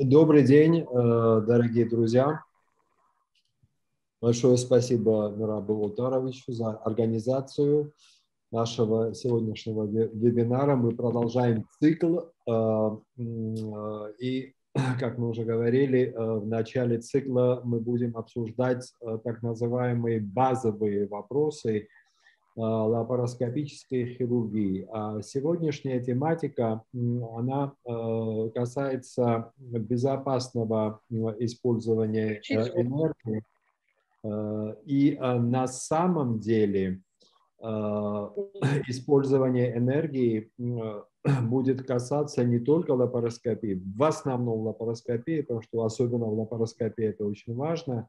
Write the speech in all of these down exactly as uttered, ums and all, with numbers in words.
Добрый день, э, дорогие друзья. Большое спасибо Мирабу Ултаровичу за организацию нашего сегодняшнего вебинара. Мы продолжаем цикл. И, как мы уже говорили, в начале цикла мы будем обсуждать так называемые базовые вопросы лапароскопической хирургии. А сегодняшняя тематика, она касается безопасного использования энергии. И на самом деле использование энергии будет касаться не только лапароскопии, в основном лапароскопии, потому что особенно в лапароскопии это очень важно.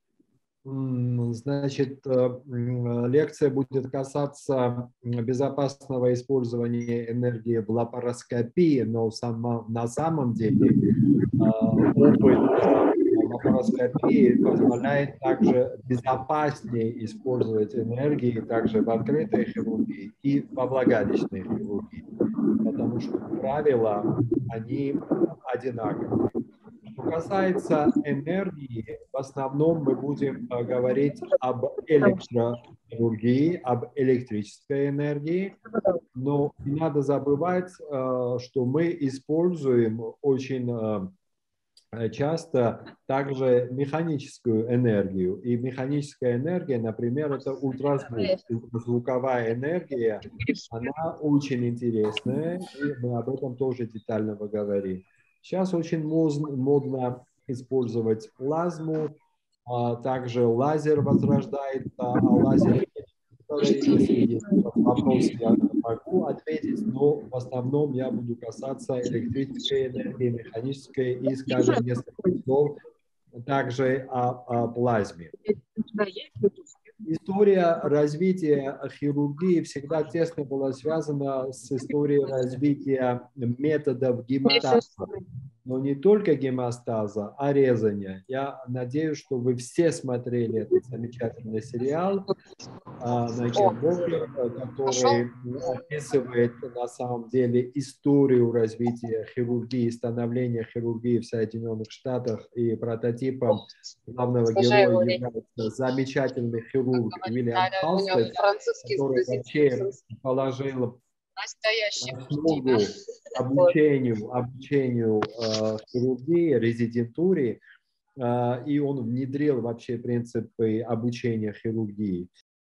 Значит, лекция будет касаться безопасного использования энергии в лапароскопии, но на самом деле опыт лапароскопии позволяет также безопаснее использовать энергии также в открытой хирургии и во влагалищной хирургии, потому что правила, они одинаковые. Что касается энергии, в основном мы будем говорить об электрохирургии, об электрической энергии, но не надо забывать, что мы используем очень часто также механическую энергию. И механическая энергия, например, это ультразвук. Ультразвуковая энергия, она очень интересная, и мы об этом тоже детально поговорим. Сейчас очень модно использовать плазму, а также лазер возрождается, а лазер, если есть вопросы, я могу ответить, но в основном я буду касаться электрической энергии, механической и, скажем, несколько слов также о, о плазме. История развития хирургии всегда тесно была связана с историей развития методов гемостаза. Но не только гемостаза, а резания. Я надеюсь, что вы все смотрели этот замечательный сериал Найкер Бокер, который описывает на самом деле историю развития хирургии, становления хирургии в Соединенных Штатах, и прототипом главного героя является замечательный хирург Уильям Халстед, который вообще положил основу обучению, обучению э, хирургии, резидентуре, э, и он внедрил вообще принципы обучения хирургии.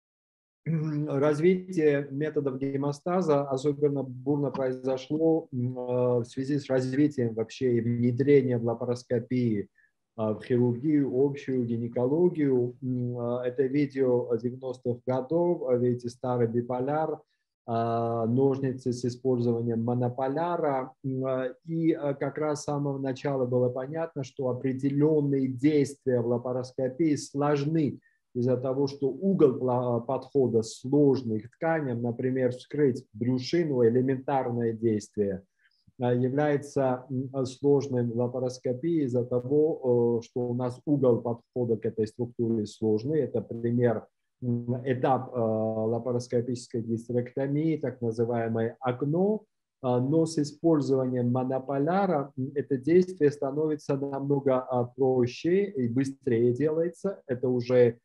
Развитие методов гемостаза особенно бурно произошло в связи с развитием вообще и внедрением лапароскопии в хирургию, общую гинекологию. Это видео девяностых годов, видите, старый биполяр, ножницы с использованием монополяра. И как раз с самого начала было понятно, что определенные действия в лапароскопии сложны из-за того, что угол подхода сложный к тканям, например, вскрыть брюшину, элементарное действие, является сложным в лапароскопии из-за того, что у нас угол подхода к этой структуре сложный. Это пример, этап лапароскопической гистерэктомии, так называемое окно, но с использованием монополяра это действие становится намного проще и быстрее делается. Это уже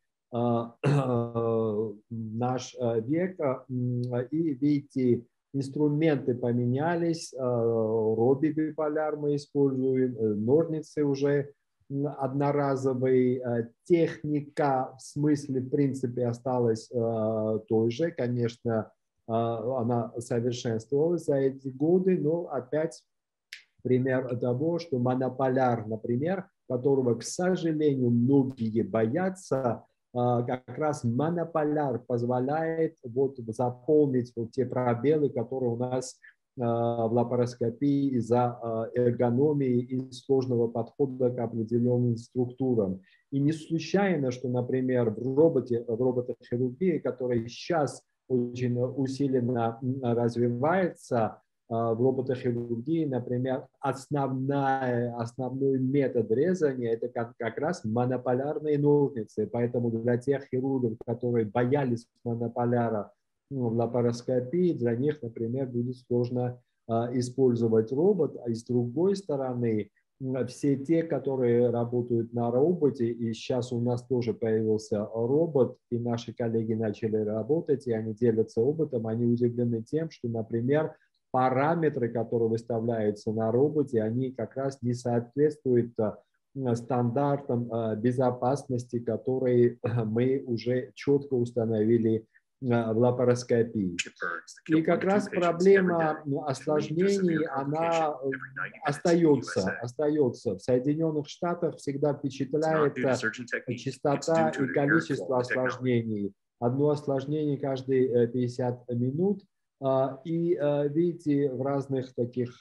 наш век, и видите, инструменты поменялись, роби биполяр мы используем, ножницы уже одноразовые, техника в смысле, в принципе, осталась той же, конечно, она совершенствовалась за эти годы, но опять пример того, что монополяр, например, которого, к сожалению, многие боятся, как раз монополяр позволяет вот заполнить вот те пробелы, которые у нас в лапароскопии из-за эргономии и сложного подхода к определенным структурам. И не случайно, что, например, в роботе, в роботохирургии, которая сейчас очень усиленно развивается, в роботохирургии, например, основная, основной метод резания – это как, как раз монополярные ножницы. Поэтому для тех хирургов, которые боялись монополяра ну, в лапароскопии, для них, например, будет сложно а, использовать робот. А с другой стороны, все те, которые работают на роботе, и сейчас у нас тоже появился робот, и наши коллеги начали работать, и они делятся опытом, они удивлены тем, что, например, параметры, которые выставляются на роботе, они как раз не соответствуют стандартам безопасности, которые мы уже четко установили в лапароскопии. И как раз проблема осложнений, она остается, остается. В Соединенных Штатах всегда впечатляет частота и количество осложнений. Одно осложнение каждые пятьдесят минут. И видите, в разных таких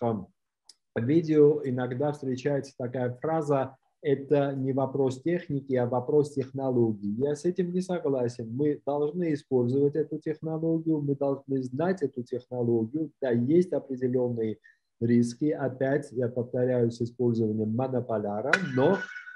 видео иногда встречается такая фраза: это не вопрос техники, а вопрос технологии. Я с этим не согласен. Мы должны использовать эту технологию, мы должны знать эту технологию. Да, есть определенные риски. Опять, я повторяю, с использованием монополяра, но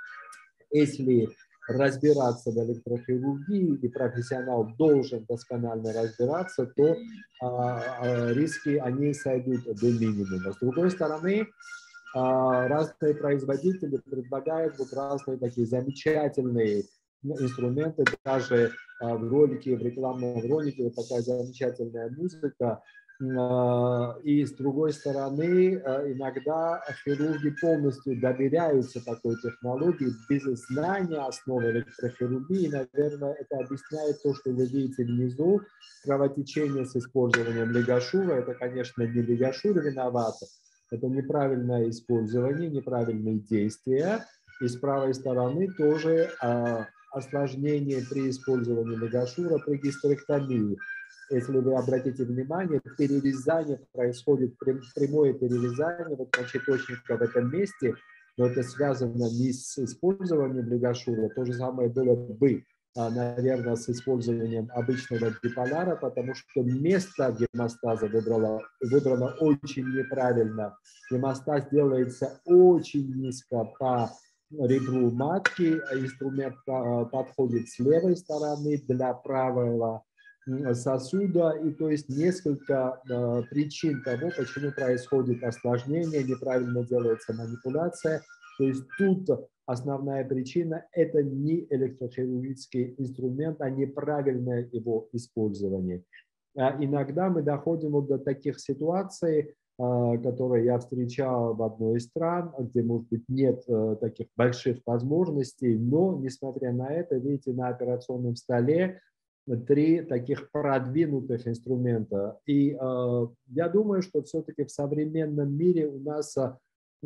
если разбираться в электрохирургии, и профессионал должен досконально разбираться, то а, риски, они сойдут до минимума. С другой стороны, разные производители предлагают вот разные такие замечательные инструменты, даже в ролике, в рекламном ролике вот такая замечательная музыка. И с другой стороны, иногда хирурги полностью доверяются такой технологии без знания основы электрохирургии. Наверное, это объясняет то, что вы видите внизу, кровотечение с использованием лигашура. Это, конечно, не лигашур виноват, это неправильное использование, неправильные действия. И с правой стороны тоже а, осложнение при использовании лигашура при гистерэктомии. Если вы обратите внимание, перерезание происходит, прямое перерезание вот мочеточника в этом месте, но это связано не с использованием лигашура, то же самое было бы, наверное, с использованием обычного биполяра, потому что место гемостаза выбрало, выбрано очень неправильно. Гемостаз делается очень низко по ребру матки, инструмент подходит с левой стороны для правого сосуда, и то есть несколько э, причин того, почему происходит осложнение, неправильно делается манипуляция. То есть тут основная причина – это не электрохирургический инструмент, а неправильное его использование. А иногда мы доходим вот до таких ситуаций, э, которые я встречал в одной из стран, где, может быть, нет э, таких больших возможностей, но, несмотря на это, видите, на операционном столе три таких продвинутых инструмента. И э, я думаю, что все-таки в современном мире у нас э,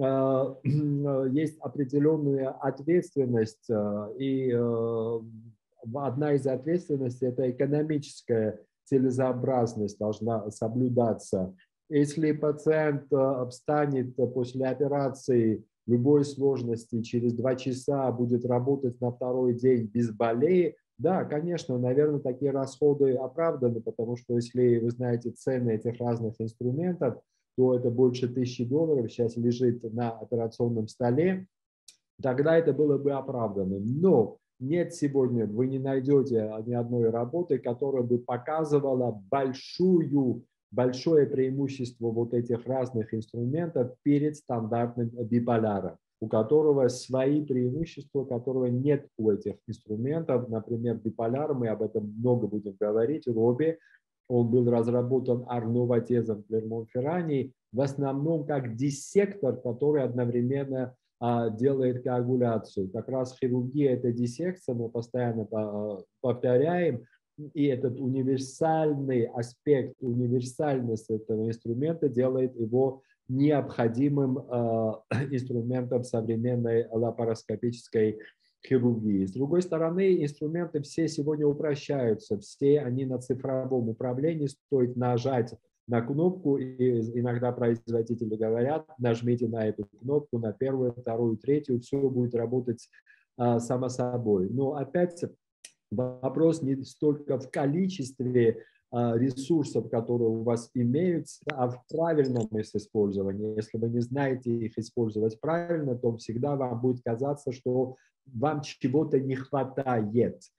есть определенная ответственность. Э, и э, одна из ответственностей – это экономическая целесообразность должна соблюдаться. Если пациент э, встанет после операции любой сложности, через два часа будет работать на второй день без болей, да, конечно, наверное, такие расходы оправданы, потому что если вы знаете цены этих разных инструментов, то это больше тысячи долларов сейчас лежит на операционном столе, тогда это было бы оправдано. Но нет сегодня, вы не найдете ни одной работы, которая бы показывала большую, большое преимущество вот этих разных инструментов перед стандартным биполяром, у которого свои преимущества, которого нет у этих инструментов. Например, биполяр, мы об этом много будем говорить, Робби, он был разработан Арно Ватезом в Клермон-Ферране, в основном как диссектор, который одновременно а, делает коагуляцию. Как раз хирургия – это диссекция, мы постоянно а, повторяем, и этот универсальный аспект, универсальность этого инструмента делает его необходимым э, инструментом современной лапароскопической хирургии. С другой стороны, инструменты все сегодня упрощаются, все они на цифровом управлении, стоит нажать на кнопку, и иногда производители говорят, нажмите на эту кнопку, на первую, вторую, третью, все будет работать э, само собой. Но опять вопрос не столько в количестве ресурсов, которые у вас имеются, а в правильном их использовании. Если вы не знаете их использовать правильно, то всегда вам будет казаться, что вам чего-то не хватает.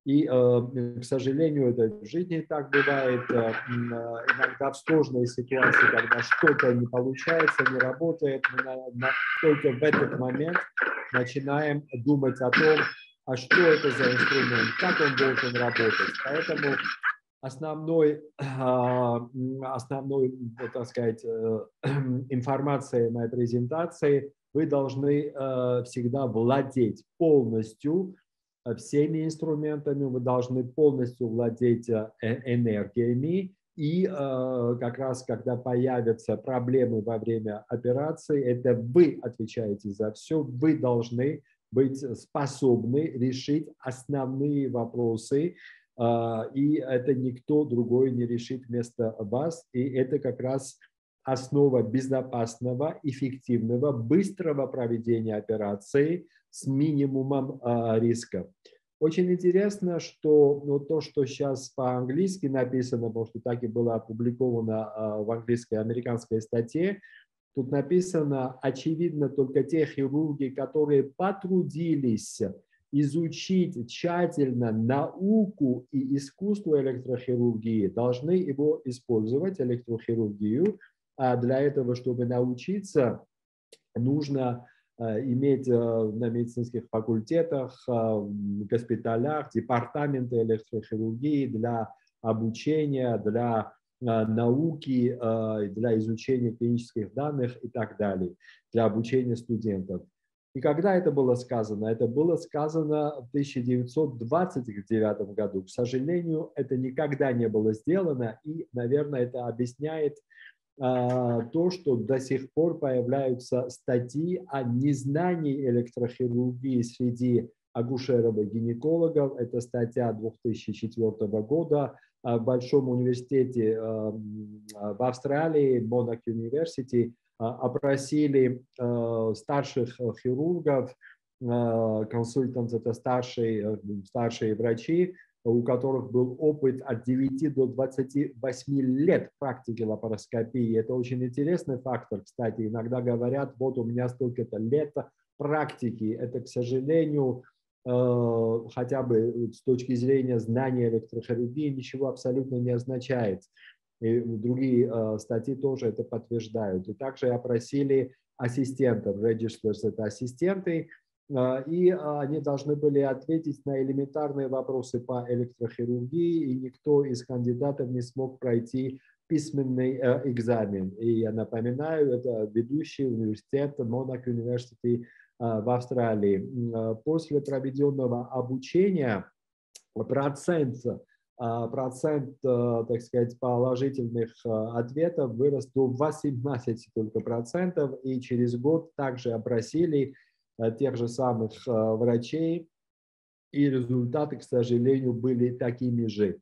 И, к сожалению, это в жизни так бывает. Иногда в сложной ситуации, когда что-то не получается, не работает, мы только в этот момент начинаем думать о том, а что это за инструмент, как он должен работать. Поэтому основной, основной, так сказать, информацией моей презентации вы должны всегда владеть полностью всеми инструментами, вы должны полностью владеть энергиями, и как раз когда появятся проблемы во время операции, это вы отвечаете за все, вы должны быть способны решить основные вопросы, и это никто другой не решит вместо вас, и это как раз основа безопасного, эффективного, быстрого проведения операции с минимумом а, рисков. Очень интересно, что ну, то, что сейчас по-английски написано, потому что так и было опубликовано а, в английской американской статье, тут написано, очевидно, только те хирурги, которые потрудились изучить тщательно науку и искусство электрохирургии, должны его использовать, электрохирургию. А для этого, чтобы научиться, нужно иметь на медицинских факультетах, госпиталях, департаменты электрохирургии для обучения, для науки, для изучения клинических данных и так далее, для обучения студентов. И когда это было сказано? Это было сказано в тысяча девятьсот двадцать девятом году. К сожалению, это никогда не было сделано, и, наверное, это объясняет а, то, что до сих пор появляются статьи о незнании электрохирургии среди акушеров и гинекологов. Это статья две тысячи четвёртого года в Большом университете в Австралии, Монак University, опросили старших хирургов, консультант это старшие, старшие врачи, у которых был опыт от девяти до двадцати восьми лет практики лапароскопии. Это очень интересный фактор, кстати. Иногда говорят, вот у меня столько-то лет практики. Это, к сожалению, хотя бы с точки зрения знания электрохирургии ничего абсолютно не означает. И другие статьи тоже это подтверждают. И также опросили ассистентов, registers, это ассистенты, и они должны были ответить на элементарные вопросы по электрохирургии, и никто из кандидатов не смог пройти письменный экзамен. И я напоминаю, это ведущий университет Монак University в Австралии. После проведенного обучения процент процент, так сказать, положительных ответов вырос до восемнадцати только процентов, и через год также опросили тех же самых врачей, и результаты, к сожалению, были такими же.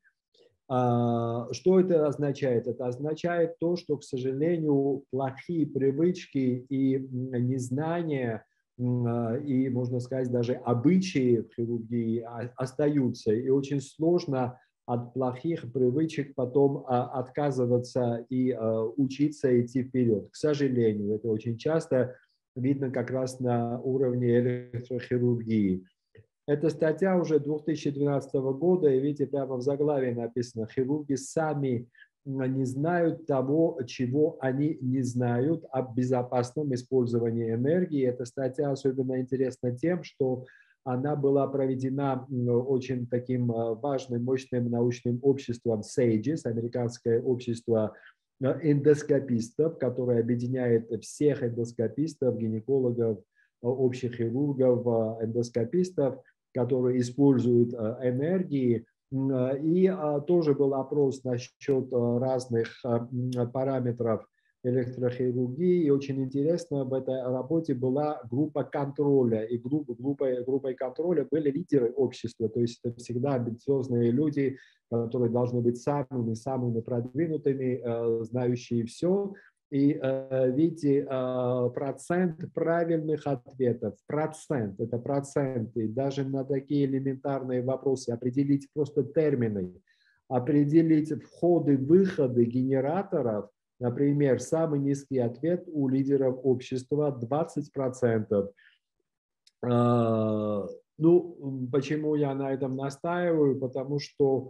Что это означает? Это означает то, что, к сожалению, плохие привычки и незнание, и, можно сказать, даже обычаи в хирургии остаются, и очень сложно от плохих привычек потом отказываться и учиться идти вперед. К сожалению, это очень часто видно как раз на уровне электрохирургии. Эта статья уже две тысячи двенадцатого года, и видите, прямо в заглавии написано: хирурги сами не знают того, чего они не знают о безопасном использовании энергии. Эта статья особенно интересна тем, что она была проведена очень таким важным, мощным научным обществом сэйджес, американское общество эндоскопистов, которое объединяет всех эндоскопистов, гинекологов, общих хирургов, эндоскопистов, которые используют энергии. И тоже был опрос насчет разных параметров электрохирургии. И очень интересно, в этой работе была группа контроля. И группа, группой, группой контроля были лидеры общества. То есть это всегда амбициозные люди, которые должны быть самыми, самыми продвинутыми, знающие все. И видите, процент правильных ответов, процент, это проценты, даже на такие элементарные вопросы, определить просто термины, определить входы-выходы генераторов. Например, самый низкий ответ у лидеров общества двадцать процентов. Ну, почему я на этом настаиваю? Потому что,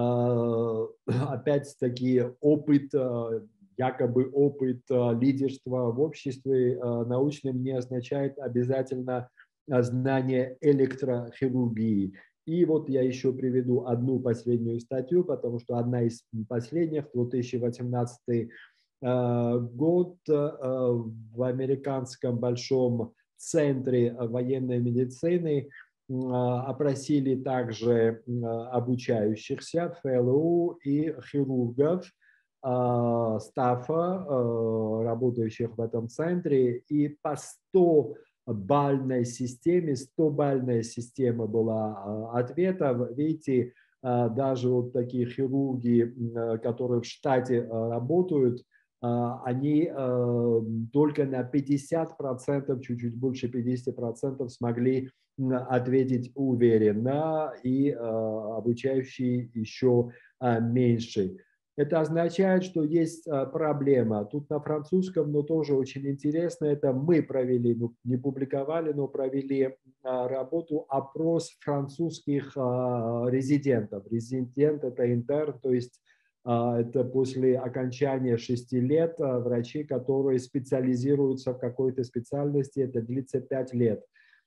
опять-таки, опыт, якобы опыт лидерства в обществе научном не означает обязательно знание электрохирургии. И вот я еще приведу одну последнюю статью, потому что одна из последних, две тысячи восемнадцатый год, в американском большом центре военной медицины опросили также обучающихся эф эл у и хирургов, стафа, работающих в этом центре, и по сто бальной системе, сто бальная система была ответов. Видите, даже вот такие хирурги, которые в штате работают, они только на пятьдесят процентов, чуть-чуть больше пятидесяти процентов смогли ответить уверенно, и обучающие еще меньше. Это означает, что есть проблема. Тут на французском, но тоже очень интересно, это мы провели, ну, не публиковали, но провели работу, опрос французских резидентов. Резидент – это интерн, то есть это после окончания шести лет врачи, которые специализируются в какой-то специальности, это длится пять лет.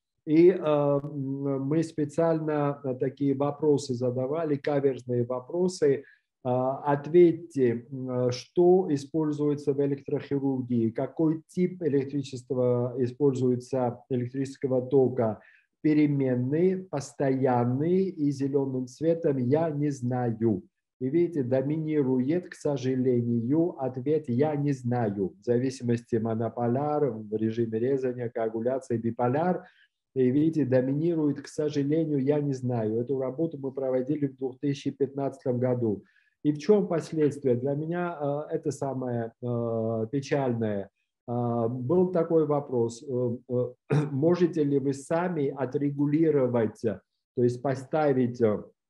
И э, мы специально такие вопросы задавали, каверзные вопросы. Э, ответьте, что используется в электрохирургии, какой тип электричества используется, электрического тока, переменный, постоянный и зеленым цветом, я не знаю. И видите, доминирует, к сожалению, ответ «я не знаю». В зависимости монополяр, в режиме резания, коагуляции, биполяр. И видите, доминирует, к сожалению, «я не знаю». Эту работу мы проводили в две тысячи пятнадцатом году. И в чем последствия? Для меня э, это самое э, печальное. Э, был такой вопрос. Э, э, можете ли вы сами отрегулировать, то есть поставить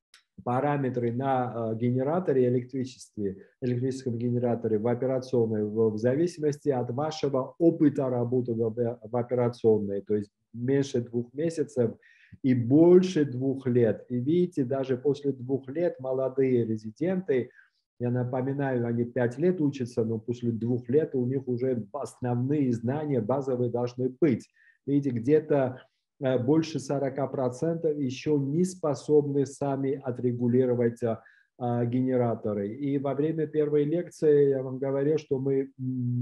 параметры на генераторе электричества, электрическом генераторе в операционной в зависимости от вашего опыта работы в операционной, то есть меньше двух месяцев и больше двух лет. И видите, даже после двух лет молодые резиденты, я напоминаю, они пять лет учатся, но после двух лет у них уже основные знания базовые должны быть. Видите, где-то больше сорока процентов еще не способны сами отрегулировать а, генераторы. И во время первой лекции я вам говорил, что мы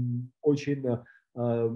очень а,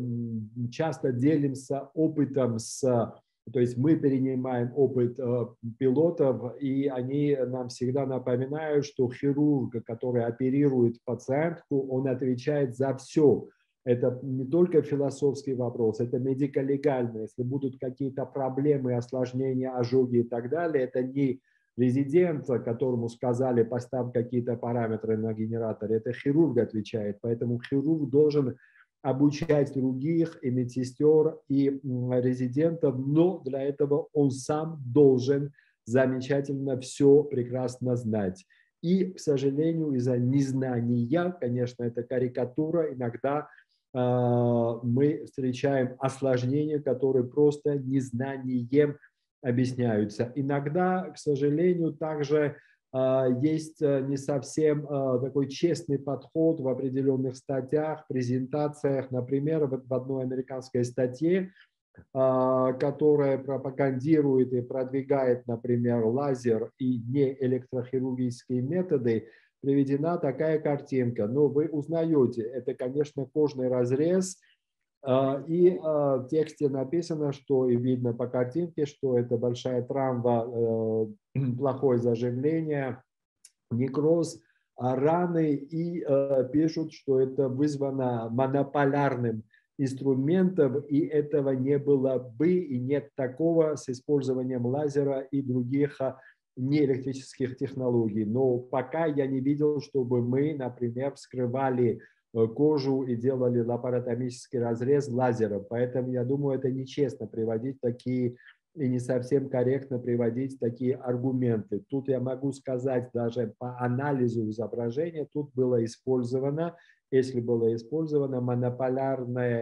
часто делимся опытом с, то есть мы перенимаем опыт а, пилотов, и они нам всегда напоминают, что хирург, который оперирует пациентку, он отвечает за все. Это не только философский вопрос, это медико-легально. Если будут какие-то проблемы, осложнения, ожоги и так далее, это не резидент, которому сказали, поставь какие-то параметры на генераторе, это хирург отвечает. Поэтому хирург должен обучать других, и медсестер, и резидентов, но для этого он сам должен замечательно все прекрасно знать. И, к сожалению, из-за незнания, конечно, это карикатура, иногда мы встречаем осложнения, которые просто незнанием объясняются. Иногда, к сожалению, также есть не совсем такой честный подход в определенных статьях, презентациях. Например, в одной американской статье, которая пропагандирует и продвигает, например, лазер и не электрохирургические методы, приведена такая картинка. Но вы узнаете, это, конечно, кожный разрез, и в тексте написано, что и видно по картинке, что это большая травма, плохое заживление, некроз, раны, и пишут, что это вызвано монополярным инструментом, и этого не было бы, и нет такого с использованием лазера и других неэлектрических технологий. Но пока я не видел, чтобы мы, например, вскрывали кожу и делали лапаротомический разрез лазером. Поэтому я думаю, это нечестно приводить такие и не совсем корректно приводить такие аргументы. Тут я могу сказать, даже по анализу изображения, тут было использовано, если было использовано монополярное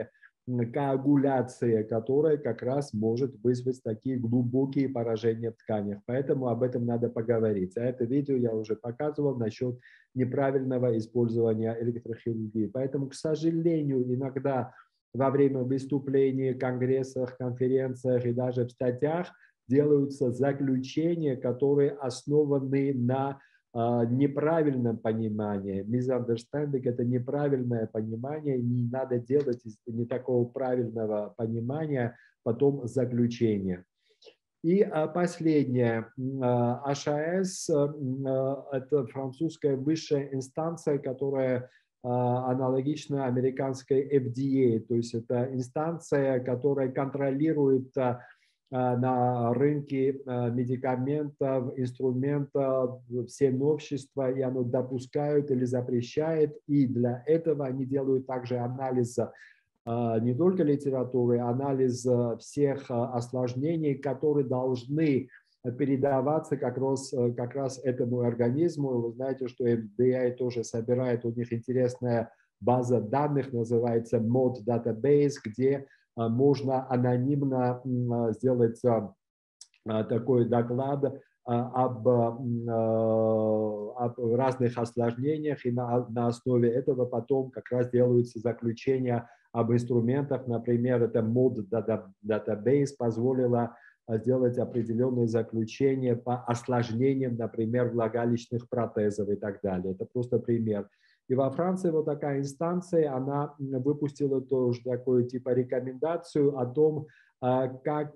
коагуляция, которая как раз может вызвать такие глубокие поражения в тканях. Поэтому об этом надо поговорить. А это видео я уже показывал насчет неправильного использования электрохирургии. Поэтому, к сожалению, иногда во время выступлений, конгрессах, конференциях и даже в статьях делаются заключения, которые основаны на Uh, неправильном понимании. Misunderstanding – это неправильное понимание, не надо делать из не такого правильного понимания потом заключения. И uh, последнее. Uh, эйч эй эс uh, – это французская высшая инстанция, которая uh, аналогична американской эф ди эй, то есть это инстанция, которая контролирует uh, на рынке медикаментов, инструментов, все новшества, и оно допускает или запрещает. И для этого они делают также анализ не только литературы, анализ всех осложнений, которые должны передаваться как раз, как раз этому организму. Вы знаете, что эф ди эй тоже собирает, у них интересная база данных, называется эм о ди Database, где можно анонимно сделать такой доклад об, об разных осложнениях, и на, на основе этого потом как раз делаются заключения об инструментах. Например, это эм о ди Database позволило сделать определенные заключения по осложнениям, например, влагалищных протезов и так далее. Это просто пример. И во Франции вот такая инстанция, она выпустила тоже такую типа рекомендацию о том, как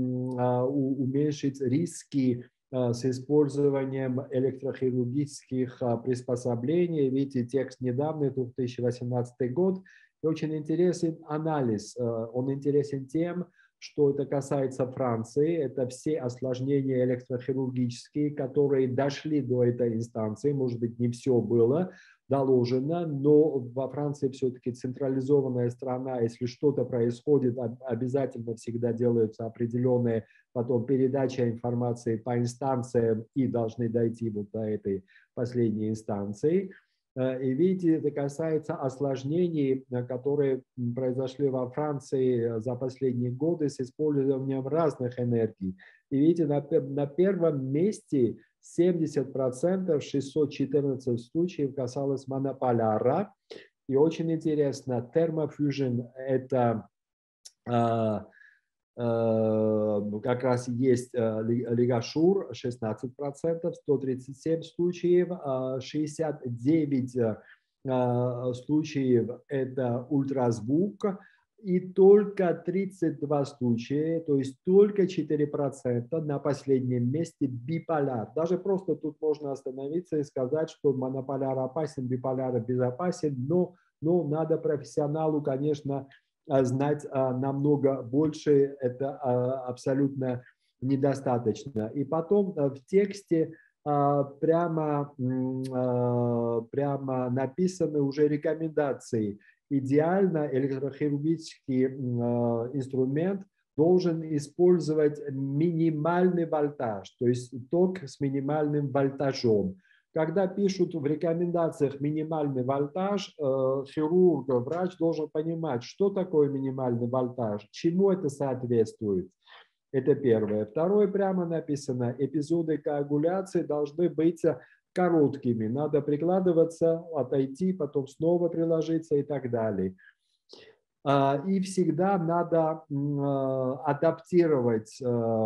уменьшить риски с использованием электрохирургических приспособлений. Видите, текст недавний, две тысячи восемнадцатый год. И очень интересен анализ. Он интересен тем, что это касается Франции. Это все осложнения электрохирургические, которые дошли до этой инстанции. Может быть, не все было доложено, но во Франции все-таки централизованная страна. Если что-то происходит, обязательно всегда делаются определенные потом передача информации по инстанциям и должны дойти вот до этой последней инстанции. И видите, это касается осложнений, которые произошли во Франции за последние годы с использованием разных энергий. И видите, на, на первом месте семьдесят процентов, шестьсот четырнадцать случаев касалось монополяра. И очень интересно, термофьюжн – это э, э, как раз есть э, лигашур, шестнадцать процентов, сто тридцать семь случаев, э, шестьдесят девять э, случаев – это ультразвук. И только тридцать два случая, то есть только четыре процента на последнем месте биполяр. Даже просто тут можно остановиться и сказать, что монополяр опасен, биполяр безопасен, но, но надо профессионалу, конечно, знать намного больше, это абсолютно недостаточно. И потом в тексте прямо, прямо написаны уже рекомендации. Идеально электрохирургический э, инструмент должен использовать минимальный вольтаж, то есть ток с минимальным вольтажом. Когда пишут в рекомендациях минимальный вольтаж, э, хирург, врач должен понимать, что такое минимальный вольтаж, чему это соответствует. Это первое. Второе, прямо написано, эпизоды коагуляции должны быть короткими. Надо прикладываться, отойти, потом снова приложиться и так далее. И всегда надо адаптировать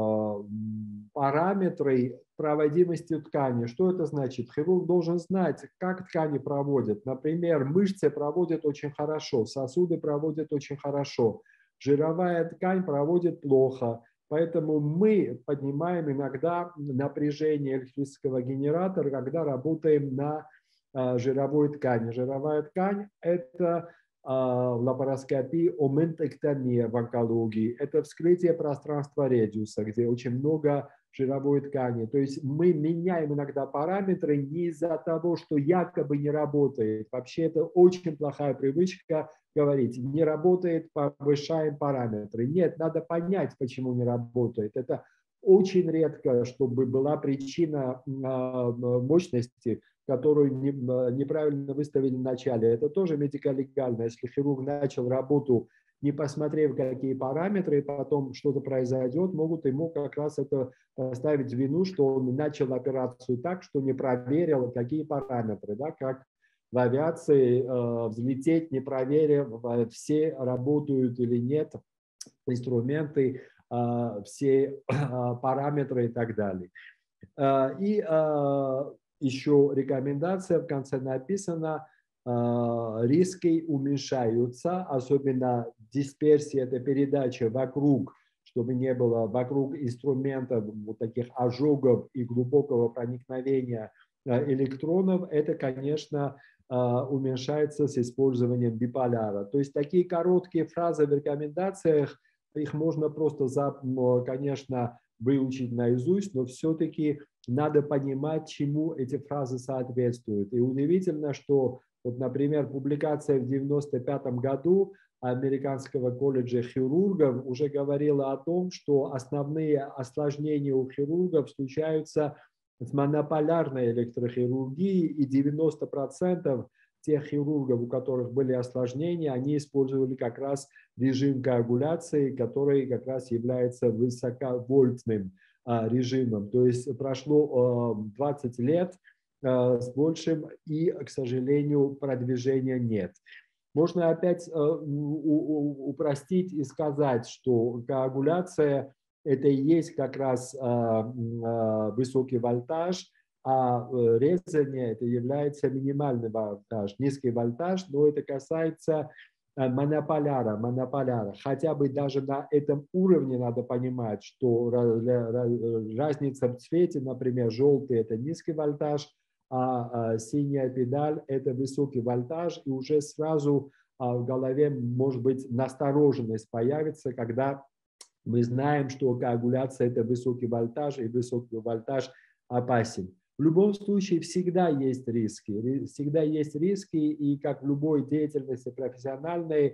параметры проводимости ткани. Что это значит? Хирург должен знать, как ткани проводят. Например, мышцы проводят очень хорошо, сосуды проводят очень хорошо, жировая ткань проводит плохо. Поэтому мы поднимаем иногда напряжение электрического генератора, когда работаем на жировой ткани. Жировая ткань – это в лапароскопии оментектомия в онкологии. Это вскрытие пространства редиуса, где очень много жировой ткани. То есть мы меняем иногда параметры не из-за того, что якобы не работает. Вообще это очень плохая привычка говорить, не работает, повышаем параметры. Нет, надо понять, почему не работает. Это очень редко, чтобы была причина мощности, которую неправильно выставили в начале. Это тоже медико-легально. Если хирург начал работу не посмотрев, какие параметры, и потом что-то произойдет, могут ему как раз это поставить в вину, что он начал операцию так, что не проверил, какие параметры, да, как в авиации э, взлететь, не проверив, все работают или нет, инструменты, э, все э, параметры и так далее. Э, и э, еще рекомендация в конце написана: риски уменьшаются, особенно дисперсия, это передача вокруг, чтобы не было вокруг инструментов вот таких ожогов и глубокого проникновения электронов, это, конечно, уменьшается с использованием биполяра. То есть такие короткие фразы в рекомендациях, их можно просто, конечно, выучить наизусть, но все-таки надо понимать, чему эти фразы соответствуют. И удивительно, что, вот, например, публикация в девяносто пятом году Американского колледжа хирургов уже говорила о том, что основные осложнения у хирургов случаются с монополярной электрохирургией, и девяносто процентов тех хирургов, у которых были осложнения, они использовали как раз режим коагуляции, который как раз является высоковольтным режимом. То есть прошло двадцать лет с большим, и, к сожалению, продвижения нет. Можно опять упростить и сказать, что коагуляция – это и есть как раз высокий вольтаж, а резание – это является минимальный вольтаж, низкий вольтаж, но это касается монополяра, монополяра. Хотя бы даже на этом уровне надо понимать, что разница в цвете, например, желтый – это низкий вольтаж, а синяя педаль – это высокий вольтаж, и уже сразу в голове, может быть, настороженность появится, когда мы знаем, что коагуляция – это высокий вольтаж, и высокий вольтаж опасен. В любом случае всегда есть риски, всегда есть риски, и как в любой деятельности профессиональной,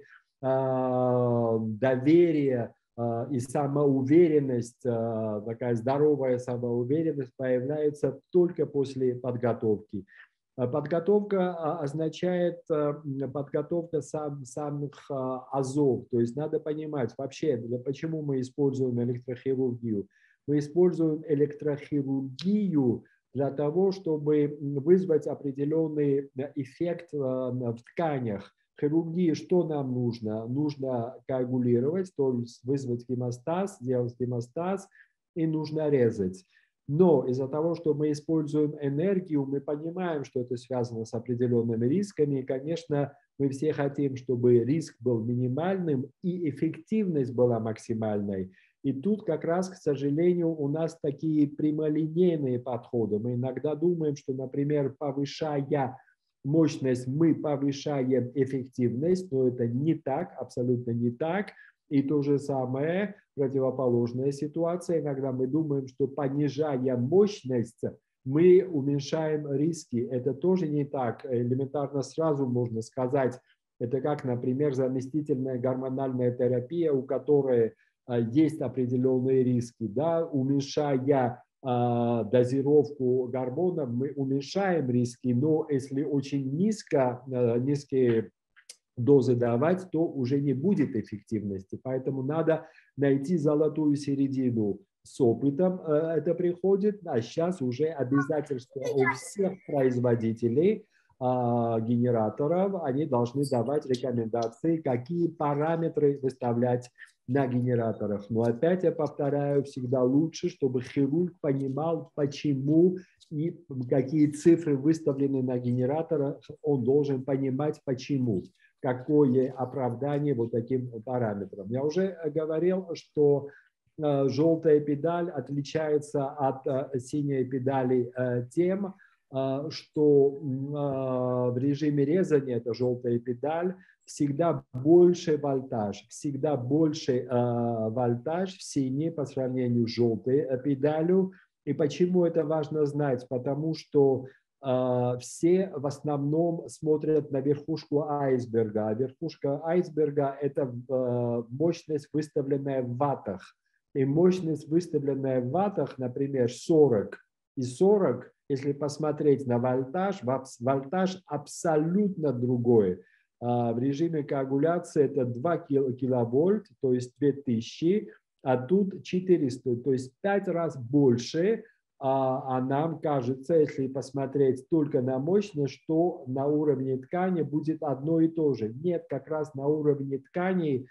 доверие и самоуверенность, такая здоровая самоуверенность появляется только после подготовки. Подготовка означает подготовка сам, самых азов, то есть надо понимать вообще, почему мы используем электрохирургию. Мы используем электрохирургию для того, чтобы вызвать определенный эффект в тканях. В хирургии что нам нужно? Нужно коагулировать, то есть вызвать гемостаз, сделать гемостаз, и нужно резать. Но из-за того, что мы используем энергию, мы понимаем, что это связано с определенными рисками. И, конечно, мы все хотим, чтобы риск был минимальным и эффективность была максимальной. И тут как раз, к сожалению, у нас такие прямолинейные подходы. Мы иногда думаем, что, например, повышая мощность, мы повышаем эффективность, но это не так, абсолютно не так. И то же самое, противоположная ситуация. Иногда мы думаем, что понижая мощность, мы уменьшаем риски. Это тоже не так. Элементарно сразу можно сказать, это как, например, заместительная гормональная терапия, у которой есть определенные риски. Да? Уменьшая э, дозировку гормонов, мы уменьшаем риски, но если очень низко, э, низкие дозы давать, то уже не будет эффективности. Поэтому надо найти золотую середину. С опытом э, это приходит, а сейчас уже обязательство у всех производителей генераторов, они должны давать рекомендации, какие параметры выставлять на генераторах. Но опять я повторяю, всегда лучше, чтобы хирург понимал, почему и какие цифры выставлены на генераторах, он должен понимать, почему, какое оправдание вот таким параметрам. Я уже говорил, что желтая педаль отличается от синей педали тем, что в режиме резания, это желтая педаль, всегда больше вольтаж, всегда больше вольтаж в синей по сравнению с желтой педалью. И почему это важно знать? Потому что все в основном смотрят на верхушку айсберга. А верхушка айсберга – это мощность, выставленная в ваттах. И мощность, выставленная в ваттах, например, сорок и сорок, если посмотреть на вольтаж, вольтаж абсолютно другой. В режиме коагуляции это два киловольт, то есть две тысячи, а тут четыреста, то есть пять раз больше. А нам кажется, если посмотреть только на мощность, что на уровне ткани будет одно и то же. Нет, как раз на уровне ткани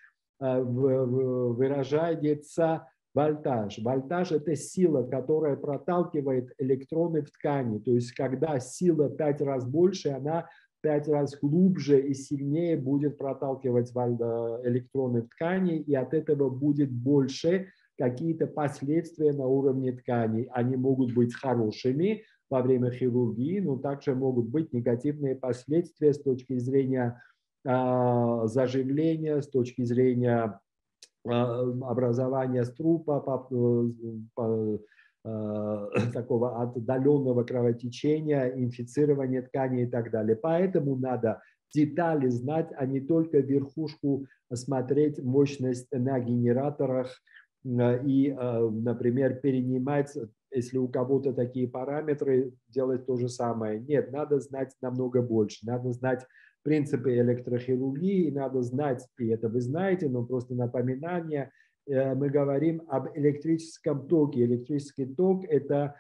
выражается вольтаж. Вольтаж – это сила, которая проталкивает электроны в ткани. То есть, когда сила пять раз больше, она пять раз глубже и сильнее будет проталкивать электроны в ткани, и от этого будет больше какие-то последствия на уровне ткани. Они могут быть хорошими во время хирургии, но также могут быть негативные последствия с точки зрения э, заживления, с точки зрения э, образования струпа, по, по, э, такого отдаленного кровотечения, инфицирования ткани и так далее. Поэтому надо детали знать, а не только верхушку смотреть, мощность на генераторах и, например, перенимать, если у кого-то такие параметры, делать то же самое. Нет, надо знать намного больше. Надо знать принципы электрохирургии, надо знать, и это вы знаете, но просто напоминание, мы говорим об электрическом токе. Электрический ток – это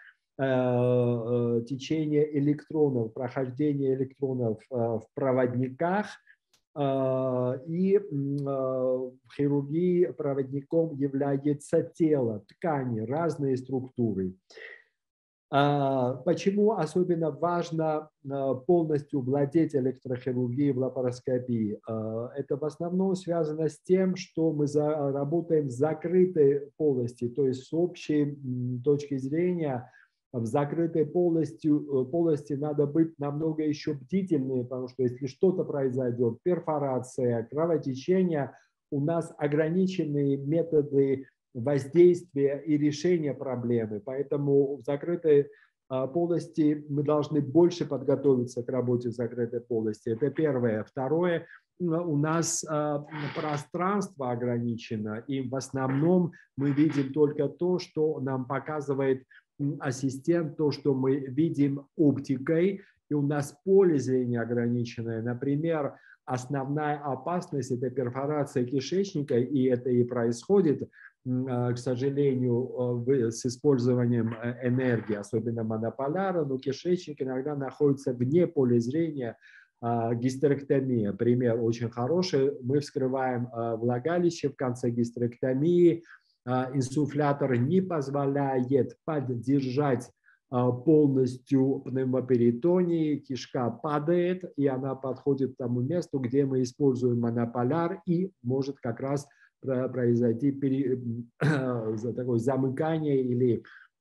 течение электронов, прохождение электронов в проводниках, и в хирургии проводником является тело, ткани, разные структуры. Почему особенно важно полностью владеть электрохирургией в лапароскопии? Это в основном связано с тем, что мы работаем в закрытой полости, то есть с общей точки зрения в закрытой полости, полости надо быть намного еще бдительнее, потому что если что-то произойдет, перфорация, кровотечение, у нас ограниченные методы воздействия и решения проблемы. Поэтому в закрытой полости мы должны больше подготовиться к работе в закрытой полости. Это первое. Второе, у нас пространство ограничено, и в основном мы видим только то, что нам показывает ассистент, то, что мы видим оптикой, и у нас поле зрения ограниченное. Например, основная опасность – это перфорация кишечника, и это и происходит, к сожалению, с использованием энергии, особенно монополяра, но кишечник иногда находится вне поля зрения. Гистерэктомия, пример очень хороший. Мы вскрываем влагалище в конце гистерэктомии, инсуфлятор не позволяет поддержать полностью пневмоперитонии, кишка падает, и она подходит к тому месту, где мы используем монополяр, и может как раз произойти пере... такое замыкание или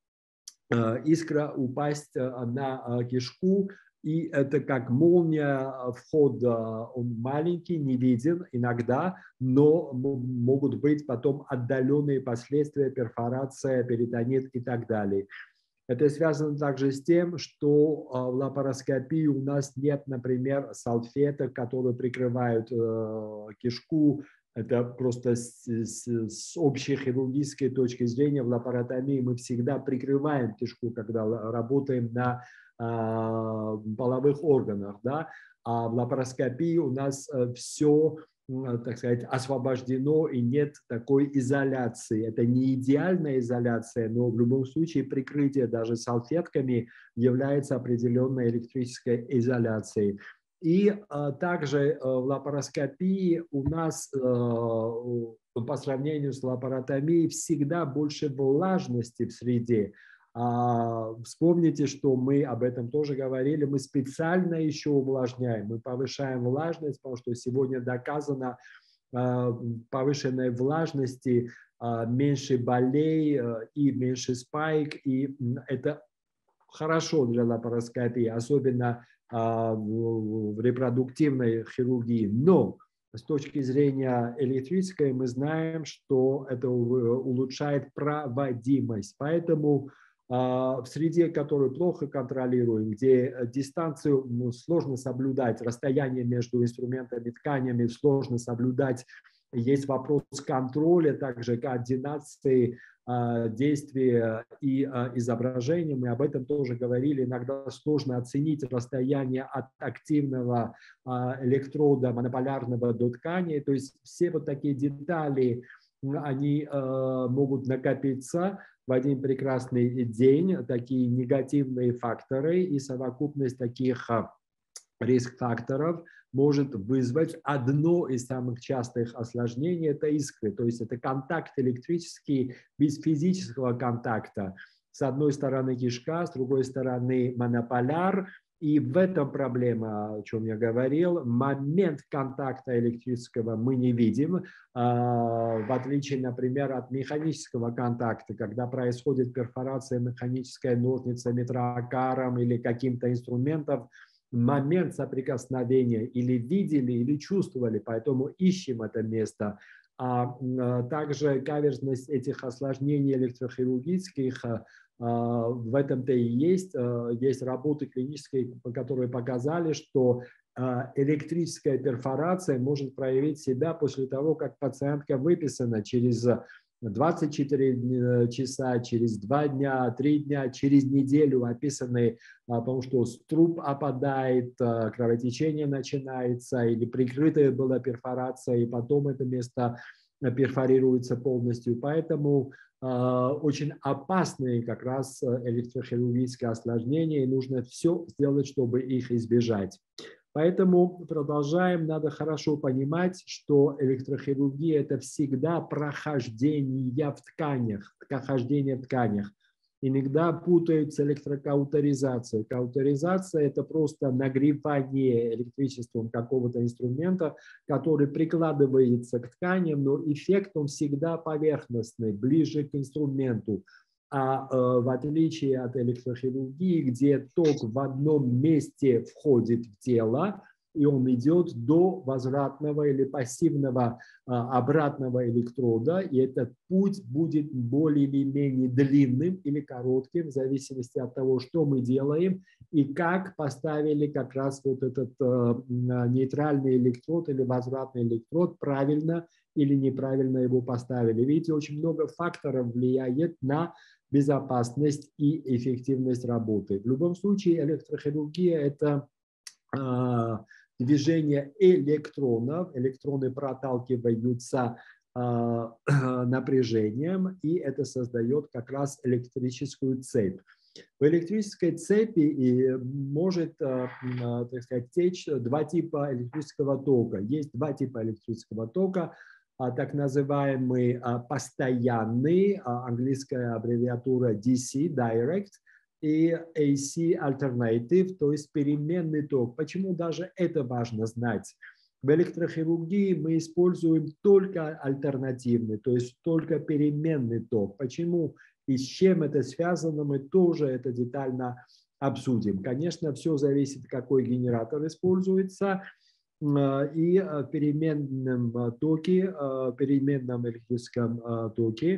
искра упасть на кишку. И это как молния, вход он маленький, не виден иногда, но могут быть потом отдаленные последствия, перфорация, перитонит и так далее. Это связано также с тем, что в лапароскопии у нас нет, например, салфеток, которые прикрывают кишку. Это просто с, с, с общей хирургической точки зрения в лапаротомии мы всегда прикрываем кишку, когда работаем на э, половых органах, да? А в лапароскопии у нас все, так сказать, освобождено и нет такой изоляции. Это не идеальная изоляция, но в любом случае прикрытие даже салфетками является определенной электрической изоляцией. И а, также а, в лапароскопии у нас а, по сравнению с лапаротомией всегда больше влажности в среде. А, вспомните, что мы об этом тоже говорили, мы специально еще увлажняем, мы повышаем влажность, потому что сегодня доказано а, повышенной влажности а, меньше болей а, и меньше спаек, и это хорошо для лапароскопии, особенно в репродуктивной хирургии. Но с точки зрения электрической мы знаем, что это улучшает проводимость. Поэтому в среде, которую плохо контролируем, где дистанцию ну, сложно соблюдать, расстояние между инструментами, тканями сложно соблюдать есть вопрос контроля, также координации действия и изображения. Мы об этом тоже говорили. Иногда сложно оценить расстояние от активного электрода монополярного до ткани. То есть все вот такие детали, они могут накопиться в один прекрасный день, такие негативные факторы, и совокупность таких риск-факторов может вызвать одно из самых частых осложнений – это искры. То есть это контакт электрический без физического контакта. С одной стороны кишка, с другой стороны монополяр. И в этом проблема, о чем я говорил. Момент контакта электрического мы не видим, в отличие, например, от механического контакта, когда происходит перфорация механической ножницей, метрокаром или каким-то инструментом. Момент соприкосновения или видели, или чувствовали, поэтому ищем это место. А также каверзность этих осложнений электрохирургических в этом-то и есть. Есть работы клинические, которые показали, что электрическая перфорация может проявить себя после того, как пациентка выписана через двадцать четыре часа, через два дня, три дня, через неделю описаны, потому что струп опадает, кровотечение начинается, или прикрытая была перфорация, и потом это место перфорируется полностью. Поэтому очень опасные как раз электрохирургические осложнения, и нужно все сделать, чтобы их избежать. Поэтому продолжаем. Надо хорошо понимать, что электрохирургия – это всегда прохождение в тканях, прохождение в тканях. Иногда путают с электрокаутеризацией. Каутеризация – это просто нагревание электричеством какого-то инструмента, который прикладывается к тканям, но эффект он всегда поверхностный, ближе к инструменту. А э, в отличие от электрохирургии, где ток в одном месте входит в тело, и он идет до возвратного или пассивного э, обратного электрода, и этот путь будет более или менее длинным или коротким, в зависимости от того, что мы делаем, и как поставили как раз вот этот э, нейтральный электрод или возвратный электрод, правильно или неправильно его поставили. Видите, очень много факторов влияет на безопасность и эффективность работы. В любом случае, электрохирургия – это э, движение электронов. Электроны проталкиваются э, напряжением, и это создает как раз электрическую цепь. В электрической цепи может, э, так сказать, течь два типа электрического тока. Есть два типа электрического тока. Так называемый постоянный, английская аббревиатура ди си, Direct, и эй си, Alternative, то есть переменный ток. Почему даже это важно знать? В электрохирургии мы используем только альтернативный, то есть только переменный ток. Почему и с чем это связано, мы тоже это детально обсудим. Конечно, все зависит, какой генератор используется. И в переменном токе, переменном электрическом токе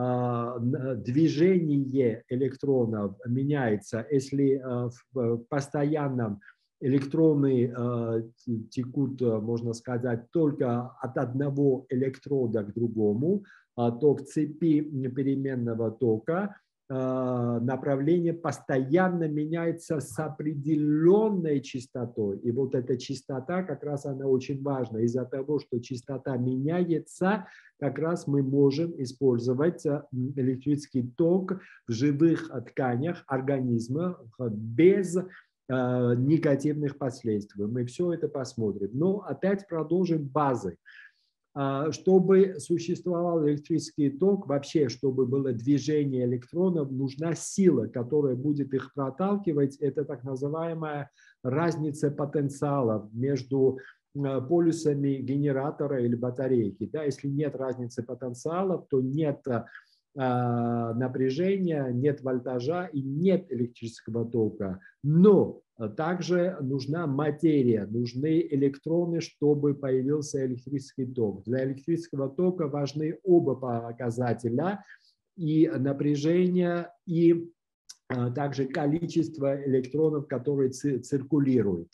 движение электронов меняется. Если в постоянном электроны текут, можно сказать, только от одного электрода к другому, то в цепи переменного тока направление постоянно меняется с определенной частотой. И вот эта частота, как раз она очень важна. Из-за того, что частота меняется, как раз мы можем использовать электрический ток в живых тканях организма без негативных последствий. Мы все это посмотрим. Но опять продолжим базы. Чтобы существовал электрический ток, вообще, чтобы было движение электронов, нужна сила, которая будет их проталкивать. Это так называемая разница потенциалов между полюсами генератора или батарейки. Да, если нет разницы потенциалов, то нет напряжения, нет вольтажа и нет электрического тока. Но также нужна материя, нужны электроны, чтобы появился электрический ток. Для электрического тока важны оба показателя, и напряжение, и также количество электронов, которые циркулируют.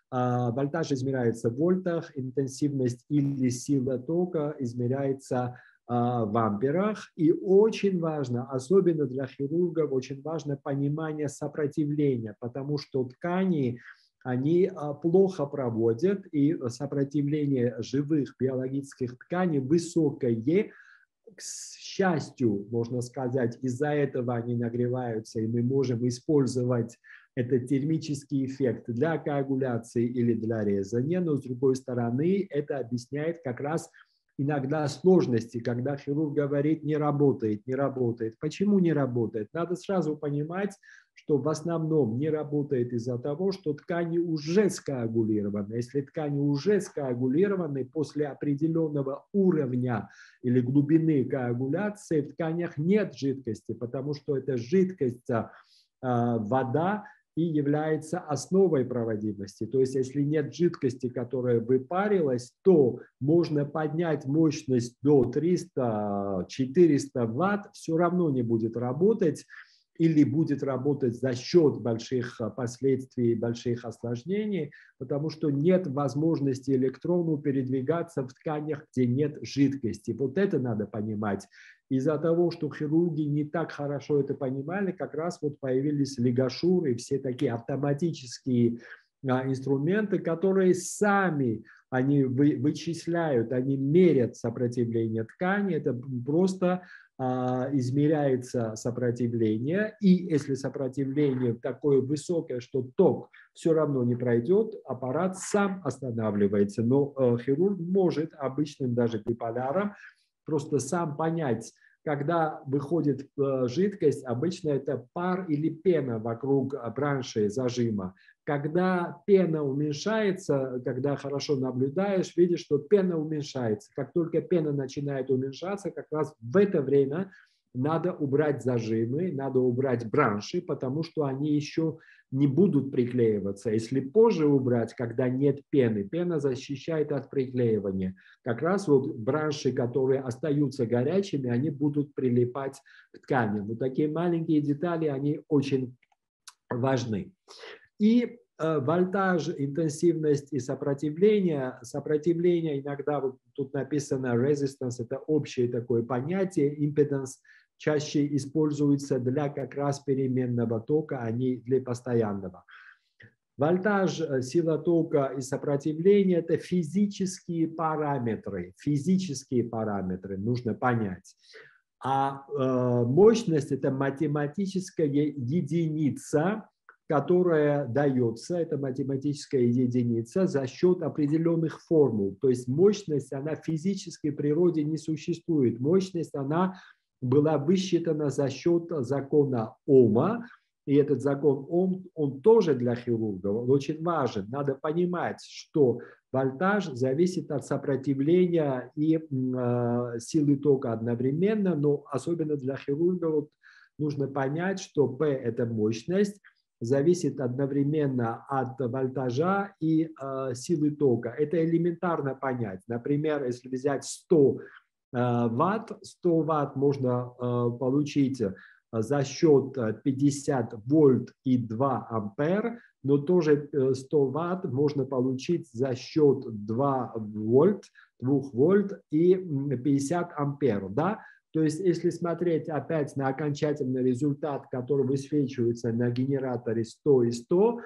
Вольтаж измеряется в вольтах, интенсивность или сила тока измеряется в амперах. И очень важно, особенно для хирургов, очень важно понимание сопротивления, потому что ткани, они плохо проводят, и сопротивление живых биологических тканей высокое. К счастью, можно сказать, из-за этого они нагреваются, и мы можем использовать этот термический эффект для коагуляции или для резания, но с другой стороны это объясняет как раз иногда сложности, когда хирург говорит «не работает, не работает». Почему не работает? Надо сразу понимать, что в основном не работает из-за того, что ткани уже скоагулированы. Если ткани уже скоагулированы, после определенного уровня или глубины коагуляции в тканях нет жидкости, потому что эта жидкость, вода, и является основой проводимости. То есть, если нет жидкости, которая выпарилась, то можно поднять мощность до триста-четыреста ватт, все равно не будет работать или будет работать за счет больших последствий, больших осложнений, потому что нет возможности электрону передвигаться в тканях, где нет жидкости. Вот это надо понимать. Из-за того, что хирурги не так хорошо это понимали, как раз вот появились лигашуры, все такие автоматические инструменты, которые сами они вычисляют, они мерят сопротивление ткани, это просто измеряется сопротивление, и если сопротивление такое высокое, что ток все равно не пройдет, аппарат сам останавливается. Но хирург может обычным даже биполяром просто сам понять, когда выходит жидкость, обычно это пар или пена вокруг бранши зажима. Когда пена уменьшается, когда хорошо наблюдаешь, видишь, что пена уменьшается. Как только пена начинает уменьшаться, как раз в это время надо убрать зажимы, надо убрать бранши, потому что они еще не будут приклеиваться. Если позже убрать, когда нет пены, пена защищает от приклеивания. Как раз вот бранши, которые остаются горячими, они будут прилипать к ткани. Вот такие маленькие детали, они очень важны. И э, вольтаж, интенсивность и сопротивление. Сопротивление иногда, вот тут написано resistance, это общее такое понятие, impedance чаще используется для как раз переменного тока, а не для постоянного. Вольтаж, сила тока и сопротивление – это физические параметры, физические параметры, нужно понять. А э, мощность – это математическая единица, которая дается, это математическая единица за счет определенных формул. То есть мощность, она в физической природе не существует. Мощность, она была высчитана за счет закона Ома. И этот закон Ом, он тоже для хирургов, он очень важен. Надо понимать, что вольтаж зависит от сопротивления и э, силы тока одновременно, но особенно для хирургов нужно понять, что P – это мощность, зависит одновременно от вольтажа и э, силы тока. Это элементарно понять. Например, если взять сто ватт, сто ватт можно э, получить за счет пятьдесят вольт и два ампер, но тоже сто ватт можно получить за счет два вольт, два вольт и пятьдесят ампер. Да? То есть, если смотреть опять на окончательный результат, который высвечивается на генераторе сто и сто,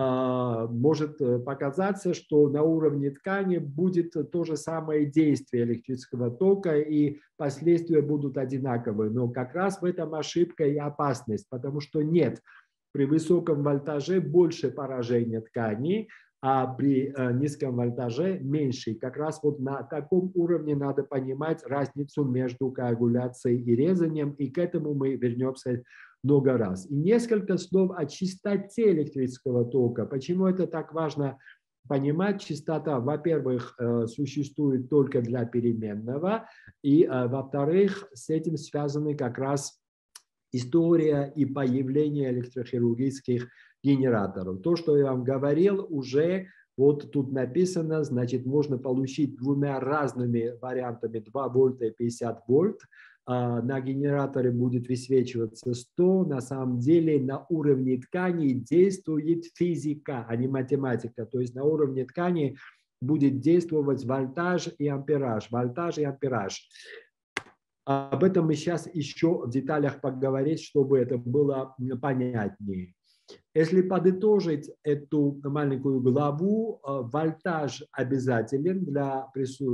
может показаться, что на уровне ткани будет то же самое действие электрического тока, и последствия будут одинаковые. Но как раз в этом ошибка и опасность, потому что нет, при высоком вольтаже больше поражения тканей, а при низком вольтаже меньше. Как раз вот на таком уровне надо понимать разницу между коагуляцией и резанием, и к этому мы вернемся много раз. И несколько слов о частоте электрического тока. Почему это так важно понимать? Частота, во-первых, существует только для переменного, и, во-вторых, с этим связаны как раз история и появление электрохирургических генераторов. То, что я вам говорил, уже вот тут написано, значит, можно получить двумя разными вариантами два вольта и пятьдесят вольт. на генераторе будет высвечиваться сто, на самом деле на уровне ткани действует физика, а не математика. То есть на уровне ткани будет действовать вольтаж и ампераж, вольтаж и ампераж. Об этом мы сейчас еще в деталях поговорим, чтобы это было понятнее. Если подытожить эту маленькую главу, вольтаж обязателен для,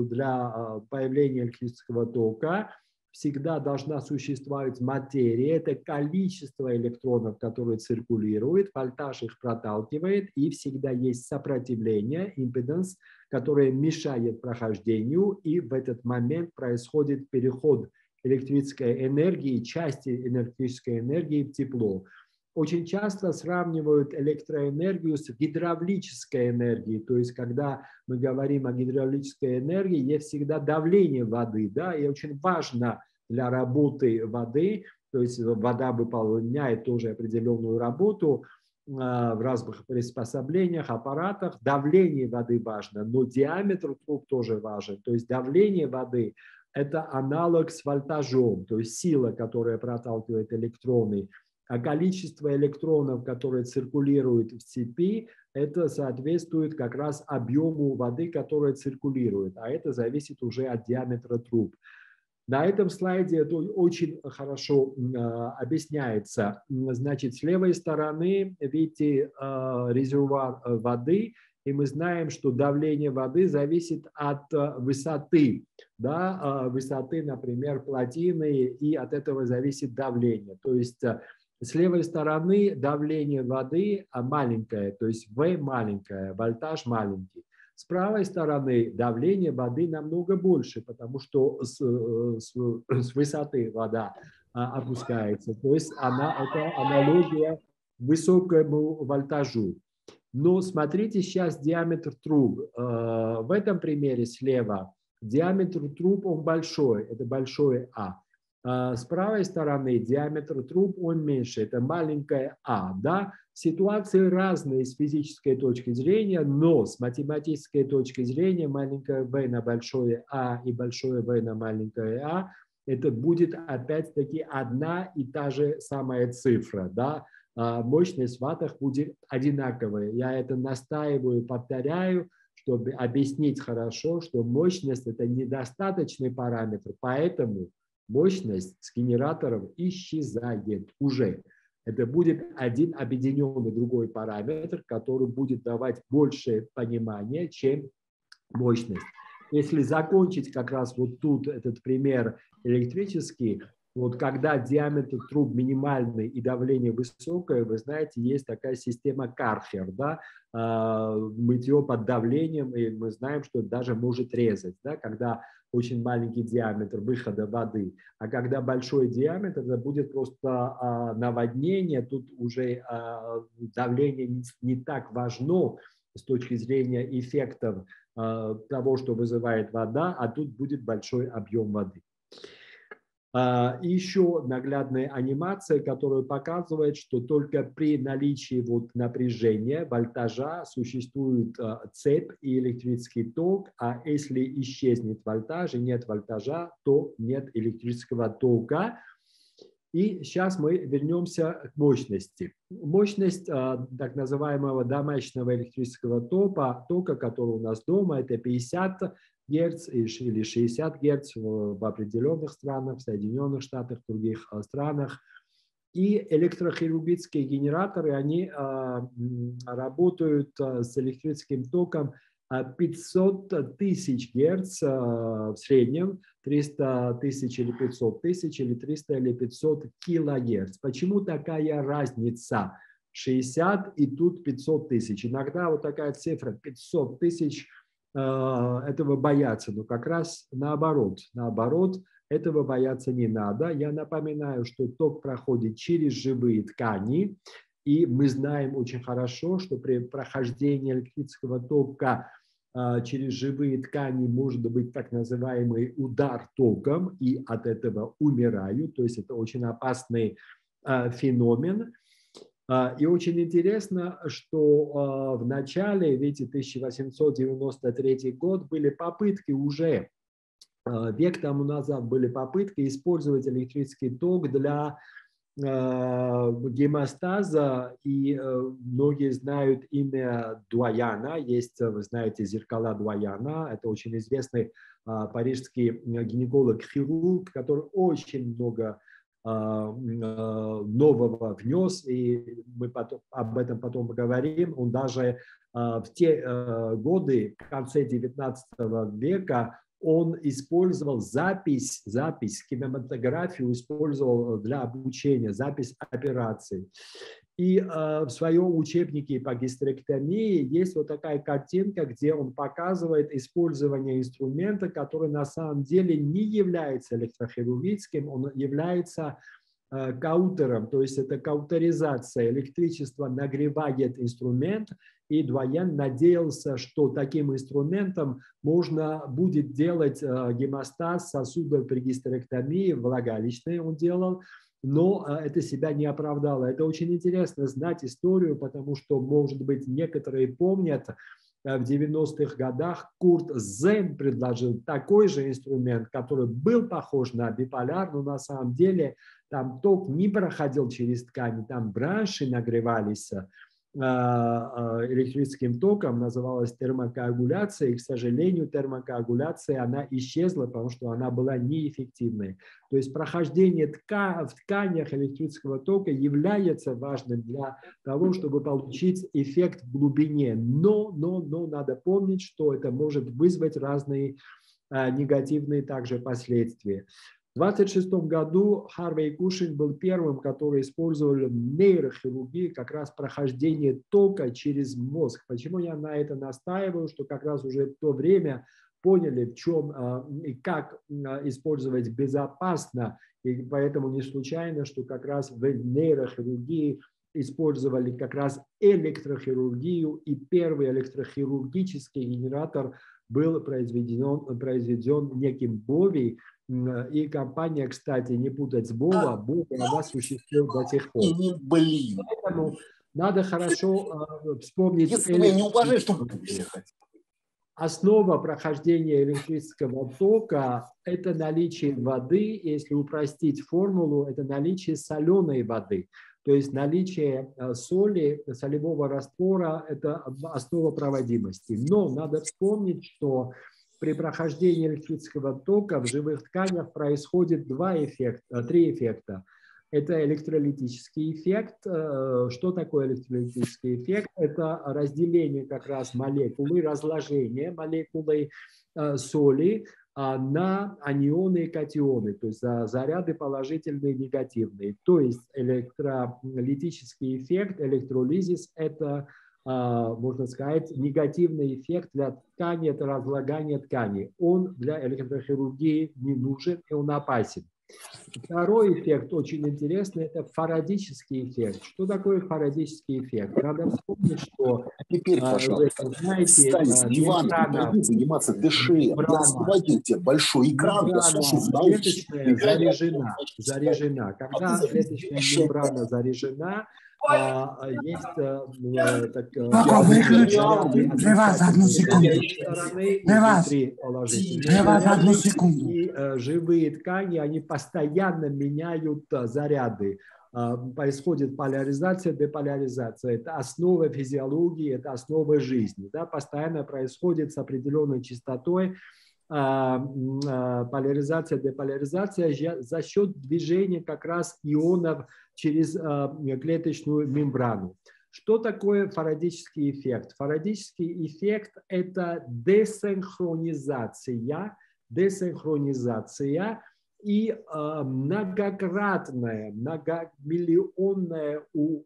для появления электрического тока. Всегда должна существовать материя, это количество электронов, которые циркулируют, вольтаж их проталкивает, и всегда есть сопротивление, импеданс, которое мешает прохождению, и в этот момент происходит переход электрической энергии, части электрической энергии в тепло. Очень часто сравнивают электроэнергию с гидравлической энергией, то есть когда мы говорим о гидравлической энергии, есть всегда давление воды, да, и очень важно для работы воды, то есть вода выполняет тоже определенную работу в разных приспособлениях, аппаратах, давление воды важно, но диаметр труб тоже важен, то есть давление воды – это аналог с вольтажом, то есть сила, которая проталкивает электроны. А количество электронов, которые циркулируют в цепи, это соответствует как раз объему воды, которая циркулирует, а это зависит уже от диаметра труб. На этом слайде это очень хорошо э, объясняется. Значит, с левой стороны видите э, резервуар воды, и мы знаем, что давление воды зависит от э, высоты, да, э, высоты, например, плотины, и от этого зависит давление. То есть э, с левой стороны давление воды маленькое, то есть В маленькое, вольтаж маленький. С правой стороны давление воды намного больше, потому что с, с, с высоты вода опускается. То есть она, это аналогия высокому вольтажу. Но смотрите сейчас диаметр труб. В этом примере слева диаметр труб он большой, это большое А. С правой стороны диаметр труб он меньше, это маленькое а. Да? Ситуации разные с физической точки зрения, но с математической точки зрения маленькое v на большое а и большое v на маленькое а, это будет опять-таки одна и та же самая цифра. Да? Мощность в ваттах будет одинаковая. Я это настаиваю, повторяю, чтобы объяснить хорошо, что мощность – это недостаточный параметр, поэтому мощность с генератором исчезает уже. Это будет один объединенный другой параметр, который будет давать больше понимания, чем мощность. Если закончить как раз вот тут этот пример электрический, вот когда диаметр труб минимальный и давление высокое, вы знаете, есть такая система Кархер, да, мытье под давлением, и мы знаем, что это даже может резать, да, когда очень маленький диаметр выхода воды, а когда большой диаметр, это будет просто наводнение, тут уже давление не так важно с точки зрения эффектов того, что вызывает вода, а тут будет большой объем воды. И еще наглядная анимация, которая показывает, что только при наличии вот напряжения, вольтажа существует цепь и электрический ток, а если исчезнет вольтаж и нет вольтажа, то нет электрического тока. И сейчас мы вернемся к мощности. Мощность так называемого домашнего электрического тока, тока, который у нас дома, это пятьдесят герц или шестьдесят герц в определенных странах, в Соединенных Штатах, в других странах. И электрохирургические генераторы, они работают с электрическим током пятьсот тысяч герц в среднем, триста тысяч или пятьсот тысяч, или триста или пятьсот килогерц. Почему такая разница? шестьдесят и тут пятьсот тысяч. Иногда вот такая цифра пятьсот тысяч этого боятся, но как раз наоборот, наоборот, этого бояться не надо. Я напоминаю, что ток проходит через живые ткани, и мы знаем очень хорошо, что при прохождении электрического тока через живые ткани может быть так называемый удар током, и от этого умирают, то есть это очень опасный феномен. И очень интересно, что в начале, видите, тысяча восемьсот девяносто третий год были попытки уже век тому назад были попытки использовать электрический ток для гемостаза, и многие знают имя Дуаяна. Есть, вы знаете, зеркала Дуаяна. Это очень известный парижский гинеколог-хирург, который очень много нового внес, и мы потом, об этом потом поговорим. Он даже в те годы, в конце девятнадцатого века, он использовал запись, запись, кинематографию использовал для обучения, запись операций. И э, в своем учебнике по гистерэктомии есть вот такая картинка, где он показывает использование инструмента, который на самом деле не является электрохирургическим, он является э, каутером, то есть это каутеризация. Электричество нагревает инструмент, и Дуаян надеялся, что таким инструментом можно будет делать э, гемостаз сосудов при гистерэктомии, влагалищной он делал, но э, это себя не оправдало. Это очень интересно знать историю, потому что, может быть, некоторые помнят, э, в девяностых годах Курт Зен предложил такой же инструмент, который был похож на биполяр, но на самом деле там ток не проходил через ткани, там бранши нагревались электрическим током, называлась термокоагуляция, и, к сожалению, термокоагуляция, она исчезла, потому что она была неэффективной. То есть прохождение тка в тканях электрического тока является важным для того, чтобы получить эффект в глубине. Но, но, но надо помнить, что это может вызвать разные а, негативные также последствия. В двадцать шестом году Харвей Кушинг был первым, который использовал нейрохирургию, как раз прохождение тока через мозг. Почему я на это настаиваю, что как раз уже в то время поняли, в чем и как использовать безопасно, и поэтому не случайно, что как раз в нейрохирургии использовали как раз электрохирургию, и первый электрохирургический генератор был произведен, произведен неким Бови. И компания, кстати, не путать с Бова, Бова, она существует до сих пор. Блин. Поэтому надо хорошо э, вспомнить. Если вы не уважаете, что приехать. Основа прохождения электрического тока – это наличие воды, если упростить формулу, это наличие соленой воды. То есть наличие соли, солевого раствора – это основа проводимости. Но надо вспомнить, что при прохождении электрического тока в живых тканях происходит два эффекта, три эффекта. Это электролитический эффект. Что такое электролитический эффект? Это разделение как раз молекулы, разложение молекулы соли на анионы и катионы, то есть заряды положительные и негативные. То есть электролитический эффект, электролизис – это, можно сказать, негативный эффект для ткани, это разлагание ткани. Он для электрохирургии не нужен, и он опасен. Второй эффект очень интересный, это фарадический эффект. Что такое фарадический эффект? Надо вспомнить, что теперь, пожалуйста, вы знаете, встань с дивана, пойди заниматься, дыши, я освободил тебе большой экран, я слушаю, клеточная заряжена, заряжена. Когда клеточная мембрана заряжена, а, есть так, Пока выключили. Для вас одну секунду. Для вас. Для вас одну секунду. И живые ткани, они постоянно меняют заряды. Происходит поляризация, деполяризация. Это основа физиологии, это основа жизни. Да? Постоянно происходит с определенной частотой поляризация, деполяризация за счет движения как раз ионов через клеточную мембрану. Что такое фарадический эффект? Фарадический эффект – это десинхронизация, десинхронизация и многократное, многомиллионное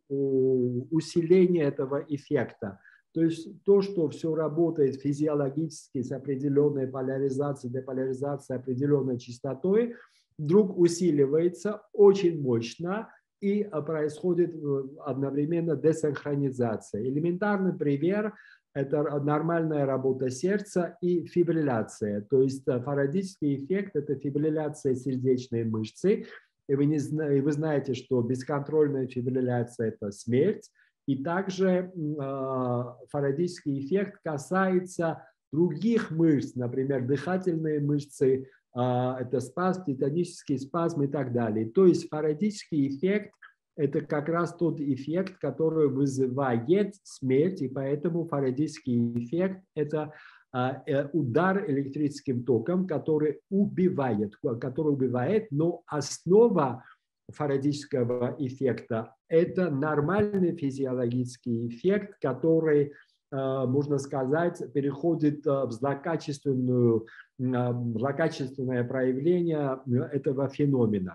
усиление этого эффекта. То есть то, что все работает физиологически с определенной поляризацией, деполяризацией, определенной частотой, вдруг усиливается очень мощно и происходит одновременно десинхронизация. Элементарный пример – это нормальная работа сердца и фибрилляция. То есть фарадический эффект – это фибрилляция сердечной мышцы. И вы, не, и вы знаете, что бесконтрольная фибрилляция – это смерть. И также э, фарадический эффект касается других мышц, например, дыхательные мышцы, это спазм, тектонический спазм и так далее. То есть фарадийский эффект – это как раз тот эффект, который вызывает смерть, и поэтому фарадийский эффект – это удар электрическим током, который убивает, который убивает, но основа фарадийского эффекта – это нормальный физиологический эффект, который, можно сказать, переходит в злокачественную, злокачественное проявление этого феномена.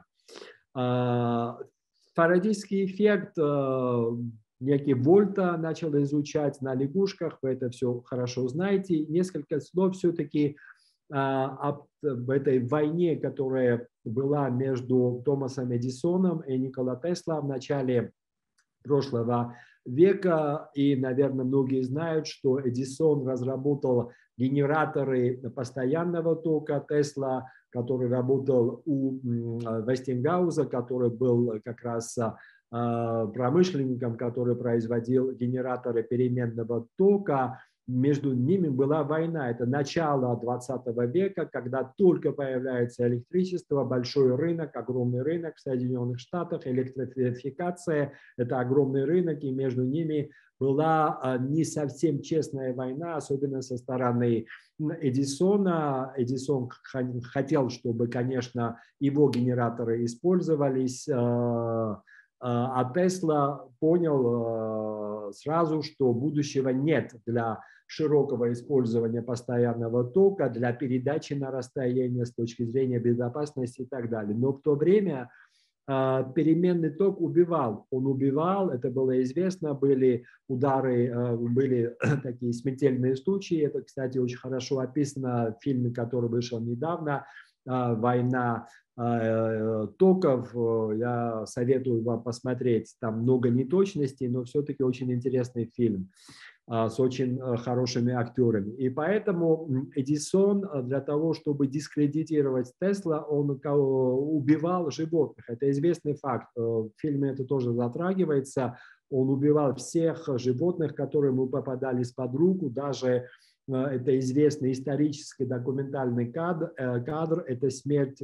Фарадийский эффект некий Вольта начал изучать на лягушках, вы это все хорошо знаете. Несколько слов все-таки об этой войне, которая была между Томасом Эдисоном и Никола Тесла в начале прошлого века. И, наверное, многие знают, что Эдисон разработал генераторы постоянного тока, Тесла, который работал у Вестингауза, который был как раз промышленником, который производил генераторы переменного тока. Между ними была война. Это начало двадцатого века, когда только появляется электричество, большой рынок, огромный рынок в Соединенных Штатах, электрификация – это огромный рынок, и между ними была не совсем честная война, особенно со стороны Эдисона. Эдисон хотел, чтобы, конечно, его генераторы использовались, а Тесла понял сразу, что будущего нет для широкого использования постоянного тока, для передачи на расстояние с точки зрения безопасности и так далее. Но в то время переменный ток убивал. Он убивал, это было известно, были удары, были такие смертельные случаи. Это, кстати, очень хорошо описано в фильме, который вышел недавно, «Война токов». Я советую вам посмотреть. Там много неточностей, но все-таки очень интересный фильм с очень хорошими актерами. И поэтому Эдисон для того, чтобы дискредитировать Тесла, он убивал животных. Это известный факт. В фильме это тоже затрагивается. Он убивал всех животных, которые ему попадались под руку. Даже это известный исторический документальный кадр. кадр это смерть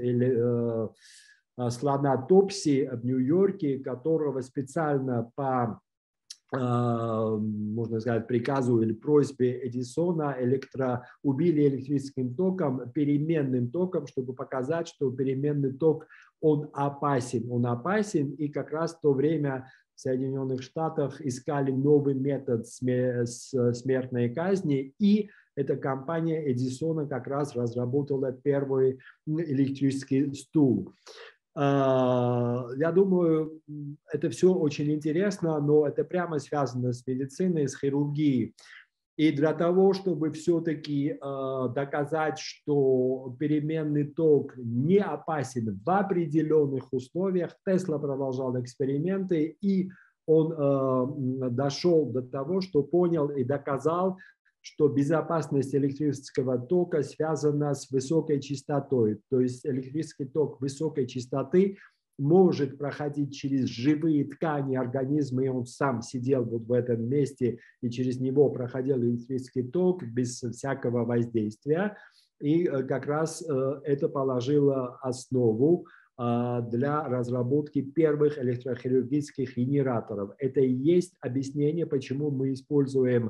слона Топси в Нью-Йорке, которого специально по, можно сказать, приказу или просьбе Эдисона электро... убили электрическим током, переменным током, чтобы показать, что переменный ток, он опасен. Он опасен, и как раз в то время в Соединенных Штатах искали новый метод смертной казни, и эта компания Эдисона как раз разработала первый электрический стул. Я думаю, это все очень интересно, но это прямо связано с медициной, с хирургией. И для того, чтобы все-таки доказать, что переменный ток не опасен в определенных условиях, Тесла продолжал эксперименты, и он дошел до того, что понял и доказал, что безопасность электрического тока связана с высокой частотой. То есть электрический ток высокой частоты может проходить через живые ткани организма, и он сам сидел вот в этом месте, и через него проходил электрический ток без всякого воздействия. И как раз это положило основу для разработки первых электрохирургических генераторов. Это и есть объяснение, почему мы используем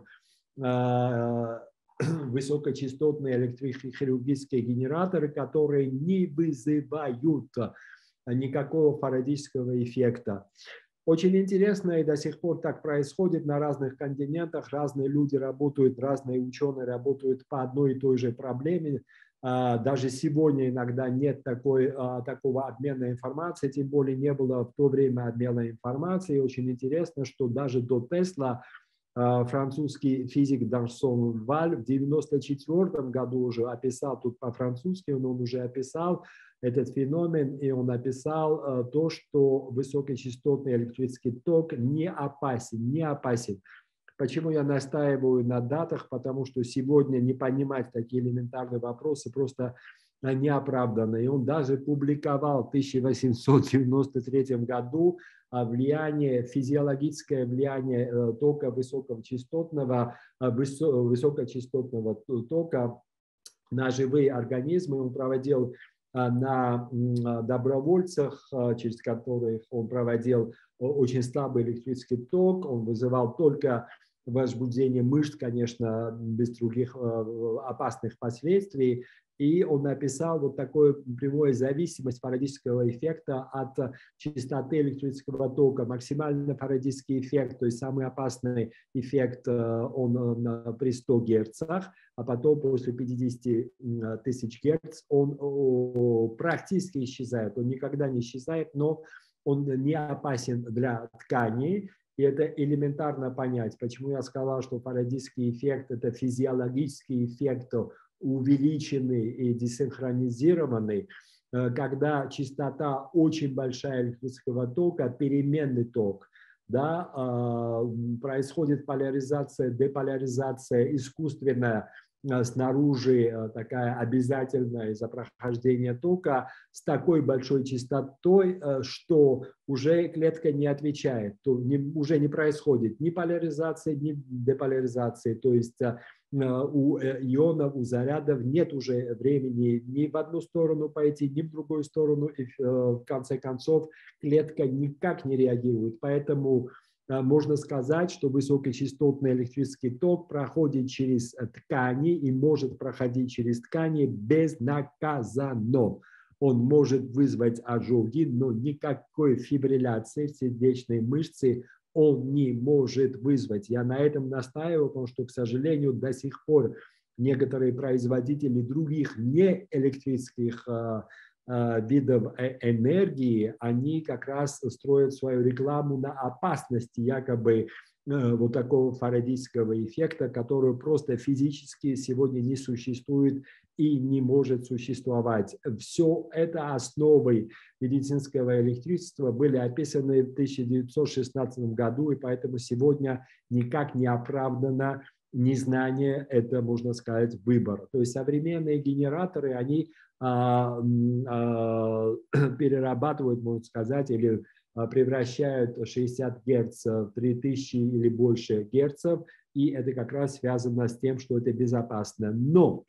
высокочастотные электрохирургические генераторы, которые не вызывают никакого фарадийского эффекта. Очень интересно, и до сих пор так происходит на разных континентах. Разные люди работают, разные ученые работают по одной и той же проблеме. Даже сегодня иногда нет такой, такого обмена информацией, тем более не было в то время обмена информацией. Очень интересно, что даже до Тесла французский физик Дарсон Валь в девяносто четвёртом году уже описал, тут по-французски он уже описал этот феномен, и он описал то, что высокочастотный электрический ток не опасен, не опасен. Почему я настаиваю на датах? Потому что сегодня не понимать такие элементарные вопросы просто неоправданно. И он даже публиковал в тысяча восемьсот девяносто третьем году влияние, физиологическое влияние тока высокочастотного, высокочастотного тока на живые организмы. Он проводил на добровольцах, через которых он проводил очень слабый электрический ток, он вызывал только возбуждение мышц, конечно, без других опасных последствий. И он написал вот такую прямую зависимость фарадийского эффекта от частоты электрического тока. Максимально фарадийский эффект, то есть самый опасный эффект, он при ста герцах, а потом после пятидесяти тысяч герц он практически исчезает. Он никогда не исчезает, но он не опасен для тканей. И это элементарно понять. Почему я сказал, что фарадийский эффект – это физиологический эффект, увеличенный и десинхронизированный, когда частота очень большая электрического тока, переменный ток, да, происходит поляризация, деполяризация искусственная, снаружи такая обязательная из-за прохождения тока с такой большой частотой, что уже клетка не отвечает, то не, уже не происходит ни поляризации, ни деполяризации, то есть у ионов, у зарядов нет уже времени ни в одну сторону пойти, ни в другую сторону, и в конце концов клетка никак не реагирует, поэтому можно сказать, что высокочастотный электрический ток проходит через ткани и может проходить через ткани безнаказанно. Он может вызвать ожоги, но никакой фибрилляции сердечной мышцы он не может вызвать. Я на этом настаиваю, потому что, к сожалению, до сих пор некоторые производители других неэлектрических видов энергии, они как раз строят свою рекламу на опасности якобы вот такого фарадийского эффекта, который просто физически сегодня не существует и не может существовать. Все это основы медицинского электричества были описаны в тысяча девятьсот шестнадцатом году, и поэтому сегодня никак не оправдано незнание, это, можно сказать, выбор. То есть современные генераторы, они а, а, перерабатывают, можно сказать, или превращают шестьдесят герц в три тысячи или больше герцев, и это как раз связано с тем, что это безопасно. Но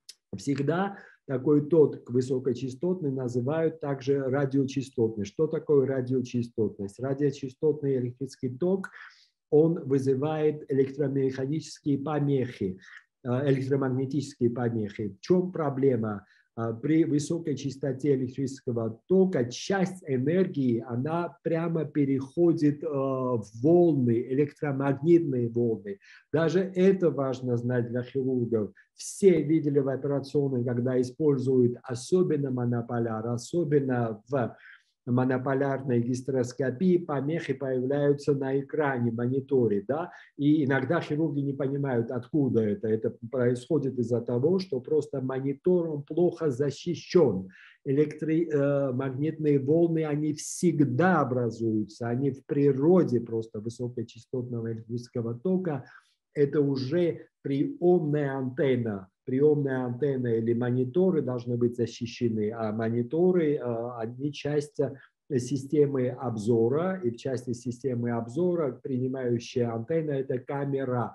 всегда такой ток высокочастотный называют также радиочастотный. Что такое радиочастотность? Радиочастотный электрический ток, он вызывает электромеханические помехи, электромагнетические помехи. В чем проблема? При высокой частоте электрического тока часть энергии, она прямо переходит в волны, электромагнитные волны. Даже это важно знать для хирургов. Все видели в операционной, когда используют особенно монополяр, особенно в монополярной гистероскопии, помехи появляются на экране, мониторе, да, и иногда хирурги не понимают, откуда это. Это происходит из-за того, что просто монитор, он плохо защищен. Электромагнитные волны, они всегда образуются, они в природе просто высокочастотного электрического тока. Это уже приемная антенна. Приемная антенна или мониторы должны быть защищены, а мониторы, они часть системы обзора, и в части системы обзора принимающая антенна – это камера.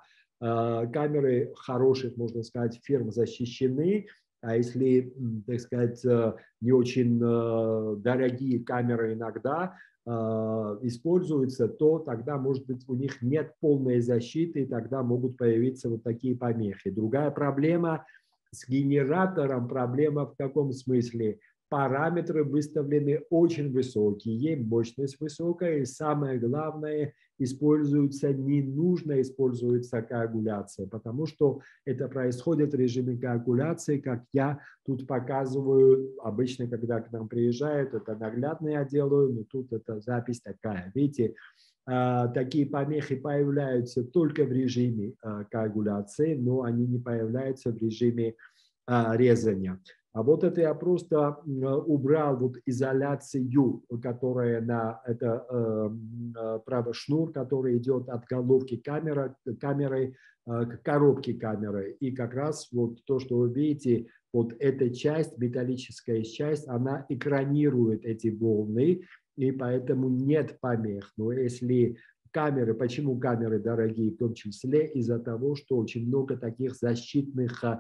Камеры хороших, можно сказать, фирм защищены, а если, так сказать, не очень дорогие камеры иногда используются, то тогда, может быть, у них нет полной защиты, и тогда могут появиться вот такие помехи. Другая проблема с генератором, проблема в каком смысле? Параметры выставлены очень высокие, мощность высокая, и самое главное, используется, не нужно используется коагуляция, потому что это происходит в режиме коагуляции, как я тут показываю, обычно, когда к нам приезжают, это наглядно я делаю, но тут это запись такая, видите, такие помехи появляются только в режиме коагуляции, но они не появляются в режиме резания. А вот это я просто убрал вот изоляцию, которая на это э, правый шнур, который идет от головки камеры, камеры э, к коробке камеры. И как раз вот то, что вы видите, вот эта часть, металлическая часть, она экранирует эти волны, и поэтому нет помех. Но если камеры, почему камеры дорогие, в том числе из-за того, что очень много таких защитных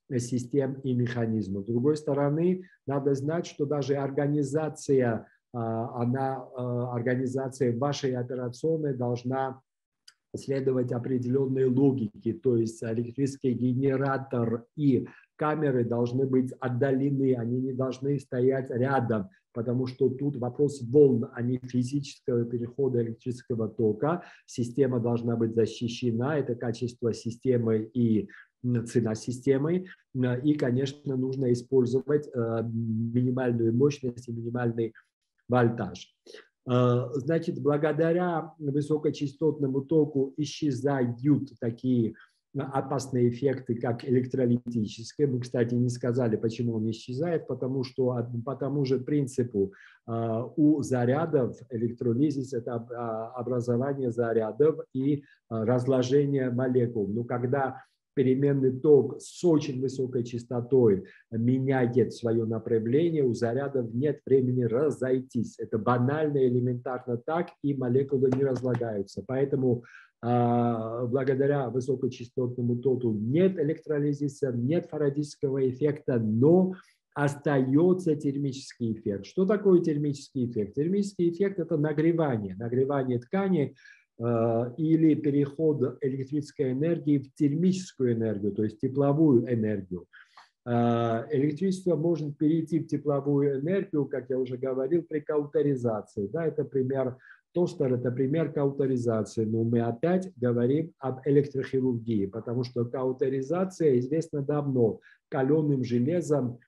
систем и механизмов. С другой стороны, надо знать, что даже организация, она, организация вашей операционной должна следовать определенной логике, то есть электрический генератор и камеры должны быть отдалены, они не должны стоять рядом, потому что тут вопрос волн, а не физического перехода электрического тока. Система должна быть защищена, это качество системы и цена системы. И, конечно, нужно использовать минимальную мощность и минимальный вольтаж. Значит, благодаря высокочастотному току исчезают такие опасные эффекты, как электролитические. Мы, кстати, не сказали, почему он исчезает, потому что по тому же принципу у зарядов электролизис – это образование зарядов и разложение молекул. Но когда переменный ток с очень высокой частотой меняет свое направление, у зарядов нет времени разойтись. Это банально, элементарно так, и молекулы не разлагаются. Поэтому э, благодаря высокочастотному току нет электролизиса, нет фарадийского эффекта, но остается термический эффект. Что такое термический эффект? Термический эффект – это нагревание, нагревание ткани, или переход электрической энергии в термическую энергию, то есть тепловую энергию. Электричество может перейти в тепловую энергию, как я уже говорил, при каутеризации. Да, это пример, тостер – это пример каутеризации, но мы опять говорим об электрохирургии, потому что каутеризация известна давно. Каленым железом,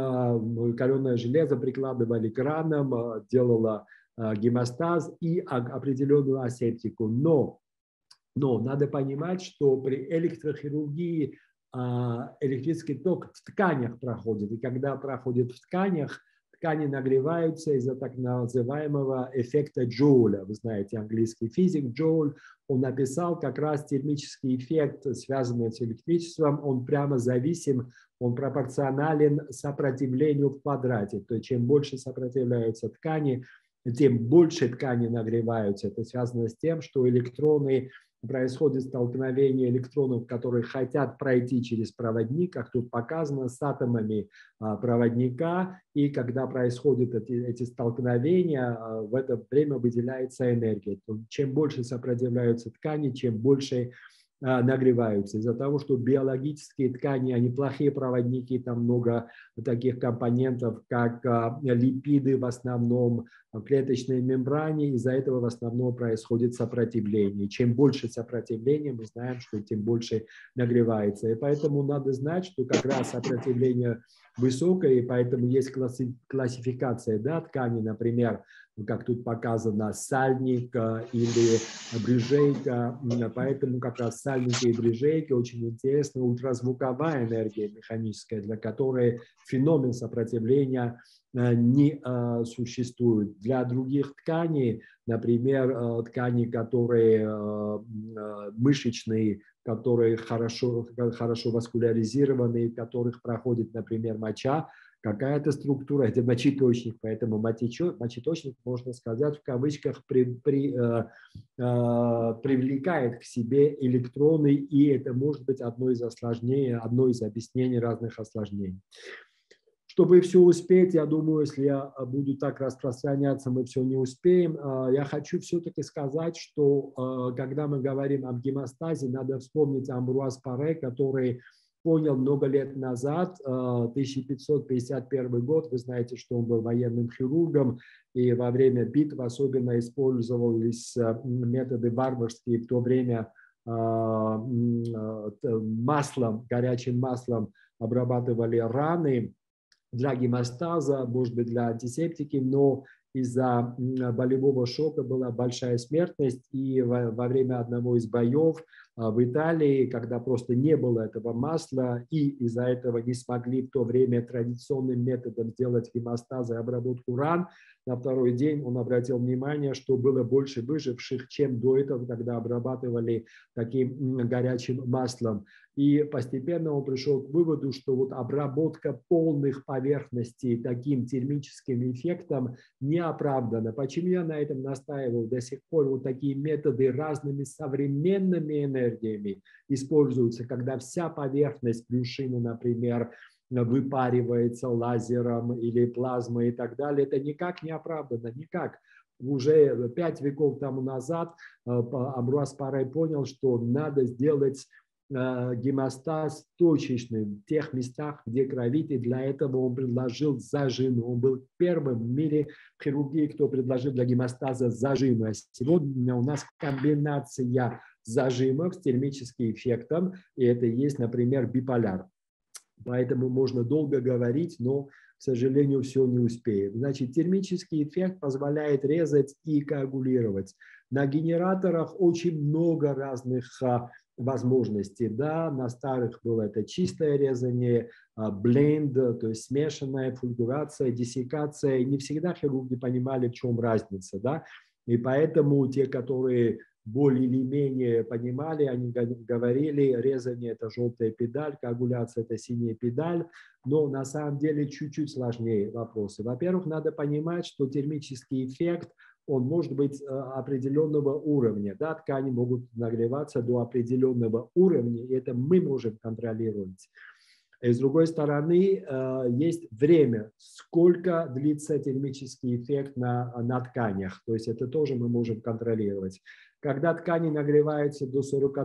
каленое железо прикладывали к ранам, делало гемостаз и определенную асептику. Но, но надо понимать, что при электрохирургии электрический ток в тканях проходит. И когда проходит в тканях, ткани нагреваются из-за так называемого эффекта Джоуля. Вы знаете, английский физик Джоуль, он написал как раз термический эффект, связанный с электричеством, он прямо зависим, он пропорционален сопротивлению в квадрате. То есть чем больше сопротивляются ткани, тем больше ткани нагреваются. Это связано с тем, что электроны, происходит столкновение электронов, которые хотят пройти через проводник, как тут показано, с атомами проводника. И когда происходят эти, эти столкновения, в это время выделяется энергия. Чем больше сопротивляются ткани, чем больше нагреваются. Из-за того, что биологические ткани, они плохие проводники, там много таких компонентов, как липиды в основном, в клеточной мембране, из-за этого в основном происходит сопротивление. Чем больше сопротивления, мы знаем, что тем больше нагревается. И поэтому надо знать, что как раз сопротивление высокое, и поэтому есть класси классификация, да, ткани, например, как тут показано, сальник или брюжейка. Поэтому как раз сальники и брюжейки очень интересна ультразвуковая энергия механическая, для которой феномен сопротивления не существует. Для других тканей, например, ткани, которые мышечные, которые хорошо, хорошо васкуляризированы, в которых проходит, например, моча, какая-то структура, это мочеточник, поэтому мочеточник, можно сказать, в кавычках, при, при, э, э, привлекает к себе электроны, и это может быть одно из осложнений, одно из объяснений разных осложнений. Чтобы все успеть, я думаю, если я буду так распространяться, мы все не успеем. Я хочу все-таки сказать, что когда мы говорим об гемостазе, надо вспомнить Амбруаз Паре, который понял много лет назад, тысяча пятьсот пятьдесят первый год, вы знаете, что он был военным хирургом, и во время битв особенно использовались методы варварские, в то время маслом, горячим маслом обрабатывали раны для гемостаза, может быть, для антисептики, но из-за болевого шока была большая смертность, и во, во время одного из боев в Италии, когда просто не было этого масла, и из-за этого не смогли в то время традиционным методом сделать гемостаз и обработку ран, на второй день он обратил внимание, что было больше выживших, чем до этого, когда обрабатывали таким горячим маслом. И постепенно он пришел к выводу, что вот обработка полных поверхностей таким термическим эффектом не оправдана. Почему я на этом настаивал? До сих пор вот такие методы разными современными энергиями энергиями используются, когда вся поверхность брюшины, например, выпаривается лазером или плазмой и так далее. Это никак не оправдано, никак. Уже пять веков тому назад Амбруаз Паре понял, что надо сделать гемостаз точечным в тех местах, где кровит, и для этого он предложил зажимы. Он был первым в мире в хирургии, кто предложил для гемостаза зажимы. Сегодня у нас комбинация зажимов с термическим эффектом, и это есть, например, биполяр. Поэтому можно долго говорить, но, к сожалению, все не успеем. Значит, термический эффект позволяет резать и коагулировать. На генераторах очень много разных возможностей. Да, на старых было это чистое резание, бленд, то есть смешанная фульгурация, диссекация. И не всегда хирурги понимали, в чем разница. Да? И поэтому те, которые более или менее понимали, они говорили, резание – это желтая педаль, коагуляция – это синяя педаль, но на самом деле чуть-чуть сложнее вопросы. Во-первых, надо понимать, что термический эффект, он может быть определенного уровня, да, ткани могут нагреваться до определенного уровня, и это мы можем контролировать. И с другой стороны, есть время, сколько длится термический эффект на, на тканях, то есть это тоже мы можем контролировать. Когда ткани нагреваются до сорока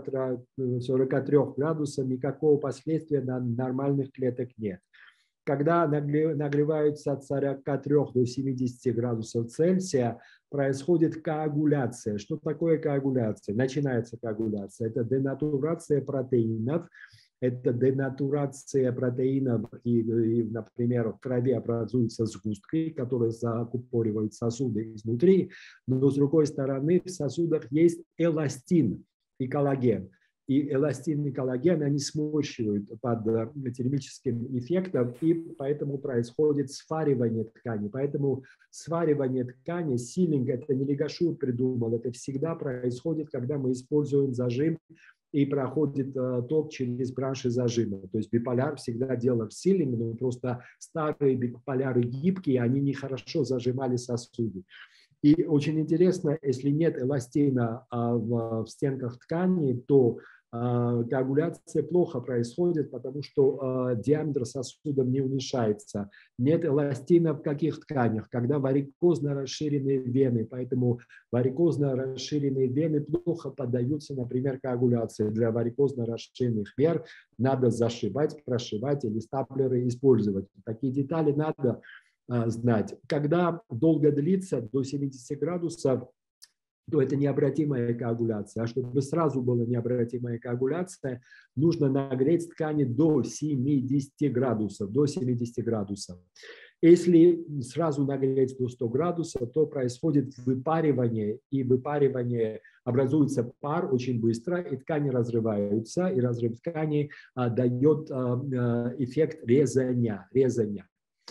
трёх градусов, никакого последствия на нормальных клеток нет. Когда нагреваются от сорока трёх до семидесяти градусов Цельсия, происходит коагуляция. Что такое коагуляция? Начинается коагуляция. Это денатурация протеинов. Это денатурация протеинов, и, и, например, в крови образуются сгустки, которые закупоривают сосуды изнутри, но с другой стороны в сосудах есть эластин и коллаген. И эластин и коллаген, они сморщивают под термическим эффектом, и поэтому происходит сваривание ткани. Поэтому сваривание ткани, силинг, это не Легашур придумал, это всегда происходит, когда мы используем зажим, и проходит э, ток через бранши зажима. То есть биполяр всегда делал силинг, но просто старые биполяры гибкие, они нехорошо зажимали сосуды. И очень интересно, если нет эластина э, в, в стенках ткани, то э, коагуляция плохо происходит, потому что э, диаметр сосудов не уменьшается. Нет эластина в каких тканях? Когда варикозно расширенные вены, поэтому варикозно расширенные вены плохо поддаются, например, коагуляции. Для варикозно расширенных вен надо зашивать, прошивать или стаплеры использовать. Такие детали надо а, знать. Когда долго длится, до семидесяти градусов, то это необратимая коагуляция. А чтобы сразу была необратимая коагуляция, нужно нагреть ткани до семидесяти градусов. До семидесяти градусов. Если сразу нагреть до ста градусов, то происходит выпаривание, и выпаривание образуется пар очень быстро, и ткани разрываются, и разрыв тканей а, дает а, эффект резания, резания.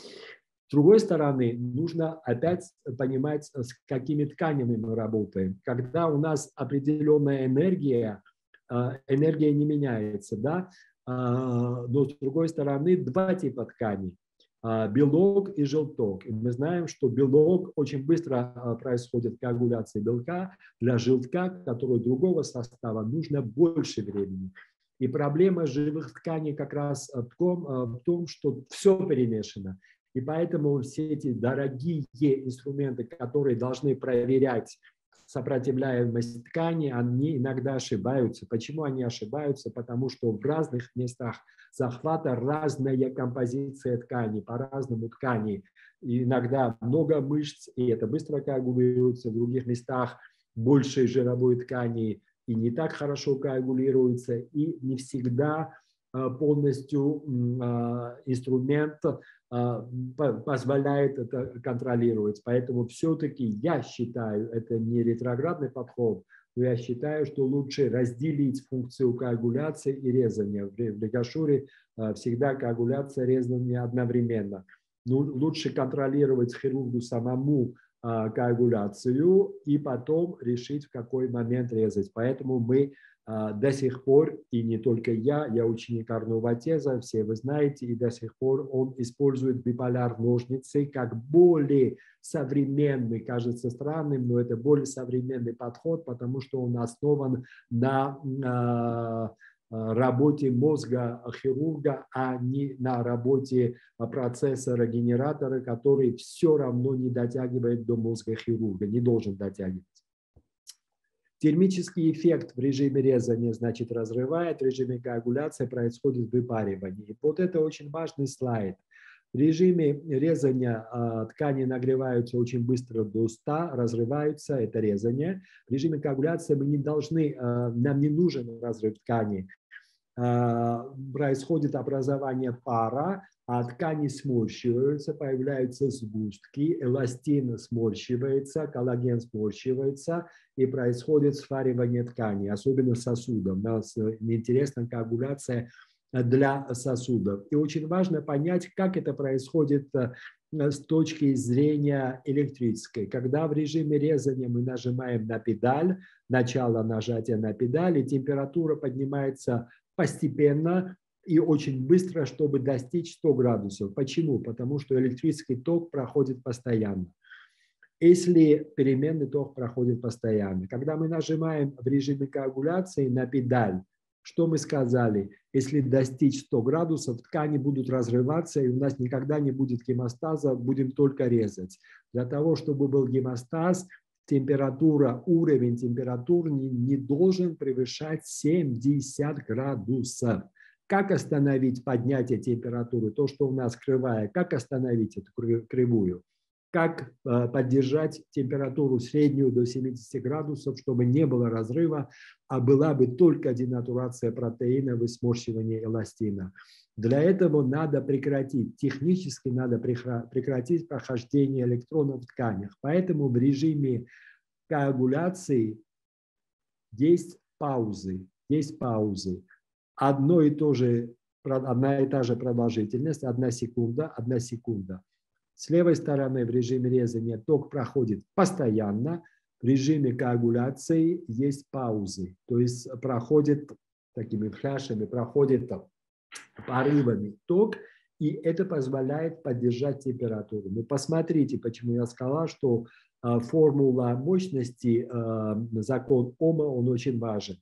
С другой стороны, нужно опять понимать, с какими тканями мы работаем. Когда у нас определенная энергия, энергия не меняется, да? Но с другой стороны, два типа тканей. Белок и желток. И мы знаем, что белок очень быстро происходит коагуляция белка. Для желтка, который другого состава, нужно больше времени. И проблема живых тканей как раз в том, в том, что все перемешано. И поэтому все эти дорогие инструменты, которые должны проверять сопротивляемость ткани, они иногда ошибаются. Почему они ошибаются? Потому что в разных местах захвата разная композиция ткани, по-разному ткани. И иногда много мышц, и это быстро коагулируется, в других местах больше жировой ткани, и не так хорошо коагулируется, и не всегда полностью инструмент позволяет это контролировать. Поэтому все-таки я считаю, это не ретроградный подход, но я считаю, что лучше разделить функцию коагуляции и резания. В Легашуре всегда коагуляция и резание одновременно. Ну, лучше контролировать хирургу самому коагуляцию и потом решить, в какой момент резать. Поэтому мы До сих пор, и не только я, я ученик Арно Ватеза, все вы знаете, и до сих пор он использует биполяр-ножницы как более современный, кажется странным, но это более современный подход, потому что он основан на работе мозга хирурга, а не на работе процессора-генератора, который все равно не дотягивает до мозга хирурга, не должен дотягивать. Термический эффект в режиме резания, значит, разрывает, в режиме коагуляции происходит выпаривание. И вот это очень важный слайд. В режиме резания э, ткани нагреваются очень быстро до ста, разрываются, это резание. В режиме коагуляции мы не должны, э, нам не нужен разрыв ткани. Э, происходит образование пара, а ткани сморщиваются, появляются сгустки, эластин сморщивается, коллаген сморщивается, и происходит сваривание ткани, особенно сосудов. Нас интересна коагуляция для сосудов. И очень важно понять, как это происходит с точки зрения электрической. Когда в режиме резания мы нажимаем на педаль, начало нажатия на педаль, и температура поднимается постепенно и очень быстро, чтобы достичь ста градусов. Почему? Потому что электрический ток проходит постоянно. Если переменный ток проходит постоянно. Когда мы нажимаем в режиме коагуляции на педаль, что мы сказали? Если достичь ста градусов, ткани будут разрываться, и у нас никогда не будет гемостаза, будем только резать. Для того, чтобы был гемостаз, температура, уровень температуры не, не должен превышать семьдесят градусов. Как остановить поднятие температуры? То, что у нас кривая, как остановить эту кривую? Как поддержать температуру среднюю до семидесяти градусов, чтобы не было разрыва, а была бы только денатурация протеина и сморщивание эластина. Для этого надо прекратить, технически надо прекратить прохождение электронов в тканях. Поэтому в режиме коагуляции есть паузы, есть паузы. Одно и то же, одна и та же продолжительность, одна секунда, одна секунда. С левой стороны в режиме резания ток проходит постоянно, в режиме коагуляции есть паузы, то есть проходит такими фляшами, проходит порывами ток, и это позволяет поддержать температуру. Но посмотрите, почему я сказал, что формула мощности, закон Ома, он очень важен.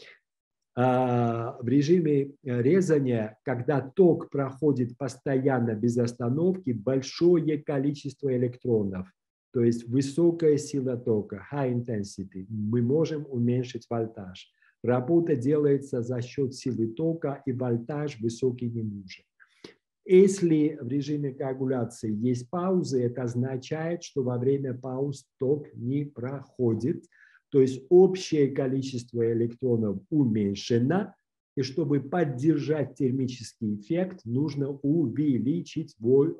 В режиме резания, когда ток проходит постоянно без остановки, большое количество электронов, то есть высокая сила тока, high intensity, мы можем уменьшить вольтаж. Работа делается за счет силы тока, и вольтаж высокий не нужен. Если в режиме коагуляции есть паузы, это означает, что во время пауз ток не проходит. То есть общее количество электронов уменьшено, и чтобы поддержать термический эффект, нужно увеличить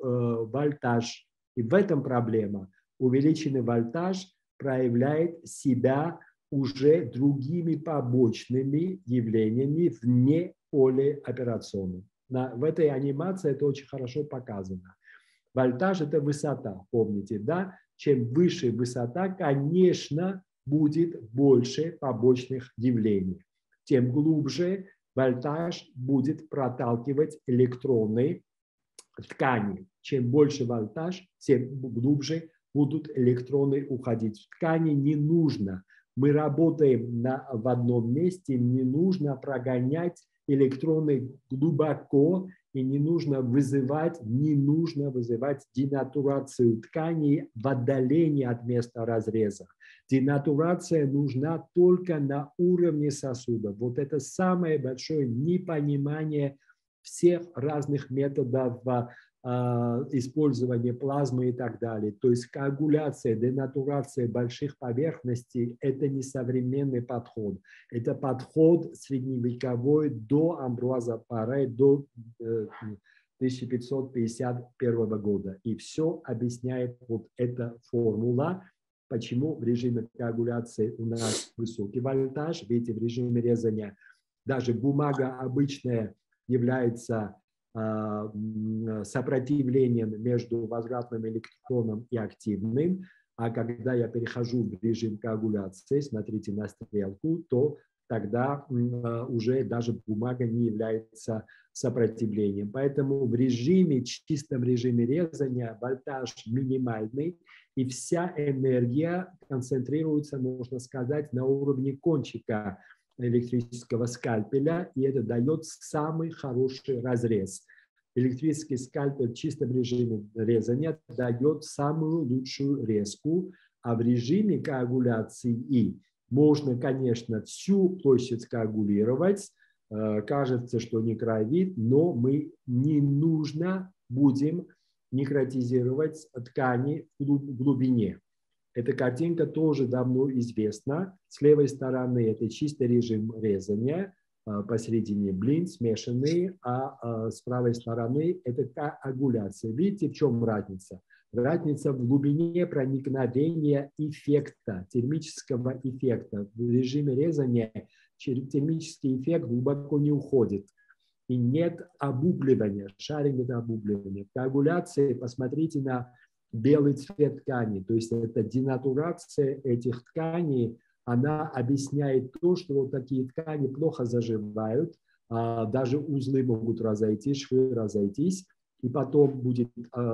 вольтаж. И в этом проблема. Увеличенный вольтаж проявляет себя уже другими побочными явлениями вне поля операционного. В этой анимации это очень хорошо показано. Вольтаж – это высота, помните, да? Чем выше высота, конечно, будет больше побочных явлений. Тем глубже вольтаж будет проталкивать электроны в ткани. Чем больше вольтаж, тем глубже будут электроны уходить в ткани. Не нужно. Мы работаем на, в одном месте, не нужно прогонять электроны глубоко, и не нужно вызывать, не нужно вызывать денатурацию тканей в отдалении от места разреза. Денатурация нужна только на уровне сосуда. Вот это самое большое непонимание всех разных методов э, использования плазмы и так далее. То есть коагуляция, денатурация больших поверхностей – это не современный подход. Это подход средневековой до Амбруаза Паре, до э, тысяча пятьсот пятьдесят первого года. И все объясняет вот эта формула. Почему в режиме коагуляции у нас высокий вольтаж, видите, в режиме резания даже бумага обычная является э, сопротивлением между возвратным электроном и активным, а когда я перехожу в режим коагуляции, смотрите на стрелку, то тогда уже даже бумага не является сопротивлением. Поэтому в режиме, чистом режиме резания вольтаж минимальный, и вся энергия концентрируется, можно сказать, на уровне кончика электрического скальпеля, и это дает самый хороший разрез. Электрический скальпель в чистом режиме резания дает самую лучшую резку, а в режиме коагуляции можно, конечно, всю площадь коагулировать. Кажется, что не кровит, но мы не нужно будем некротизировать ткани в глубине. Эта картинка тоже давно известна. С левой стороны это чистый режим резания, посередине блин, смешанный, а с правой стороны это коагуляция. Видите, в чем разница? Разница в глубине проникновения эффекта, термического эффекта. В режиме резания термический эффект глубоко не уходит. И нет обугливания, шарингового обугливания. В коагуляции посмотрите на белый цвет ткани, то есть это денатурация этих тканей, она объясняет то, что вот такие ткани плохо заживают, даже узлы могут разойтись, швы разойтись, и потом будет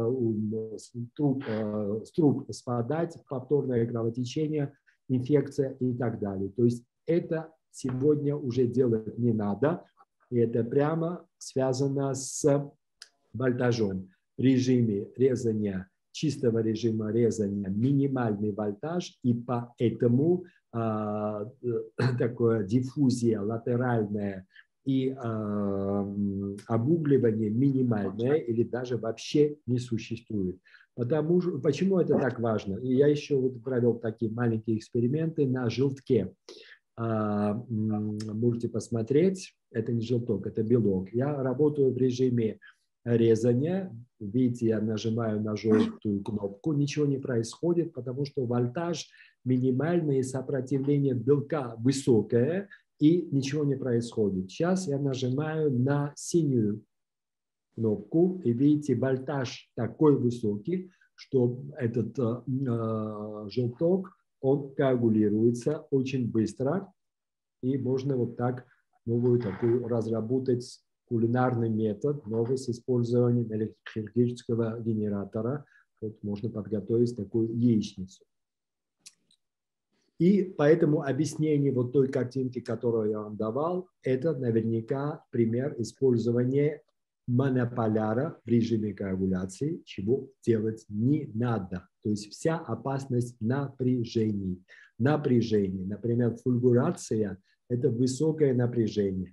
струп, струп спадать, повторное кровотечение, инфекция и так далее. То есть это сегодня уже делать не надо, и это прямо связано с вольтажом. В режиме резания, чистого режима резания минимальный вольтаж, и поэтому а, такое диффузия латеральная и а, обугливание минимальное или даже вообще не существует. Потому, почему это так важно? И я еще вот провел такие маленькие эксперименты на желтке. А, можете посмотреть, это не желток, это белок. Я работаю в режиме резания. Видите, я нажимаю на желтую кнопку, ничего не происходит, потому что вольтаж минимальный, сопротивление белка высокое, и ничего не происходит. Сейчас я нажимаю на синюю кнопку, и видите, вольтаж такой высокий, что этот э, желток, он коагулируется очень быстро, и можно вот так новую такую разработать кулинарный метод, новый с использованием электрохирургического генератора. Вот можно подготовить такую яичницу. И поэтому объяснение вот той картинки, которую я вам давал, это наверняка пример использования монополяра в режиме коагуляции, чего делать не надо. То есть вся опасность напряжений. Напряжение. Например, фульгурация – это высокое напряжение.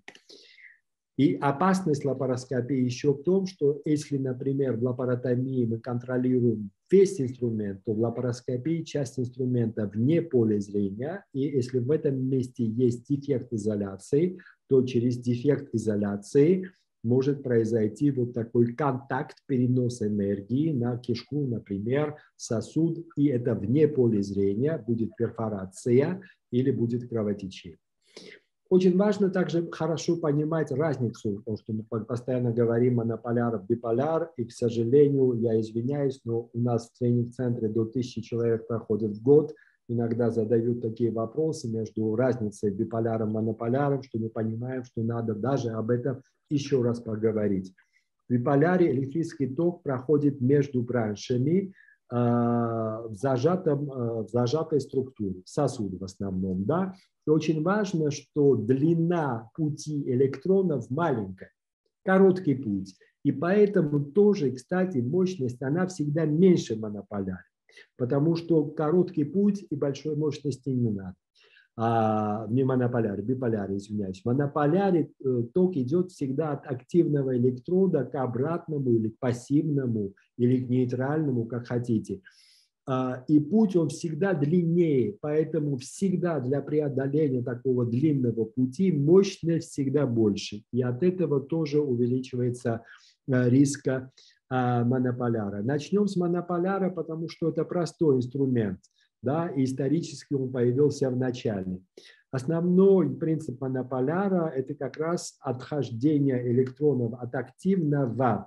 И опасность лапароскопии еще в том, что если, например, в лапаротомии мы контролируем весь инструмент, то в лапароскопии часть инструмента вне поля зрения, и если в этом месте есть дефект изоляции, то через дефект изоляции может произойти вот такой контакт, перенос энергии на кишку, например, сосуд, и это вне поля зрения, будет перфорация или будет кровотечение. Очень важно также хорошо понимать разницу, потому что мы постоянно говорим монополяр, биполяр, и, к сожалению, я извиняюсь, но у нас в тренинг-центре до тысячи человек проходит в год, иногда задают такие вопросы между разницей биполяром и монополяром, что мы понимаем, что надо даже об этом еще раз поговорить. В биполяре электрический ток проходит между браншами э, в, зажатом, э, в зажатой структуре, сосуд в основном, да. И очень важно, что длина пути электронов маленькая, короткий путь. И поэтому тоже, кстати, мощность, она всегда меньше монополяра, потому что короткий путь и большой мощности не надо. А, не монополяре, биполяре, извиняюсь. В монополяре э, ток идет всегда от активного электрода к обратному или к пассивному, или к нейтральному, как хотите. И путь он всегда длиннее, поэтому всегда для преодоления такого длинного пути мощность всегда больше. И от этого тоже увеличивается риск монополяра. Начнем с монополяра, потому что это простой инструмент, да, и исторически он появился в начале. Основной принцип монополяра – это как раз отхождение электронов от активного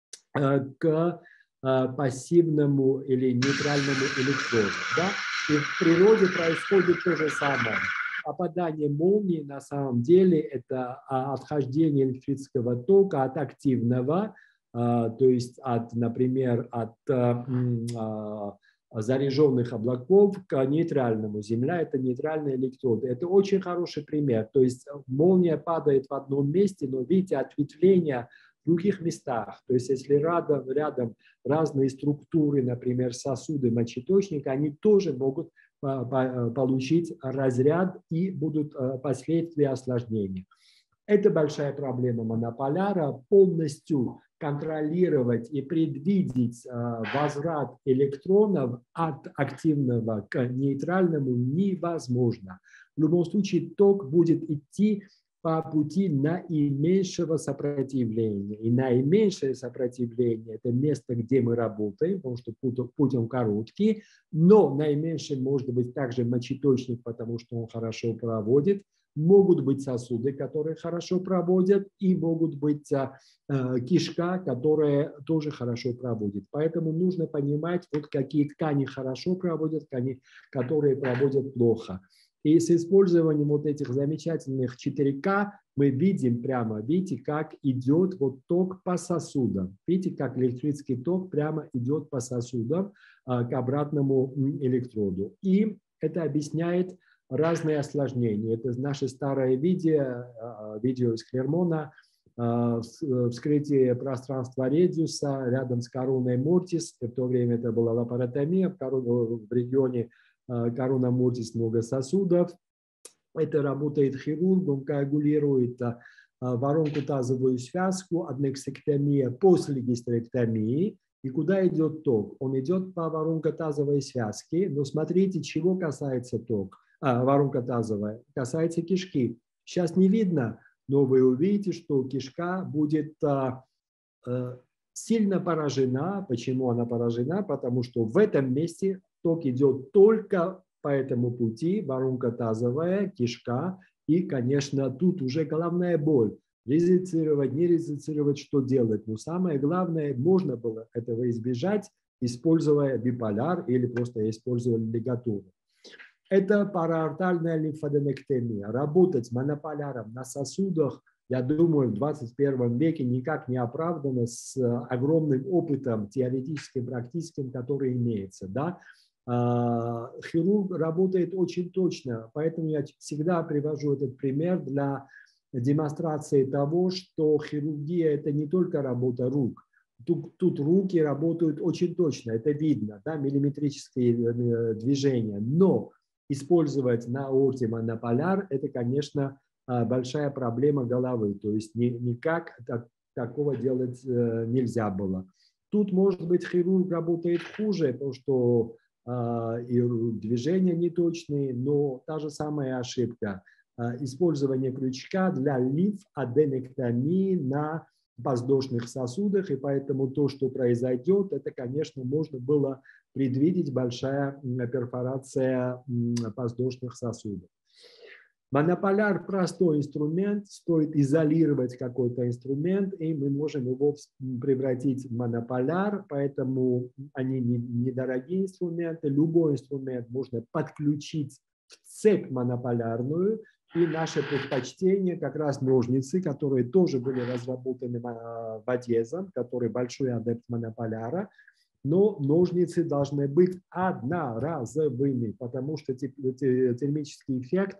к пассивному или нейтральному электроду. Да? И в природе происходит то же самое. попадание молнии на самом деле это отхождение электрического тока от активного, то есть от, например, от заряженных облаков к нейтральному. Земля – это нейтральные электроды. Это очень хороший пример. То есть молния падает в одном месте, но видите ответвления в других местах. То есть если рядом, рядом разные структуры, например, сосуды, мочеточника, они тоже могут получить разряд и будут последствия осложнения. Это большая проблема монополяра. Полностью контролировать и предвидеть возврат электронов от активного к нейтральному невозможно. В любом случае ток будет идти по пути наименьшего сопротивления. И наименьшее сопротивление – это место, где мы работаем, потому что путь он короткий, но наименьшим может быть также мочеточник, потому что он хорошо проводит. Могут быть сосуды, которые хорошо проводят, и могут быть э, кишка, которая тоже хорошо проводит. Поэтому нужно понимать, вот какие ткани хорошо проводят, ткани, которые проводят плохо. И с использованием вот этих замечательных четыре ка мы видим прямо, видите, как идет вот ток по сосудам. Видите, как электрический ток прямо идет по сосудам э, к обратному электроду. И это объясняет разные осложнения. Это наше старое видео, видео из Клермона, вскрытие пространства Редиуса рядом с короной Мортис. В то время это была лапаротомия. В регионе корона Мортис много сосудов. Это работает хирург, он коагулирует воронку тазовую связку, аднексэктомия после гистерэктомии. И куда идет ток? Он идет по воронкотазовой связке. Но смотрите, чего касается ток. А, воронка тазовая, касается кишки. Сейчас не видно, но вы увидите, что кишка будет а, а, сильно поражена. Почему она поражена? Потому что в этом месте ток идет только по этому пути, воронка тазовая, кишка. И, конечно, тут уже головная боль. Резицировать, не резицировать, что делать. Но самое главное, можно было этого избежать, используя биполяр или просто используя лигатуру. Это параортальная лимфоденектомия. Работать монополяром на сосудах, я думаю, в двадцать первом веке никак не оправдано с огромным опытом теоретическим, практическим, который имеется. Да? Хирург работает очень точно, поэтому я всегда привожу этот пример для демонстрации того, что хирургия – это не только работа рук. Тут, тут руки работают очень точно, это видно, да? Миллиметрические движения. Но использовать на аорте монополяр – это, конечно, большая проблема головы. То есть никак так, такого делать нельзя было. Тут, может быть, хирург работает хуже, потому что и движения неточные, но та же самая ошибка. Использование крючка для лимфоденектомии на подвздошных сосудах, и поэтому то, что произойдет, это, конечно, можно было предвидеть, большая перфорация подвздошных сосудов. Монополяр – простой инструмент, стоит изолировать какой-то инструмент, и мы можем его превратить в монополяр, поэтому они недорогие инструменты. Любой инструмент можно подключить в цепь монополярную, и наше предпочтение как раз ножницы, которые тоже были разработаны Вадьезом, который большой адепт монополяра, но ножницы должны быть одноразовыми, потому что термический эффект,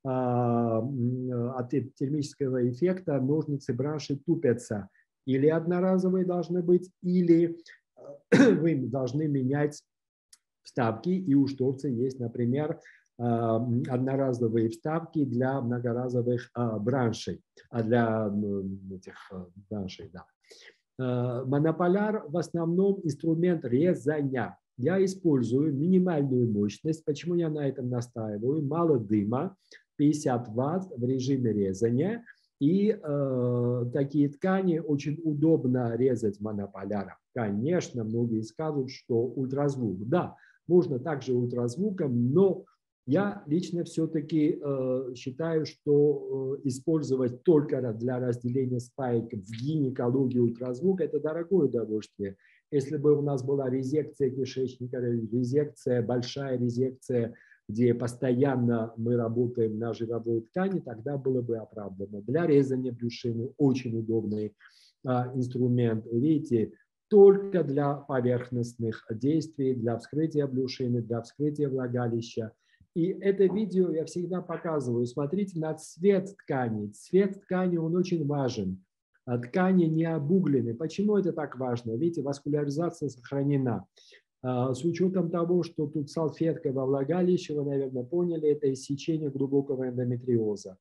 от термического эффекта ножницы бранши тупятся. Или одноразовые должны быть, или вы должны менять вставки, и у штофца есть, например, одноразовые вставки для многоразовых браншей, для этих браншей, да. Монополяр в основном инструмент резания. Я использую минимальную мощность. Почему я на этом настаиваю? Мало дыма, пятьдесят ватт в режиме резания. И э, такие ткани очень удобно резать монополяром. Конечно, многие скажут, что ультразвук. Да, можно также ультразвуком, но я лично все-таки э, считаю, что э, использовать только для разделения спаек в гинекологии ультразвук – это дорогое удовольствие. Если бы у нас была резекция кишечника, резекция, большая резекция где постоянно мы работаем на жировой ткани, тогда было бы оправдано. Для резания брюшины очень удобный а, инструмент. Видите, только для поверхностных действий, для вскрытия брюшины, для вскрытия влагалища. И это видео я всегда показываю. Смотрите на цвет ткани. Цвет ткани, он очень важен. Ткани не обуглены. Почему это так важно? Видите, васкуляризация сохранена. С учетом того, что тут салфетка во влагалище, вы, наверное, поняли, это иссечение глубокого эндометриоза.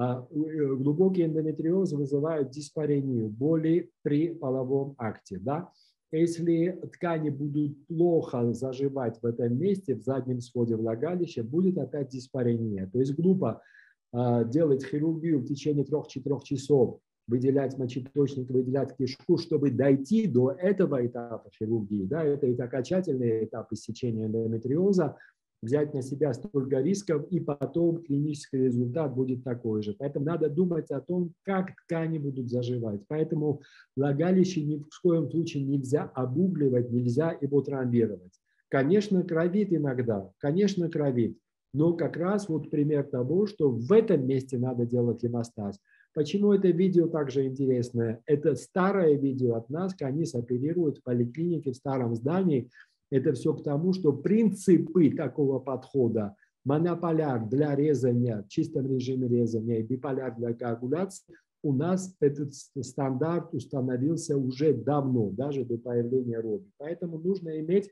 Глубокий эндометриоз вызывает диспарению, боли при половом акте. Да? Если ткани будут плохо заживать в этом месте, в заднем своде влагалища, будет опять диспарения. То есть глупо делать хирургию в течение трех-четырех часов, выделять мочеточник, выделять кишку, чтобы дойти до этого этапа хирургии. Да, это и окончательный этап иссечения эндометриоза, взять на себя столько рисков, и потом клинический результат будет такой же. Поэтому надо думать о том, как ткани будут заживать. Поэтому влагалище ни в коем случае нельзя обугливать, нельзя его травмировать. Конечно, кровит иногда, конечно, кровит, но как раз вот пример того, что в этом месте надо делать гемостаз. Почему это видео также интересное? Это старое видео от нас, Канис оперирует в поликлинике в старом здании. Это все к тому, что принципы такого подхода, монополяр для резания, в чистом режиме резания и биполяр для коагуляции, у нас этот стандарт установился уже давно, даже до появления РОВИ. Поэтому нужно иметь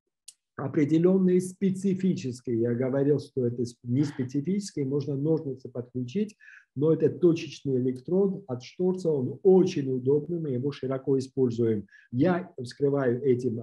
определенные специфические, я говорил, что это не специфические, можно ножницы подключить, но это точечный электрод от Шторца, он очень удобный, мы его широко используем. Я вскрываю этим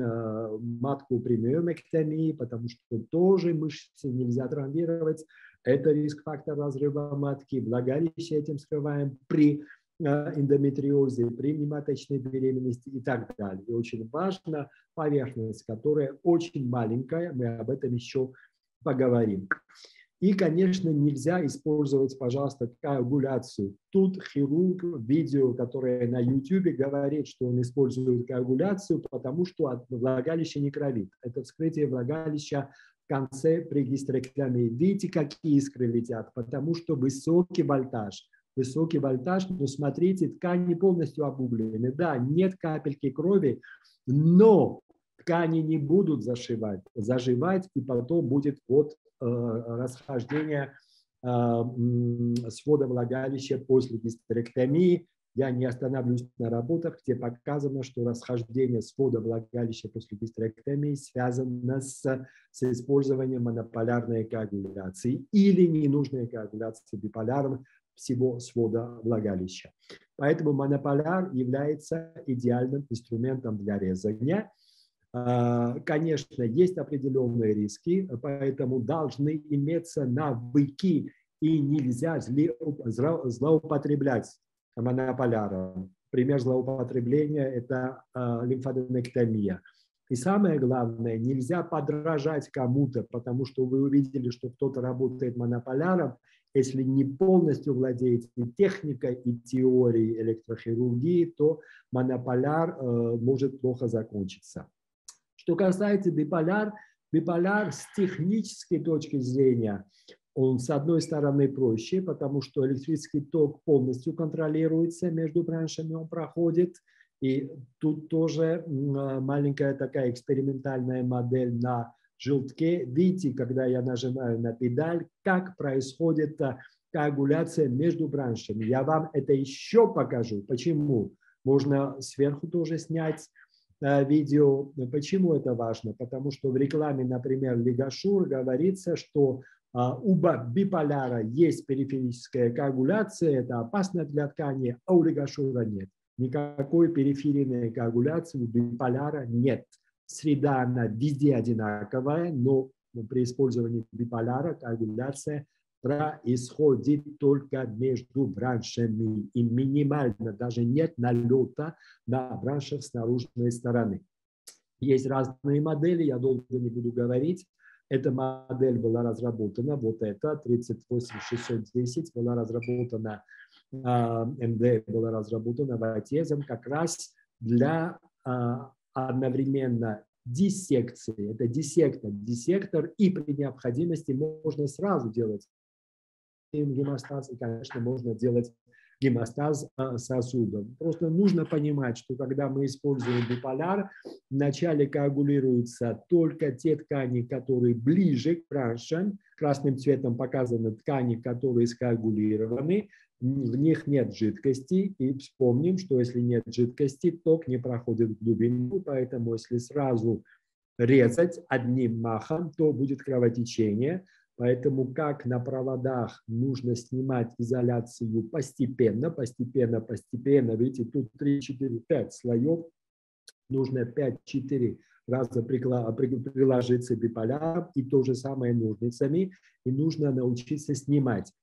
э, матку при миомэктомии, потому что тоже мышцы нельзя травмировать, это риск-фактор разрыва матки, влагалище этим вскрываем при эндометриозе, при внематочной беременности и так далее. И очень важна поверхность, которая очень маленькая, мы об этом еще поговорим. И, конечно, нельзя использовать, пожалуйста, коагуляцию. Тут хирург в видео, которое на YouTube, говорит, что он использует коагуляцию, потому что от влагалища не кровит. Это вскрытие влагалища в конце при гистерэктомии. Видите, какие искры летят? Потому что высокий вольтаж. Высокий вольтаж, но смотрите, ткани полностью обуглены. Да, нет капельки крови, но ткани не будут зашивать, заживать, и потом будет вот э, расхождение э, свода влагалища после гистерэктомии. Я не остановлюсь на работах, где показано, что расхождение свода влагалища после гистерэктомии связано с, с использованием монополярной коагуляции или ненужной коагуляции биполяром всего свода влагалища. Поэтому монополяр является идеальным инструментом для резания. Конечно, есть определенные риски, поэтому должны иметься навыки, и нельзя злоупотреблять монополяром. Пример злоупотребления – это лимфаденектомия. И самое главное, нельзя подражать кому-то, потому что вы увидели, что кто-то работает монополяром, если не полностью владеете техникой и теорией электрохирургии, то монополяр э, может плохо закончиться. Что касается биполяр, биполяр с технической точки зрения, он с одной стороны проще, потому что электрический ток полностью контролируется, между браншами он проходит. И тут тоже маленькая такая экспериментальная модель на желтке. Видите, когда я нажимаю на педаль, как происходит коагуляция между браншами. Я вам это еще покажу. Почему? Можно сверху тоже снять видео. Почему это важно? Потому что в рекламе, например, Лигашур говорится, что у биполяра есть периферическая коагуляция, это опасно для ткани, а у Лигашура нет. Никакой периферийной коагуляции у биполяра нет. Среда она везде одинаковая, но при использовании биполяра коагуляция происходит только между браншами. И минимально, даже нет налета на браншах с наружной стороны. Есть разные модели, я долго не буду говорить. Эта модель была разработана, вот эта, тридцать восемь шестьсот десять, была разработана, эм дэ была разработана Ватезом как раз для одновременно диссекции. Это диссектор, диссектор, и при необходимости можно сразу делать гемостаз, и, конечно, можно делать гемостаз сосудов. Просто нужно понимать, что когда мы используем биполяр, вначале коагулируются только те ткани, которые ближе к браншам. Красным цветом показаны ткани, которые скоагулированы, в них нет жидкости, и вспомним, что если нет жидкости, ток не проходит в глубину, поэтому если сразу резать одним махом, то будет кровотечение. Поэтому как на проводах нужно снимать изоляцию постепенно, постепенно, постепенно. Видите, тут три, четыре, пять слоев. Нужно пять-четыре раза приложиться биполяром, и то же самое ножницами. И нужно научиться снимать.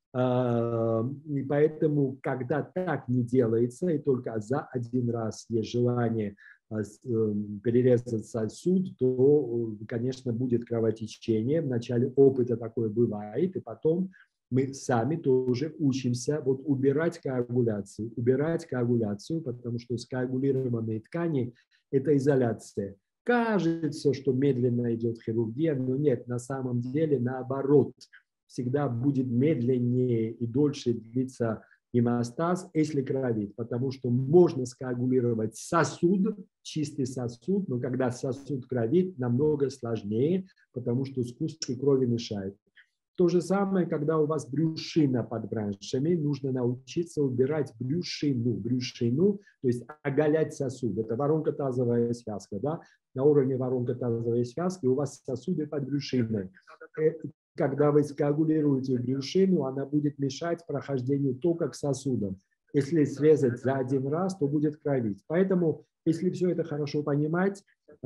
И поэтому, когда так не делается, и только за один раз есть желание перерезать сосуд, то, конечно, будет кровотечение. В начале опыта такое бывает, и потом мы сами тоже учимся вот убирать коагуляцию, убирать коагуляцию, потому что скоагулированные ткани – это изоляция. Кажется, что медленно идет хирургия, но нет, на самом деле наоборот. Всегда будет медленнее и дольше длиться гемостаз, если кровит, потому что можно скоагулировать сосуд, чистый сосуд, но когда сосуд кровит, намного сложнее, потому что сгустки крови мешают. То же самое, когда у вас брюшина под браншами, нужно научиться убирать брюшину, брюшину, то есть оголять сосуд. Это воронко-тазовая связка, да? На уровне воронко-тазовой связки у вас сосуды под брюшиной. Когда вы скоагулируете брюшину, она будет мешать прохождению тока к сосудам. Если срезать за один раз, то будет кровить. Поэтому, если все это хорошо понимать,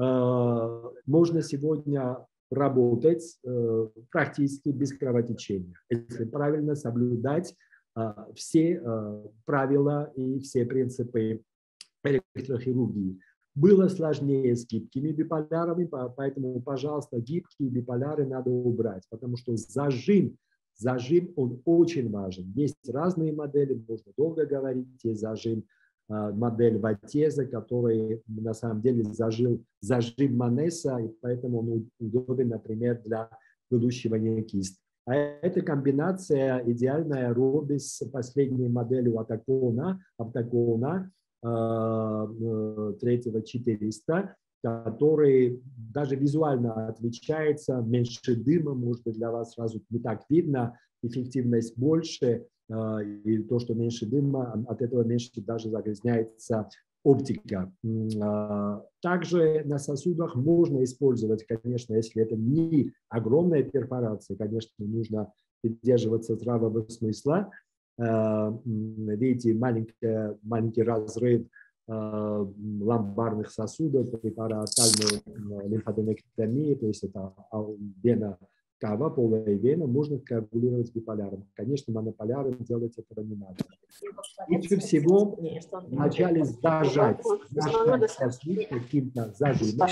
можно сегодня работать практически без кровотечения, если правильно соблюдать все правила и все принципы электрохирургии. Было сложнее с гибкими биполярами, поэтому, пожалуйста, гибкие биполяры надо убрать, потому что зажим, зажим, он очень важен. Есть разные модели, можно долго говорить, есть зажим, модель Ватеза, который на самом деле зажил, зажим Манеса, и поэтому он удобен, например, для вылущивания кист. А эта комбинация идеальная Роби с последней моделью Атакона, Аптакона, третьего четыреста, который даже визуально отличается, меньше дыма, может быть, для вас сразу не так видно, эффективность больше, и то, что меньше дыма, от этого меньше даже загрязняется оптика. Также на сосудах можно использовать, конечно, если это не огромная перфорация, конечно, нужно придерживаться здравого смысла. Видите, маленький, маленький разрыв ламбарных сосудов при параортальной лимфоденектомии, то есть это вена кава, полая вена, можно коагулировать биполяром. Конечно, монополяром делать этого не надо. Лучше всего вначале зажать, зажать сосуд каким-то зажимом,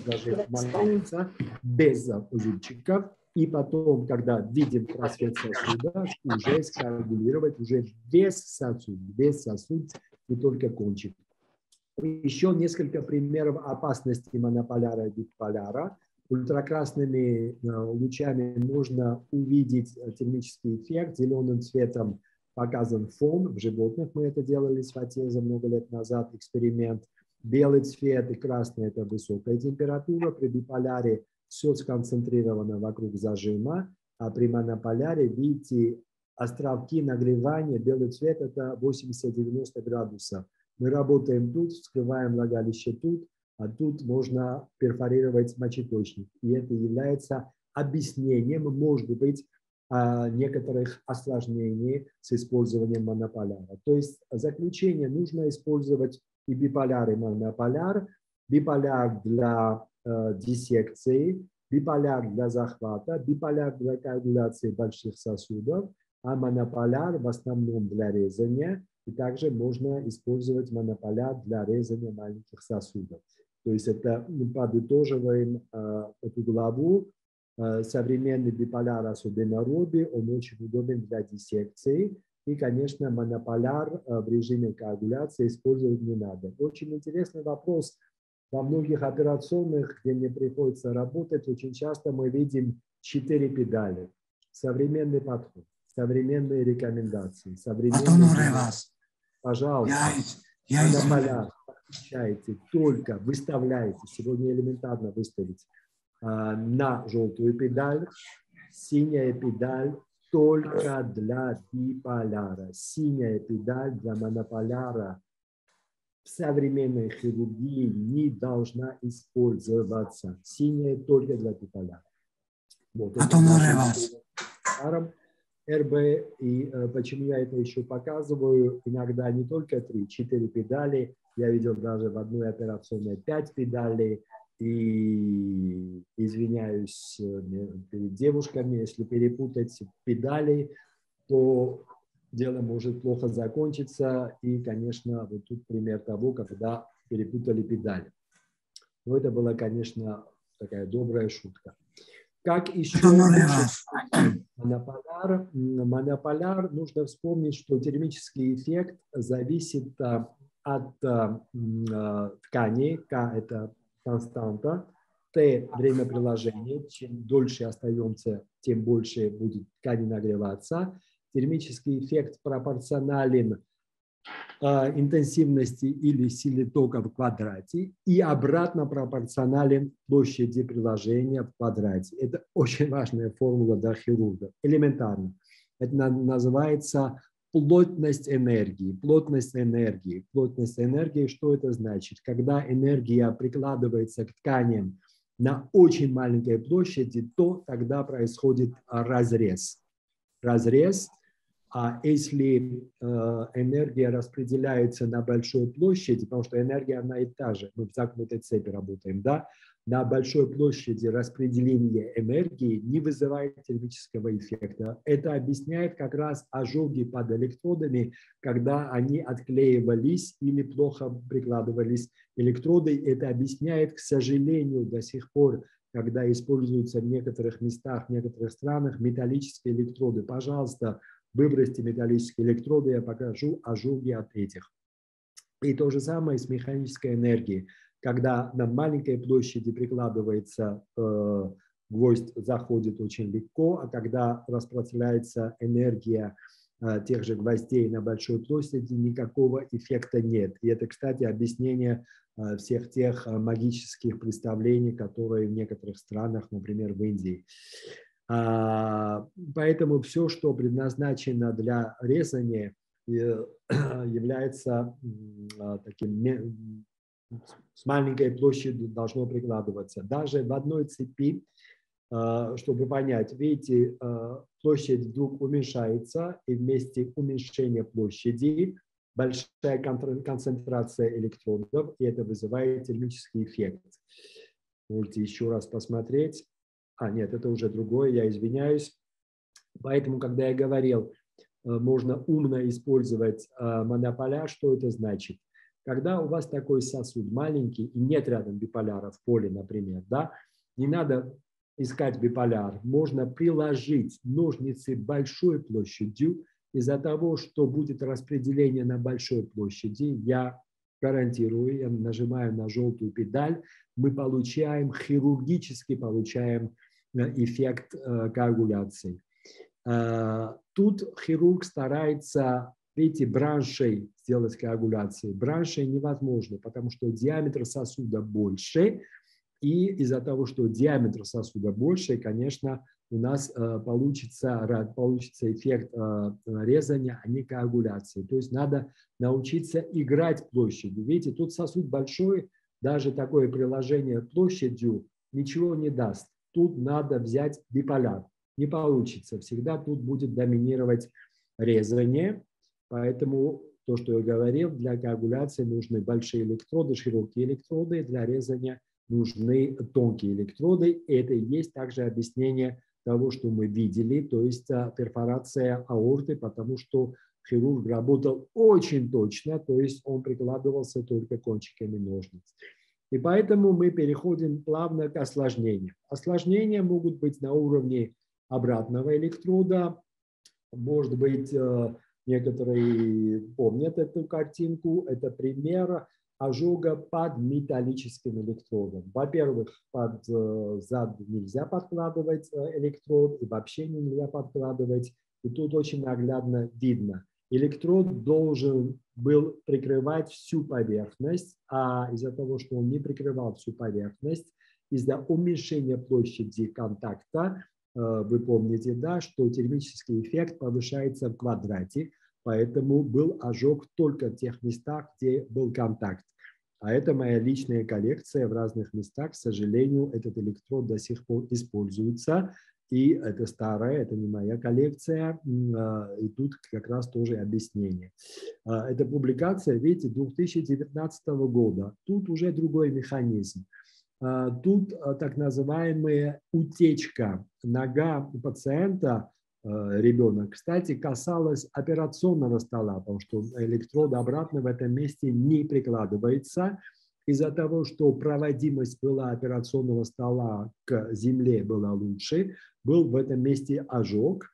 зажим без зубчиков, и потом, когда видим просвет сосуда, уже скоагулировать уже без сосуда, без сосуда, не только кончик. Еще несколько примеров опасности монополяра и биполяра. Ультракрасными лучами можно увидеть термический эффект. Зеленым цветом показан фон. В животных мы это делали с Ватезом много лет назад, эксперимент. Белый цвет и красный – это высокая температура. При биполяре все сконцентрировано вокруг зажима, а при монополяре, видите, островки нагревания, белый цвет – это восемьдесят-девяносто градусов. Мы работаем тут, вскрываем влагалище тут, а тут можно перфорировать мочеточник. И это является объяснением, может быть, некоторых осложнений с использованием монополяра. То есть заключение: нужно использовать и биполяр, и монополяр. Биполяр для э, диссекции, биполяр для захвата, биполяр для коагуляции больших сосудов, а монополяр в основном для резания. И также можно использовать монополяр для резания маленьких сосудов. То есть это мы подытоживаем э, эту главу. Э, современный биполяр, особенно Роби, он очень удобен для диссекции. И, конечно, монополяр э, в режиме коагуляции использовать не надо. Очень интересный вопрос. во многих операционных, где мне приходится работать, очень часто мы видим четыре педали. Современный подход, современные рекомендации, современные... Пожалуйста, монополяр включаете только, выставляете, сегодня элементарно выставить на желтую педаль, синяя педаль только для биполяра, синяя педаль для монополяра в современной хирургии не должна использоваться. Синяя только для биполяра. Вот, эр бэ, и э, почему я это еще показываю, иногда не только три, четыре педали, я видел даже в одной операционной пять педалей, и извиняюсь перед девушками, если перепутать педали, то дело может плохо закончиться, и, конечно, вот тут пример того, когда перепутали педали. Но это была, конечно, такая добрая шутка. Как еще монополяр? Монополяр, нужно вспомнить, что термический эффект зависит от ткани, К – это константа, Т – время приложения, чем дольше остаемся, тем больше будет ткань нагреваться. Термический эффект пропорционален интенсивности или силе тока в квадрате и обратно пропорционален площади приложения в квадрате. Это очень важная формула для хирурга, элементарно. Это называется плотность энергии. Плотность энергии. Плотность энергии, что это значит? Когда энергия прикладывается к тканям на очень маленькой площади, то тогда происходит разрез. Разрез. А если э, энергия распределяется на большой площади, потому что энергия одна и та же, мы в замкнутой цепи работаем, да, на большой площади распределение энергии не вызывает термического эффекта. Это объясняет как раз ожоги под электродами, когда они отклеивались или плохо прикладывались электроды. Это объясняет, к сожалению, до сих пор, когда используются в некоторых местах, в некоторых странах металлические электроды. Пожалуйста, выбросьте металлические электроды, я покажу ожоги от этих. И то же самое с механической энергией. Когда на маленькой площади прикладывается э, гвоздь, заходит очень легко, а когда распространяется энергия э, тех же гвоздей на большой площади, никакого эффекта нет. И это, кстати, объяснение э, всех тех э, магических представлений, которые в некоторых странах, например, в Индии. Поэтому все, что предназначено для резания, является таким, с маленькой площадью должно прикладываться. Даже в одной цепи, чтобы понять, видите, площадь вдруг уменьшается, и вместе уменьшения площади большая концентрация электродов, и это вызывает термический эффект. Можете еще раз посмотреть. А, нет, это уже другое, я извиняюсь. Поэтому, когда я говорил, можно умно использовать монополяр, что это значит? Когда у вас такой сосуд маленький и нет рядом биполяра в поле, например, да, не надо искать биполяр, можно приложить ножницы большой площадью. Из-за того, что будет распределение на большой площади, я гарантирую, я нажимаю на желтую педаль, мы получаем, хирургически получаем эффект коагуляции. Тут хирург старается, видите, браншей сделать коагуляцию. Браншей невозможно, потому что диаметр сосуда больше, и из-за того, что диаметр сосуда больше, конечно, у нас получится, получится эффект резания, а не коагуляции. То есть надо научиться играть площадью. Видите, тут сосуд большой, даже такое приложение площадью ничего не даст. Тут надо взять биполяр. Не получится. Всегда тут будет доминировать резание. Поэтому то, что я говорил, для коагуляции нужны большие электроды, широкие электроды. Для резания нужны тонкие электроды. И это и есть также объяснение того, что мы видели, то есть перфорация аорты, потому что хирург работал очень точно, то есть он прикладывался только кончиками ножниц. И поэтому мы переходим плавно к осложнениям. Осложнения могут быть на уровне обратного электрода. Может быть, некоторые помнят эту картинку. Это пример ожога под металлическим электродом. Во-первых, под зад нельзя подкладывать электрод, и вообще нельзя подкладывать. И тут очень наглядно видно. Электрод должен был прикрывать всю поверхность, а из-за того, что он не прикрывал всю поверхность, из-за уменьшения площади контакта, вы помните, да, что термический эффект повышается в квадрате, поэтому был ожог только в тех местах, где был контакт. А это моя личная коллекция в разных местах. К сожалению, этот электрод до сих пор используется. И это старая, это не моя коллекция. И тут как раз тоже объяснение. Это публикация, видите, две тысячи девятнадцатого года. Тут уже другой механизм. Тут так называемая утечка. Нога у пациента, ребенок, кстати, касалась операционного стола, потому что электрод обратно в этом месте не прикладывается. Из-за того, что проводимость была операционного стола к земле была лучше, был в этом месте ожог.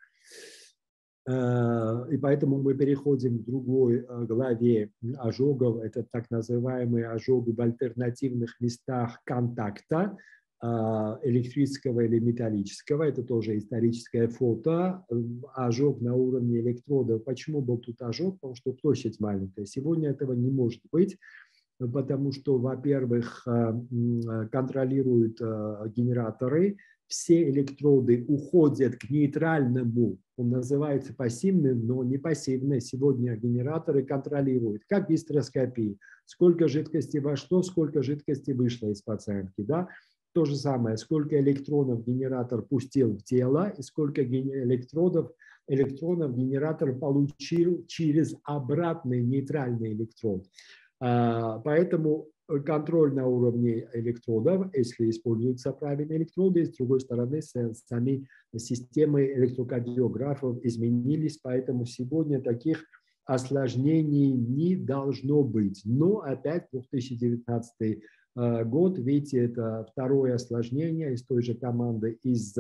И поэтому мы переходим к другой главе ожогов. Это так называемые ожоги в альтернативных местах контакта, электрического или металлического. Это тоже историческое фото. Ожог на уровне электродов. Почему был тут ожог? Потому что площадь маленькая. Сегодня этого не может быть, потому что, во-первых, контролируют генераторы. Все электроды уходят к нейтральному, он называется пассивным, но не пассивный. Сегодня генераторы контролируют, как гистероскопия, сколько жидкости вошло, сколько жидкости вышло из пациентки. Да? То же самое, сколько электронов генератор пустил в тело и сколько электродов, электронов генератор получил через обратный нейтральный электрод. Поэтому контроль на уровне электродов, если используются правильные электроды, с другой стороны, сами системы электрокардиографов изменились, поэтому сегодня таких осложнений не должно быть. Но опять две тысячи девятнадцатый год, видите, это второе осложнение из той же команды из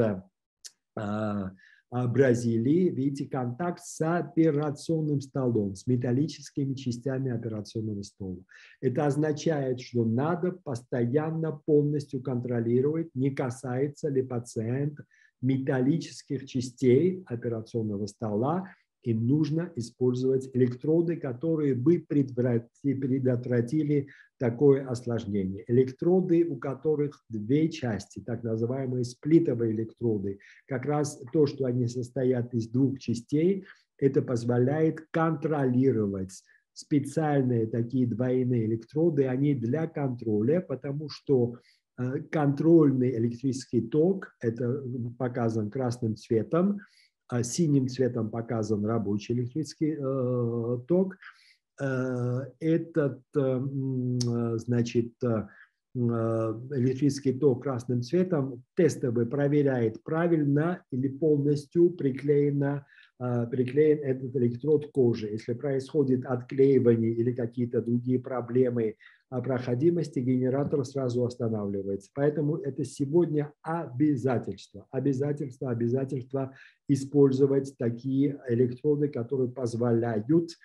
Бразилии, видите, контакт с операционным столом, с металлическими частями операционного стола. Это означает, что надо постоянно полностью контролировать, не касается ли пациент металлических частей операционного стола, и нужно использовать электроды, которые бы предотвратили такое осложнение. Электроды, у которых две части, так называемые сплитовые электроды, как раз то, что они состоят из двух частей, это позволяет контролировать. Специальные такие двойные электроды, они для контроля, потому что контрольный электрический ток, это показан красным цветом, а синим цветом показан рабочий электрический э, ток. Э, этот, э, значит, э, электрический ток красным цветом тестовый проверяет, правильно или полностью приклеено, э, приклеен этот электрод к коже. Если происходит отклеивание или какие-то другие проблемы проходимости, генератор сразу останавливается. Поэтому это сегодня обязательство, обязательство, обязательство использовать такие электроды, которые позволяют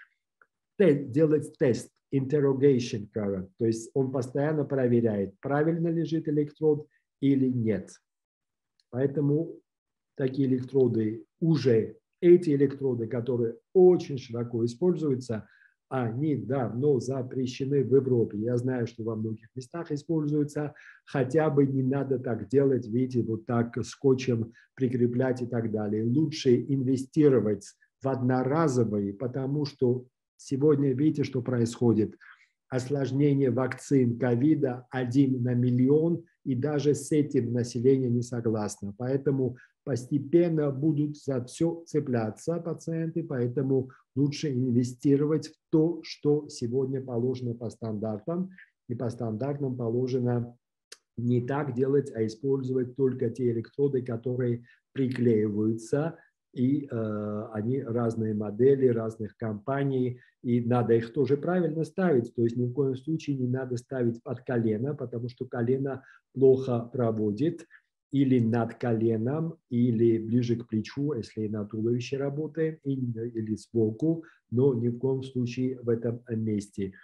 делать тест, interrogation current, то есть он постоянно проверяет, правильно лежит электрод или нет. Поэтому такие электроды уже, эти электроды, которые очень широко используются, они давно запрещены в Европе. Я знаю, что во многих местах используются, хотя бы не надо так делать, видите, вот так скотчем прикреплять и так далее. Лучше инвестировать в одноразовые, потому что сегодня видите, что происходит. Осложнение вакцин ковида один на миллион, и даже с этим население не согласно. Поэтому постепенно будут за все цепляться пациенты, поэтому лучше инвестировать в то, что сегодня положено по стандартам. И по стандартам положено не так делать, а использовать только те электроды, которые приклеиваются. И э, они разные модели, разных компаний, и надо их тоже правильно ставить. То есть ни в коем случае не надо ставить под колено, потому что колено плохо проводит, или над коленом, или ближе к плечу, если на туловище работаем, или сбоку, но ни в коем случае в этом месте.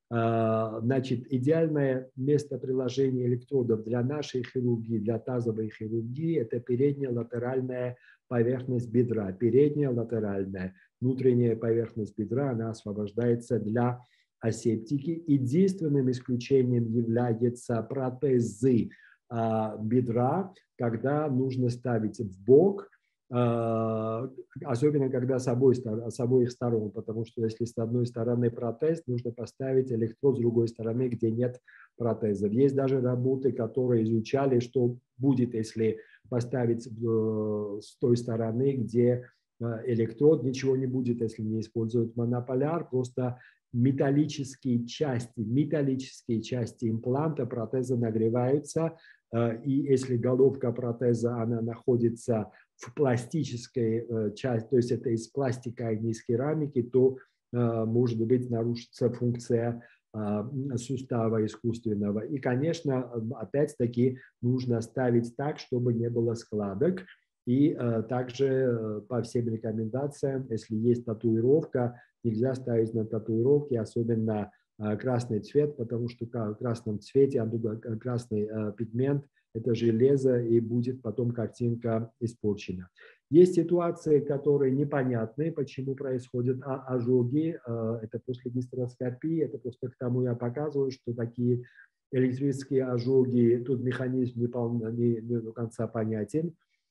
Значит, идеальное место приложения электродов для нашей хирургии, для тазовой хирургии, это передняя латеральная поверхность бедра. Передняя латеральная, внутренняя поверхность бедра, она освобождается для асептики. Единственным исключением является протезы бедра, когда нужно ставить в бок, особенно когда с обоих, с обоих сторон, потому что если с одной стороны протез, нужно поставить электрод с другой стороны, где нет протезов. Есть даже работы, которые изучали, что будет, если поставить с той стороны, где электрод, ничего не будет, если не используют монополяр, просто металлические части, металлические части импланта протеза нагреваются, и если головка протеза, она находится в пластической части, то есть это из пластика, а не из керамики, то может быть нарушится функция сустава искусственного. И, конечно, опять-таки нужно ставить так, чтобы не было складок. И также по всем рекомендациям, если есть татуировка, нельзя ставить на татуировки, особенно красный цвет, потому что в красном цвете, красный пигмент, это железо, и будет потом картинка испорчена. Есть ситуации, которые непонятны, почему происходят ожоги. Это после гистероскопии, это просто к тому я показываю, что такие электрические ожоги, тут механизм не, пол, не, не до конца понятен.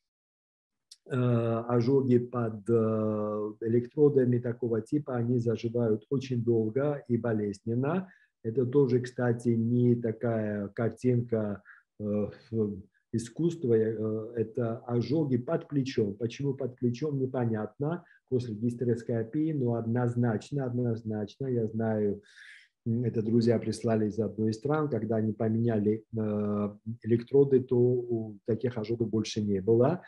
Ожоги под электродами такого типа, они заживают очень долго и болезненно. Это тоже, кстати, не такая картинка искусства, это ожоги под плечом. Почему под плечом, непонятно. После гистероскопии, но однозначно, однозначно, я знаю, это друзья прислали из одной из стран, когда они поменяли электроды, то у таких ожогов больше не было.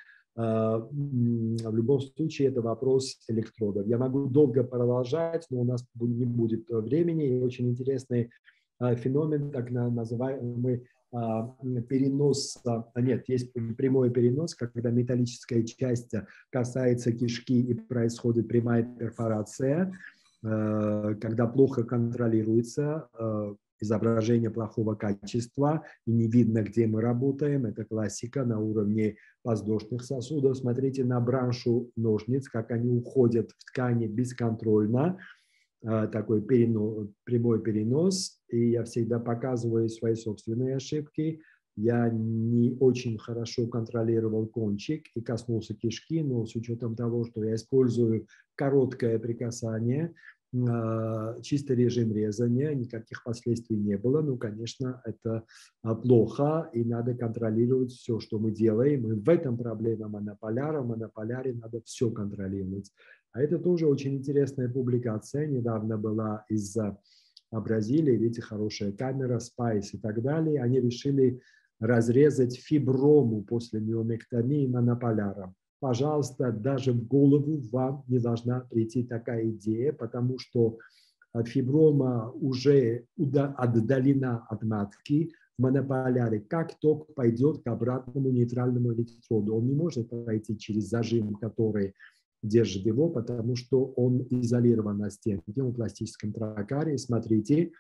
В любом случае, это вопрос электродов. Я могу долго продолжать, но у нас не будет времени. И очень интересный феномен, так называемый перенос. Нет, есть прямой перенос, когда металлическая часть касается кишки и происходит прямая перфорация, когда плохо контролируется изображение плохого качества, и не видно, где мы работаем. Это классика на уровне воздушных сосудов. Смотрите на браншу ножниц, как они уходят в ткани бесконтрольно. Такой перенос, прямой перенос. И я всегда показываю свои собственные ошибки. Я не очень хорошо контролировал кончик и коснулся кишки, но с учетом того, что я использую короткое прикасание, чистый режим резания, никаких последствий не было. Ну, конечно, это плохо, и надо контролировать все, что мы делаем. И в этом проблема монополяра. В монополяре надо все контролировать. А это тоже очень интересная публикация. Недавно была из Бразилии. Видите, хорошая камера, спайс и так далее. Они решили разрезать фиброму после миомектомии монополяром. Пожалуйста, даже в голову вам не должна прийти такая идея, потому что фиброма уже отдалена от матки в монополяре. Как ток пойдет к обратному нейтральному электроду, он не может пройти через зажим, который держит его, потому что он изолирован на стенке, в пластическом тракаре. Смотрите,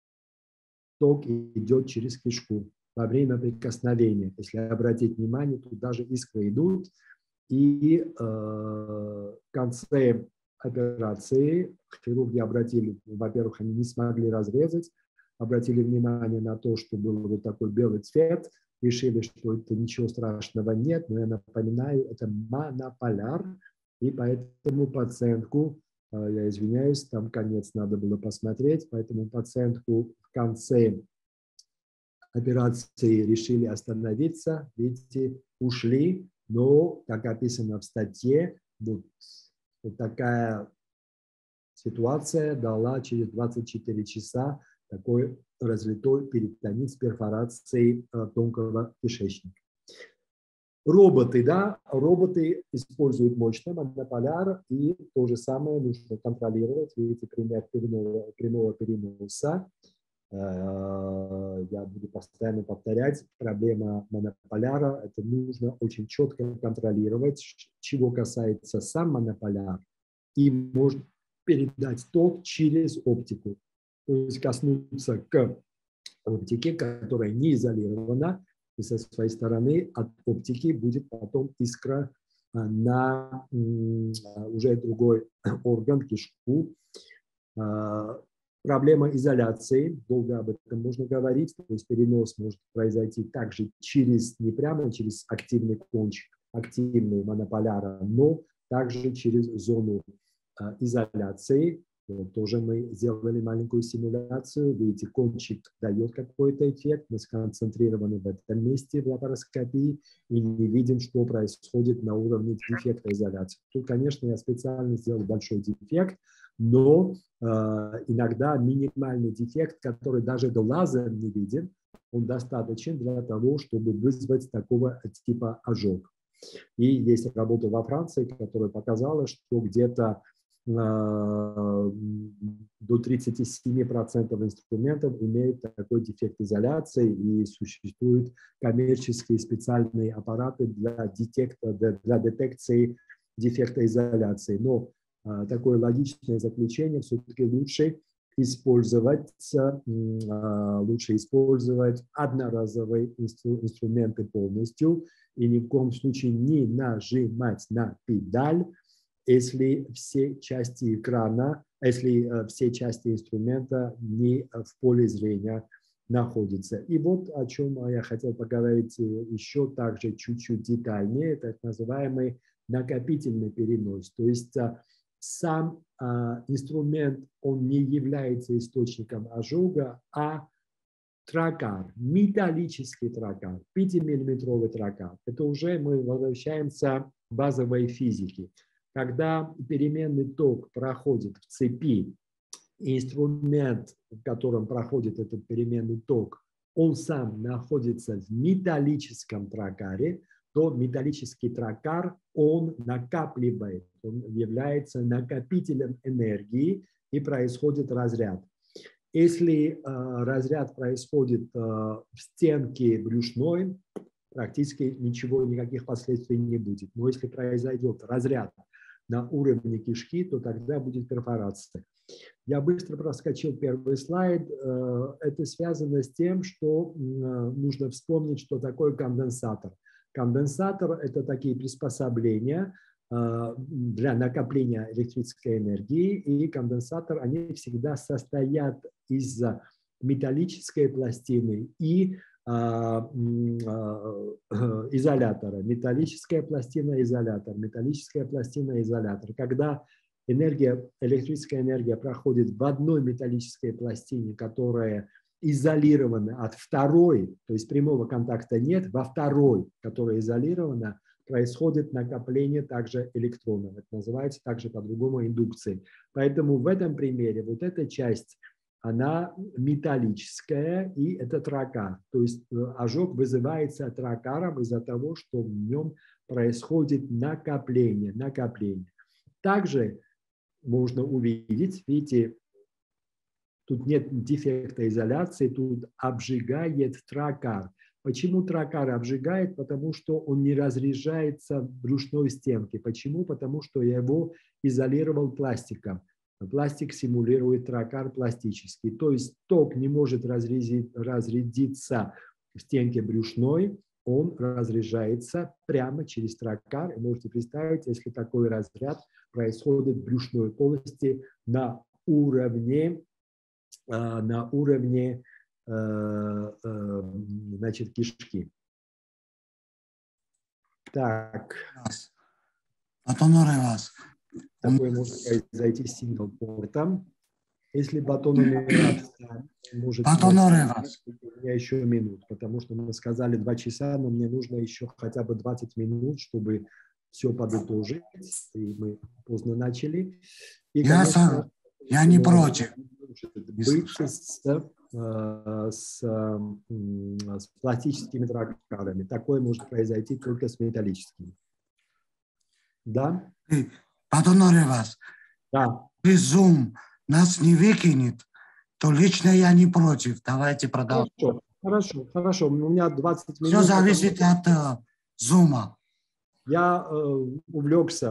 ток идет через кишку во время прикосновения. Если обратить внимание, тут даже искры идут. И э, в конце операции хирурги обратили, во-первых, они не смогли разрезать, обратили внимание на то, что был вот такой белый цвет, решили, что это ничего страшного нет, но я напоминаю, это монополяр, и поэтому пациентку, э, я извиняюсь, там конец надо было посмотреть, поэтому пациентку в конце операции решили остановиться, видите, ушли. Но, как описано в статье, вот, вот такая ситуация дала через двадцать четыре часа такой разлитой перитонит с перфорацией э, тонкого кишечника. Роботы, да, роботы используют мощный монополяр, и то же самое нужно контролировать. Видите, пример прямого, прямого переноса. Я буду постоянно повторять, проблема монополяра, это нужно очень четко контролировать, чего касается сам монополяр, и может передать ток через оптику. то есть коснуться к оптике, которая не изолирована, и со своей стороны от оптики будет потом искра на уже другой орган, кишку. Проблема изоляции, долго об этом можно говорить, то есть перенос может произойти также через, не прямо через активный кончик, активный монополяра, но также через зону изоляции. Вот, тоже мы сделали маленькую симуляцию. Видите, кончик дает какой-то эффект. Мы сконцентрированы в этом месте в лапароскопии и не видим, что происходит на уровне дефекта изоляции. Тут, конечно, я специально сделал большой дефект, но э, иногда минимальный дефект, который даже глазом не виден, он достаточен для того, чтобы вызвать такого типа ожог. И есть работа во Франции, которая показала, что где-то до тридцати семи процентов инструментов имеют такой дефект изоляции, и существуют коммерческие специальные аппараты для, детекта, для детекции дефекта изоляции. Но а, такое логичное заключение: все-таки лучше использовать, а, лучше использовать одноразовые инстру, инструменты полностью и ни в коем случае не нажимать на педаль, если все части экрана, если э, все части инструмента не в поле зрения находятся. И вот о чем я хотел поговорить еще также чуть-чуть детальнее, так называемый накопительный перенос. То есть э, сам э, инструмент, он не является источником ожога, а тракар, металлический тракар, пятимиллиметровый тракар. Это уже мы возвращаемся к базовой физике. Когда переменный ток проходит в цепи, инструмент, в котором проходит этот переменный ток, он сам находится в металлическом тракаре, то металлический тракар, он накапливает, он является накопителем энергии, и происходит разряд. Если э, разряд происходит э, в стенке брюшной, практически ничего, никаких последствий не будет. Но если произойдет разряд на уровне кишки, то тогда будет перфорация. Я быстро проскочил первый слайд. Это связано с тем, что нужно вспомнить, что такое конденсатор. Конденсатор – это такие приспособления для накопления электрической энергии, и конденсатор, они всегда состоят из металлической пластины и изолятора. Металлическая пластина, изолятор. Металлическая пластина, изолятор. Когда энергия, электрическая энергия проходит в одной металлической пластине, которая изолирована от второй, то есть прямого контакта нет, во второй, которая изолирована, происходит накопление также электронов. Это называется также по-другому индукцией. Поэтому в этом примере вот эта часть, она металлическая, и это тракар. То есть ожог вызывается тракаром из-за того, что в нем происходит накопление. накопление. Также можно увидеть, видите, тут нет дефекта изоляции, тут обжигает тракар. Почему тракар обжигает? Потому что он не разряжается в брюшной стенке. Почему? Потому что я его изолировал пластиком. Пластик симулирует тракар пластический. То есть ток не может разрядиться в стенке брюшной, он разряжается прямо через тракар. И можете представить, если такой разряд происходит в брюшной полости на уровне, на уровне значит, кишки. Так. Такое может произойти с сингл-портом. Если батономерация может... У меня еще минут, потому что мы сказали два часа, но мне нужно еще хотя бы двадцать минут, чтобы все подытожить. И мы поздно начали. И, я, конечно, я не против. Быть с, с, с пластическими тракарами. Такое может произойти только с металлическими. Да? Подоноры вас. Да. Если Zoom нас не выкинет, то лично я не против. Давайте продолжим. Хорошо, хорошо, хорошо. У меня двадцать минут. Все зависит от uh, Zoom. Я э, увлекся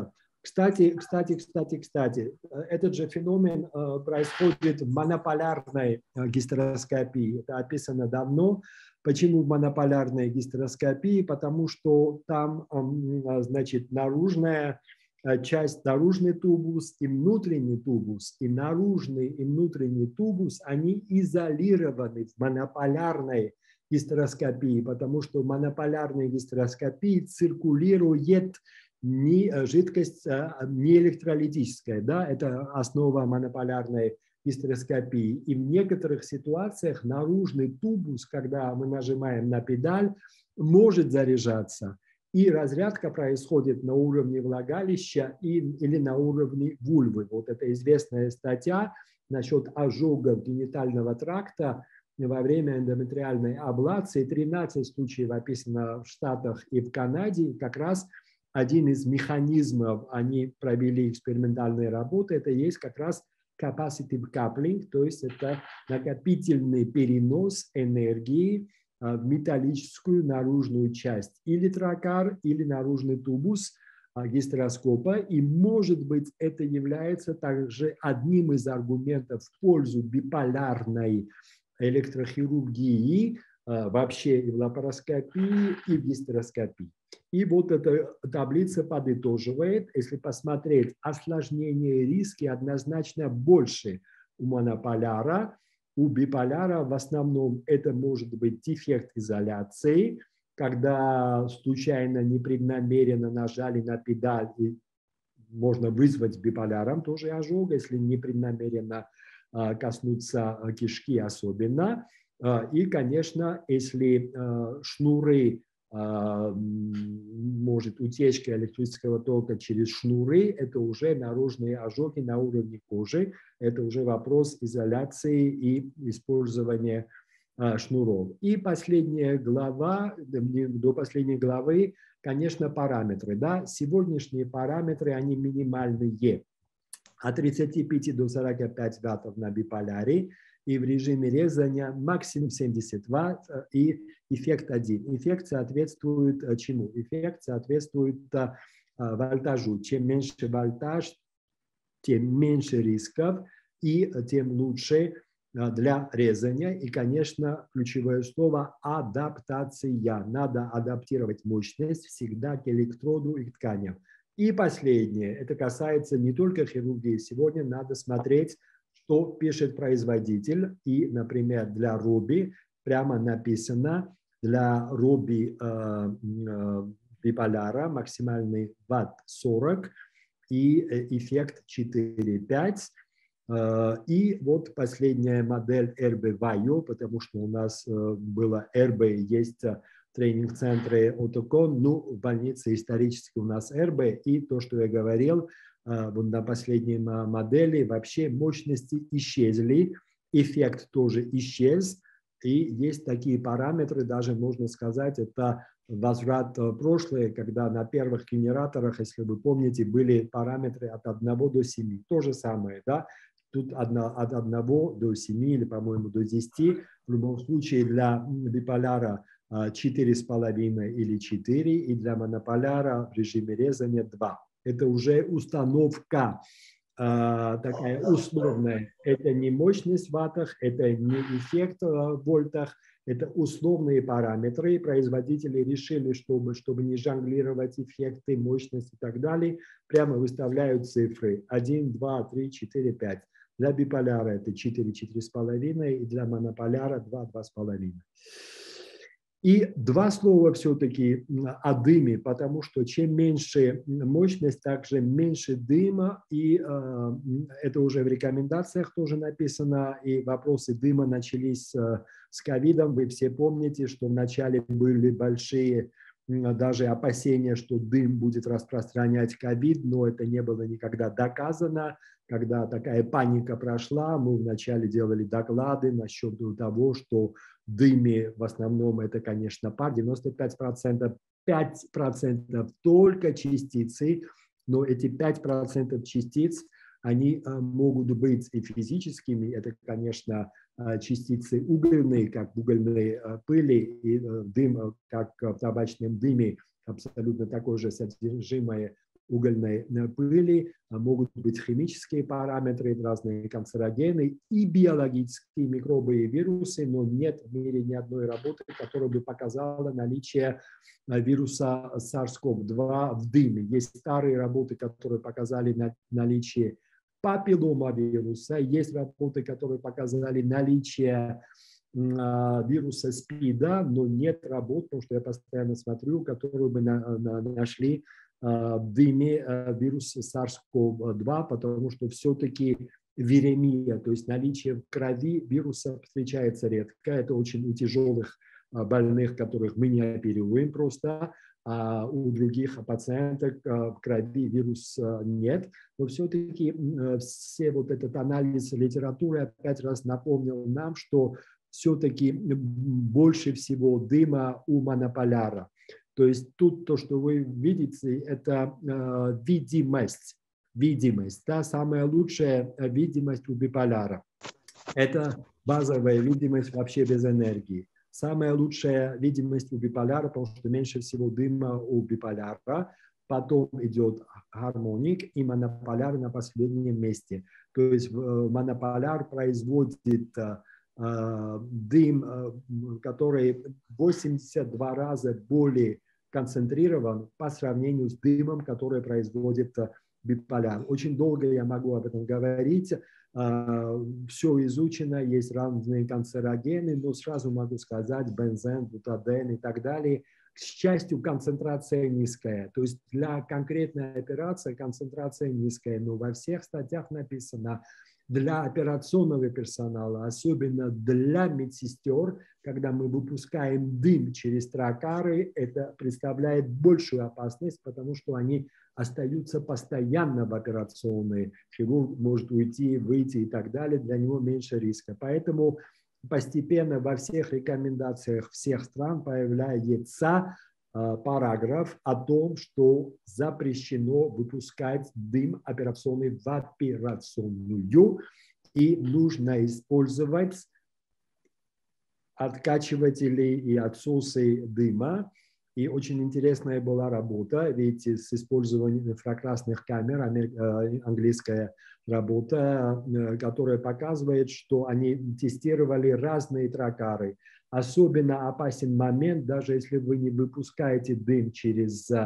Кстати, кстати, кстати, кстати, этот же феномен происходит в монополярной гистероскопии. Это описано давно. Почему в монополярной гистероскопии? Потому что там, значит, наружная часть, наружный тубус и внутренний тубус, и наружный и внутренний тубус, они изолированы в монополярной гистероскопии, потому что в монополярной гистероскопии циркулирует не жидкость, не электролитическая, да, это основа монополярной гистероскопии. И в некоторых ситуациях наружный тубус, когда мы нажимаем на педаль, может заряжаться. И разрядка происходит на уровне влагалища и, или на уровне вульвы. Вот это известная статья насчет ожогов генитального тракта во время эндометриальной аблации. тринадцать случаев описано в Штатах и в Канаде. Как раз один из механизмов, они провели экспериментальные работы, это есть как раз capacitive coupling, то есть это накопительный перенос энергии в металлическую наружную часть, или тракар, или наружный тубус гистероскопа. И, может быть, это является также одним из аргументов в пользу биполярной электрохирургии вообще и в лапароскопии, и в гистероскопии. И вот эта таблица подытоживает, если посмотреть, осложнения и риски однозначно больше у монополяра. У биполяра в основном это может быть дефект изоляции, когда случайно, непреднамеренно нажали на педаль, и можно вызвать биполяром тоже ожог, если непреднамеренно коснуться кишки особенно. И, конечно, если шнуры, может утечка электрического тока через шнуры, это уже наружные ожоги на уровне кожи, это уже вопрос изоляции и использования шнуров. И последняя глава, до последней главы, конечно, параметры. Да? Сегодняшние параметры, они минимальные. От тридцати пяти до сорока пяти ваттов на биполяре, и в режиме резания максимум семьдесят ватт и эффект один. Эффект соответствует чему? Эффект соответствует вольтажу. Чем меньше вольтаж, тем меньше рисков и тем лучше для резания. И, конечно, ключевое слово – адаптация. Надо адаптировать мощность всегда к электроду и к тканям. И последнее. Это касается не только хирургии. Сегодня надо смотреть, что пишет производитель. И, например, для Руби прямо написано, для Руби э, э, биполяра максимальный ватт сорок и эффект четыре пять. Э, и вот последняя модель эр би Вайо, потому что у нас э, было эр би, есть тренинг-центры Отокон, ну, в больнице исторически у нас эр би, и то, что я говорил, вот на последней модели вообще мощности исчезли, эффект тоже исчез, и есть такие параметры, даже можно сказать, это возврат в прошлое, когда на первых генераторах, если вы помните, были параметры от одного до семи, то же самое, да, тут от одного до семи или, по-моему, до десяти, в любом случае для биполяра четыре с половиной или четыре, и для монополяра в режиме резания два. Это уже установка э, такая условная. Это не мощность в ваттах, это не эффект в вольтах, это условные параметры. Производители решили, чтобы, чтобы не жонглировать эффекты, мощность и так далее, прямо выставляют цифры один, два, три, четыре, пять. Для биполяра это четыре, четыре с половиной, и для монополяра два, два с половиной. И два слова все-таки о дыме, потому что чем меньше мощность, также меньше дыма, и э, это уже в рекомендациях тоже написано, и вопросы дыма начались э, с ковидом. Вы все помните, что вначале были большие э, даже опасения, что дым будет распространять ковид, но это не было никогда доказано. Когда такая паника прошла, мы вначале делали доклады насчет того, что в дыме в основном это, конечно, пар, девяносто пять процентов, пять процентов только частицы, но эти пять процентов частиц, они могут быть и физическими, это, конечно, частицы угольные, как в угольной пыли, и дым, как в табачном дыме, абсолютно такое же содержимое угольной пыли, могут быть химические параметры, разные канцерогены и биологические микробы и вирусы, но нет в мире ни одной работы, которая бы показала наличие вируса SARS CoV два в дыме. Есть старые работы, которые показали наличие папилломавируса, есть работы, которые показали наличие вируса СПИДа, но нет работ, потому что я постоянно смотрю, которые бы на, на, нашли в дыме вирус SARS CoV два, потому что все-таки виремия, то есть наличие в крови вируса встречается редко. Это очень у тяжелых больных, которых мы не оперируем просто, а у других пациенток в крови вирус нет. Но все-таки все вот этот анализ литературы опять раз напомнил нам, что все-таки больше всего дыма у монополяра. То есть тут то, что вы видите, это э, видимость. Видимость, да, самая лучшая видимость у биполяра. Это базовая видимость вообще без энергии. Самая лучшая видимость у биполяра, потому что меньше всего дыма у биполяра. Потом идет гармоник и монополяр на последнем месте. То есть э, монополяр производит э, дым, который восемьдесят два раза более концентрирован по сравнению с дымом, который производит биполяр. Очень долго я могу об этом говорить. Все изучено, есть разные канцерогены, но сразу могу сказать, бензен, бутаден и так далее. К счастью, концентрация низкая. То есть для конкретной операции концентрация низкая, но во всех статьях написано, для операционного персонала, особенно для медсестер, когда мы выпускаем дым через тракары, это представляет большую опасность, потому что они остаются постоянно в операционной. Хирург может уйти, выйти и так далее, для него меньше риска. Поэтому постепенно во всех рекомендациях всех стран появляется параграф о том, что запрещено выпускать дым операционный в операционную и нужно использовать откачиватели и отсосы дыма. И очень интересная была работа, ведь с использованием инфракрасных камер, английская работа, которая показывает, что они тестировали разные тракары. Особенно опасен момент, даже если вы не выпускаете дым через э,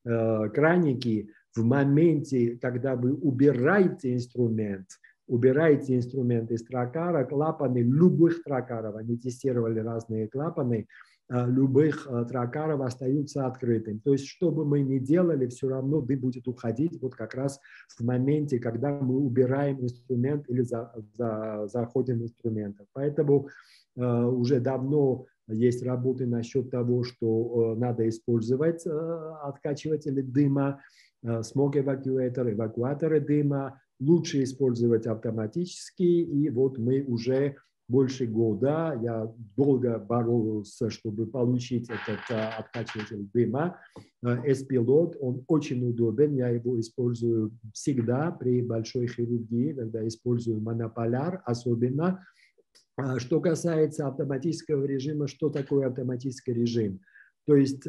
краники, в моменте, когда вы убираете инструмент, убираете инструмент из тракара, клапаны любых тракаров, они тестировали разные клапаны, э, любых э, тракаров остаются открытыми. То есть, что бы мы ни делали, все равно дым будет уходить вот как раз в моменте, когда мы убираем инструмент или за, за, заходим инструментом. Поэтому Uh, уже давно есть работы насчет того, что uh, надо использовать uh, откачиватели дыма, uh, смог-эвакуаторы, эвакуаторы дыма, лучше использовать автоматически, и вот мы уже больше года, я долго боролся, чтобы получить этот uh, откачиватель дыма, S-Pilot, он очень удобен, я его использую всегда при большой хирургии, когда использую монополяр, особенно. Что касается автоматического режима, что такое автоматический режим? То есть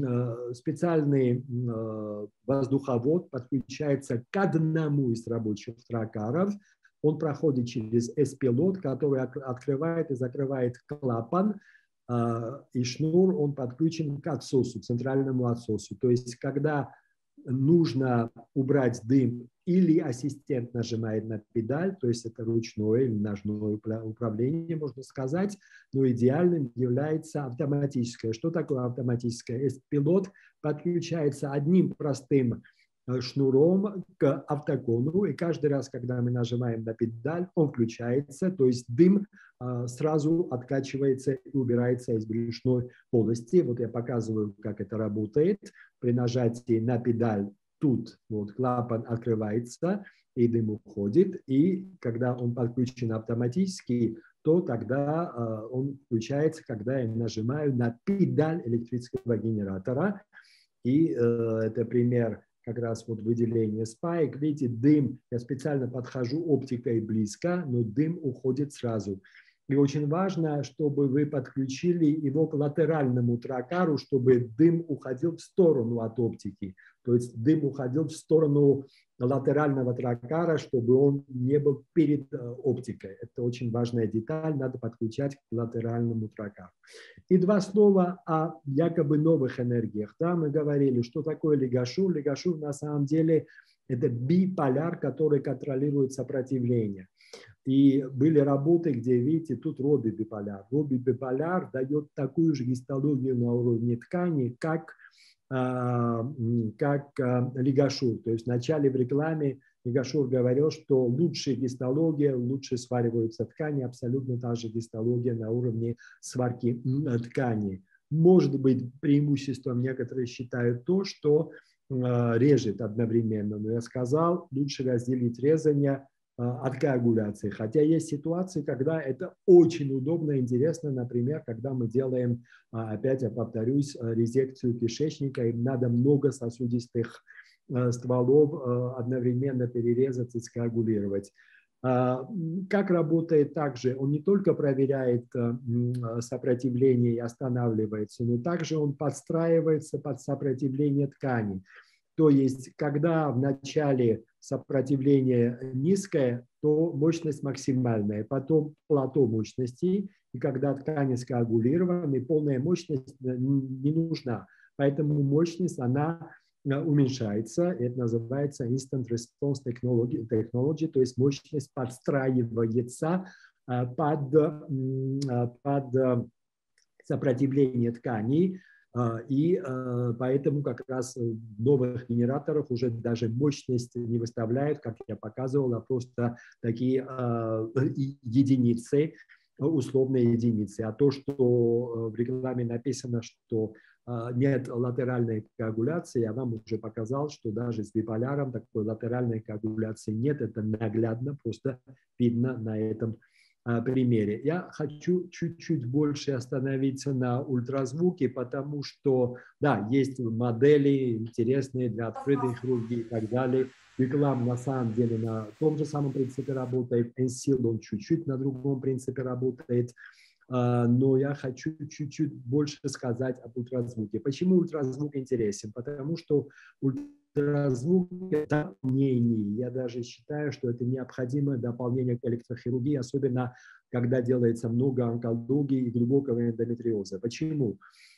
специальный воздуховод подключается к одному из рабочих тракаров, он проходит через S-Pilot, который открывает и закрывает клапан, и шнур он подключен к отсосу, центральному отсосу. То есть когда нужно убрать дым, или ассистент нажимает на педаль, то есть это ручное или ножное управление, можно сказать, но идеальным является автоматическое. Что такое автоматическое? S-Pilot подключается одним простым шнуром к автокону, и каждый раз, когда мы нажимаем на педаль, он включается, то есть дым сразу откачивается и убирается из брюшной полости. Вот я показываю, как это работает. При нажатии на педаль тут вот клапан открывается, и дым уходит, и когда он подключен автоматически, то тогда э, он включается, когда я нажимаю на педаль электрического генератора. И э, это пример как раз вот выделения спайк. Видите, дым, я специально подхожу оптикой близко, но дым уходит сразу. И очень важно, чтобы вы подключили его к латеральному тракару, чтобы дым уходил в сторону от оптики. То есть дым уходил в сторону латерального тракара, чтобы он не был перед оптикой. Это очень важная деталь, надо подключать к латеральному тракару. И два слова о якобы новых энергиях. Да, мы говорили, что такое лигашур. Лигашур на самом деле это биполяр, который контролирует сопротивление. И были работы, где, видите, тут Робби биполяр. Робби биполяр дает такую же гистологию на уровне ткани, как, как лигашур. То есть вначале в рекламе Лигашур говорил, что лучшая гистология, лучше свариваются ткани, абсолютно та же гистология на уровне сварки ткани. Может быть, преимуществом некоторые считают то, что режет одновременно. Но я сказал, лучше разделить резание от коагуляции. Хотя есть ситуации, когда это очень удобно и интересно, например, когда мы делаем, опять я повторюсь, резекцию кишечника, и надо много сосудистых стволов одновременно перерезать и скоагулировать. Как работает также? Он не только проверяет сопротивление и останавливается, но также он подстраивается под сопротивление ткани. То есть, когда в начале сопротивление низкое, то мощность максимальная, потом плато мощностей, и когда ткани скоагулированы, полная мощность не нужна. Поэтому мощность, она уменьшается, это называется Instant Response Technology, technology, то есть мощность подстраивается под, под сопротивление тканей. И поэтому как раз в новых генераторах уже даже мощность не выставляют, как я показывал, а просто такие единицы, условные единицы. А то, что в рекламе написано, что нет латеральной коагуляции, я вам уже показал, что даже с биполяром такой латеральной коагуляции нет. Это наглядно, просто видно на этом примере. Я хочу чуть-чуть больше остановиться на ультразвуке, потому что, да, есть модели интересные для открытой хирургии и так далее. Реклам на самом деле на том же самом принципе работает, Энсил он чуть-чуть на другом принципе работает, но я хочу чуть-чуть больше сказать об ультразвуке. Почему ультразвук интересен? Потому что ультразвук – это дополнение. Я даже считаю, что это необходимое дополнение к электрохирургии, особенно когда делается много онкологии и глубокого эндометриоза. Почему?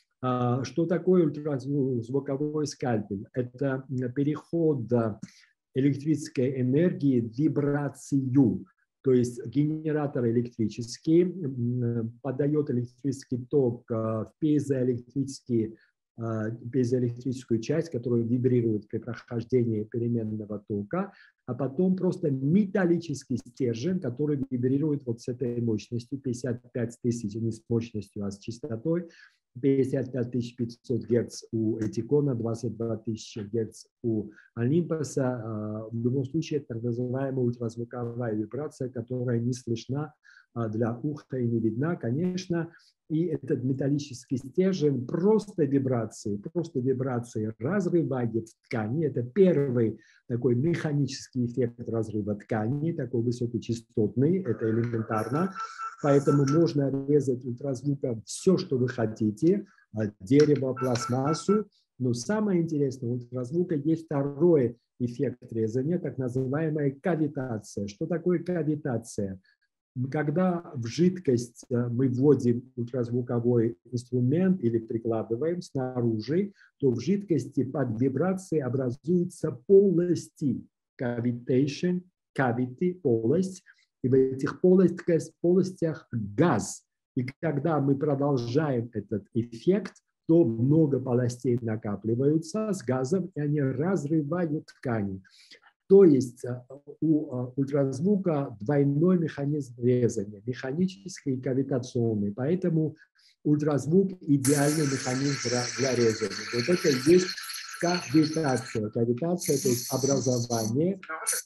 Что такое ультразвуковой скальпель? Это переход электрической энергии в вибрацию. То есть генератор электрический подает электрический ток в пьезоэлектрический, пьезоэлектрическую часть, которая вибрирует при прохождении переменного тока, а потом просто металлический стержень, который вибрирует вот с этой мощностью, пятьдесят пять тысяч, не с мощностью, а с частотой, пятьдесят пять тысяч пятьсот Гц у Этикона, двадцать два тысячи Гц у Олимпоса. В любом случае, это так называемая ультразвуковая вибрация, которая не слышна для уха и не видна, конечно. И этот металлический стержень просто вибрации, просто вибрации разрывает ткани. Это первый такой механический эффект разрыва ткани, такой высокочастотный, это элементарно. Поэтому можно резать ультразвуком все, что вы хотите, дерево, пластмассу. Но самое интересное, у ультразвука есть второй эффект резания, так называемая кавитация. Что такое кавитация? Когда в жидкость мы вводим ультразвуковой инструмент или прикладываем снаружи, то в жидкости под вибрацией образуются полости. Cavitation, cavity, полость. И в этих полостях, полостях газ. И когда мы продолжаем этот эффект, то много полостей накапливаются с газом, и они разрывают ткани. То есть у ультразвука двойной механизм резания, механический и кавитационный. Поэтому ультразвук – идеальный механизм для резания. Вот это и есть кавитация. Кавитация – то есть образование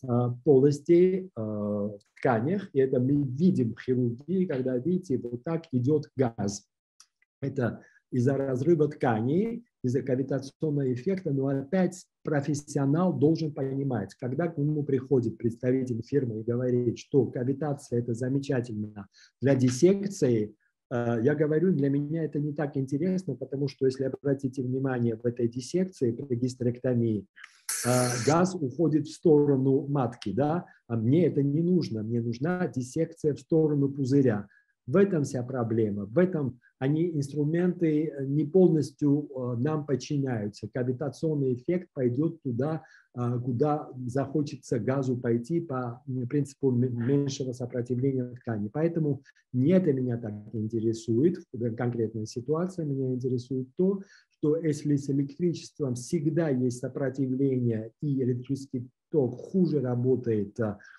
полостей в тканях. И это мы видим в хирургии, когда, видите, вот так идет газ. Это из-за разрыва тканей, из-за кавитационного эффекта, но опять профессионал должен понимать, когда к нему приходит представитель фирмы и говорит, что кавитация – это замечательно для диссекции, я говорю, для меня это не так интересно, потому что, если обратите внимание, в этой диссекции при гистерэктомии газ уходит в сторону матки, да, а мне это не нужно, мне нужна диссекция в сторону пузыря. В этом вся проблема, в этом они, инструменты, не полностью нам подчиняются. Кавитационный эффект пойдет туда, куда захочется газу пойти по принципу меньшего сопротивления ткани. Поэтому не это меня так интересует, в конкретной ситуации меня интересует то, что если с электричеством всегда есть сопротивление и электрический ток хуже работает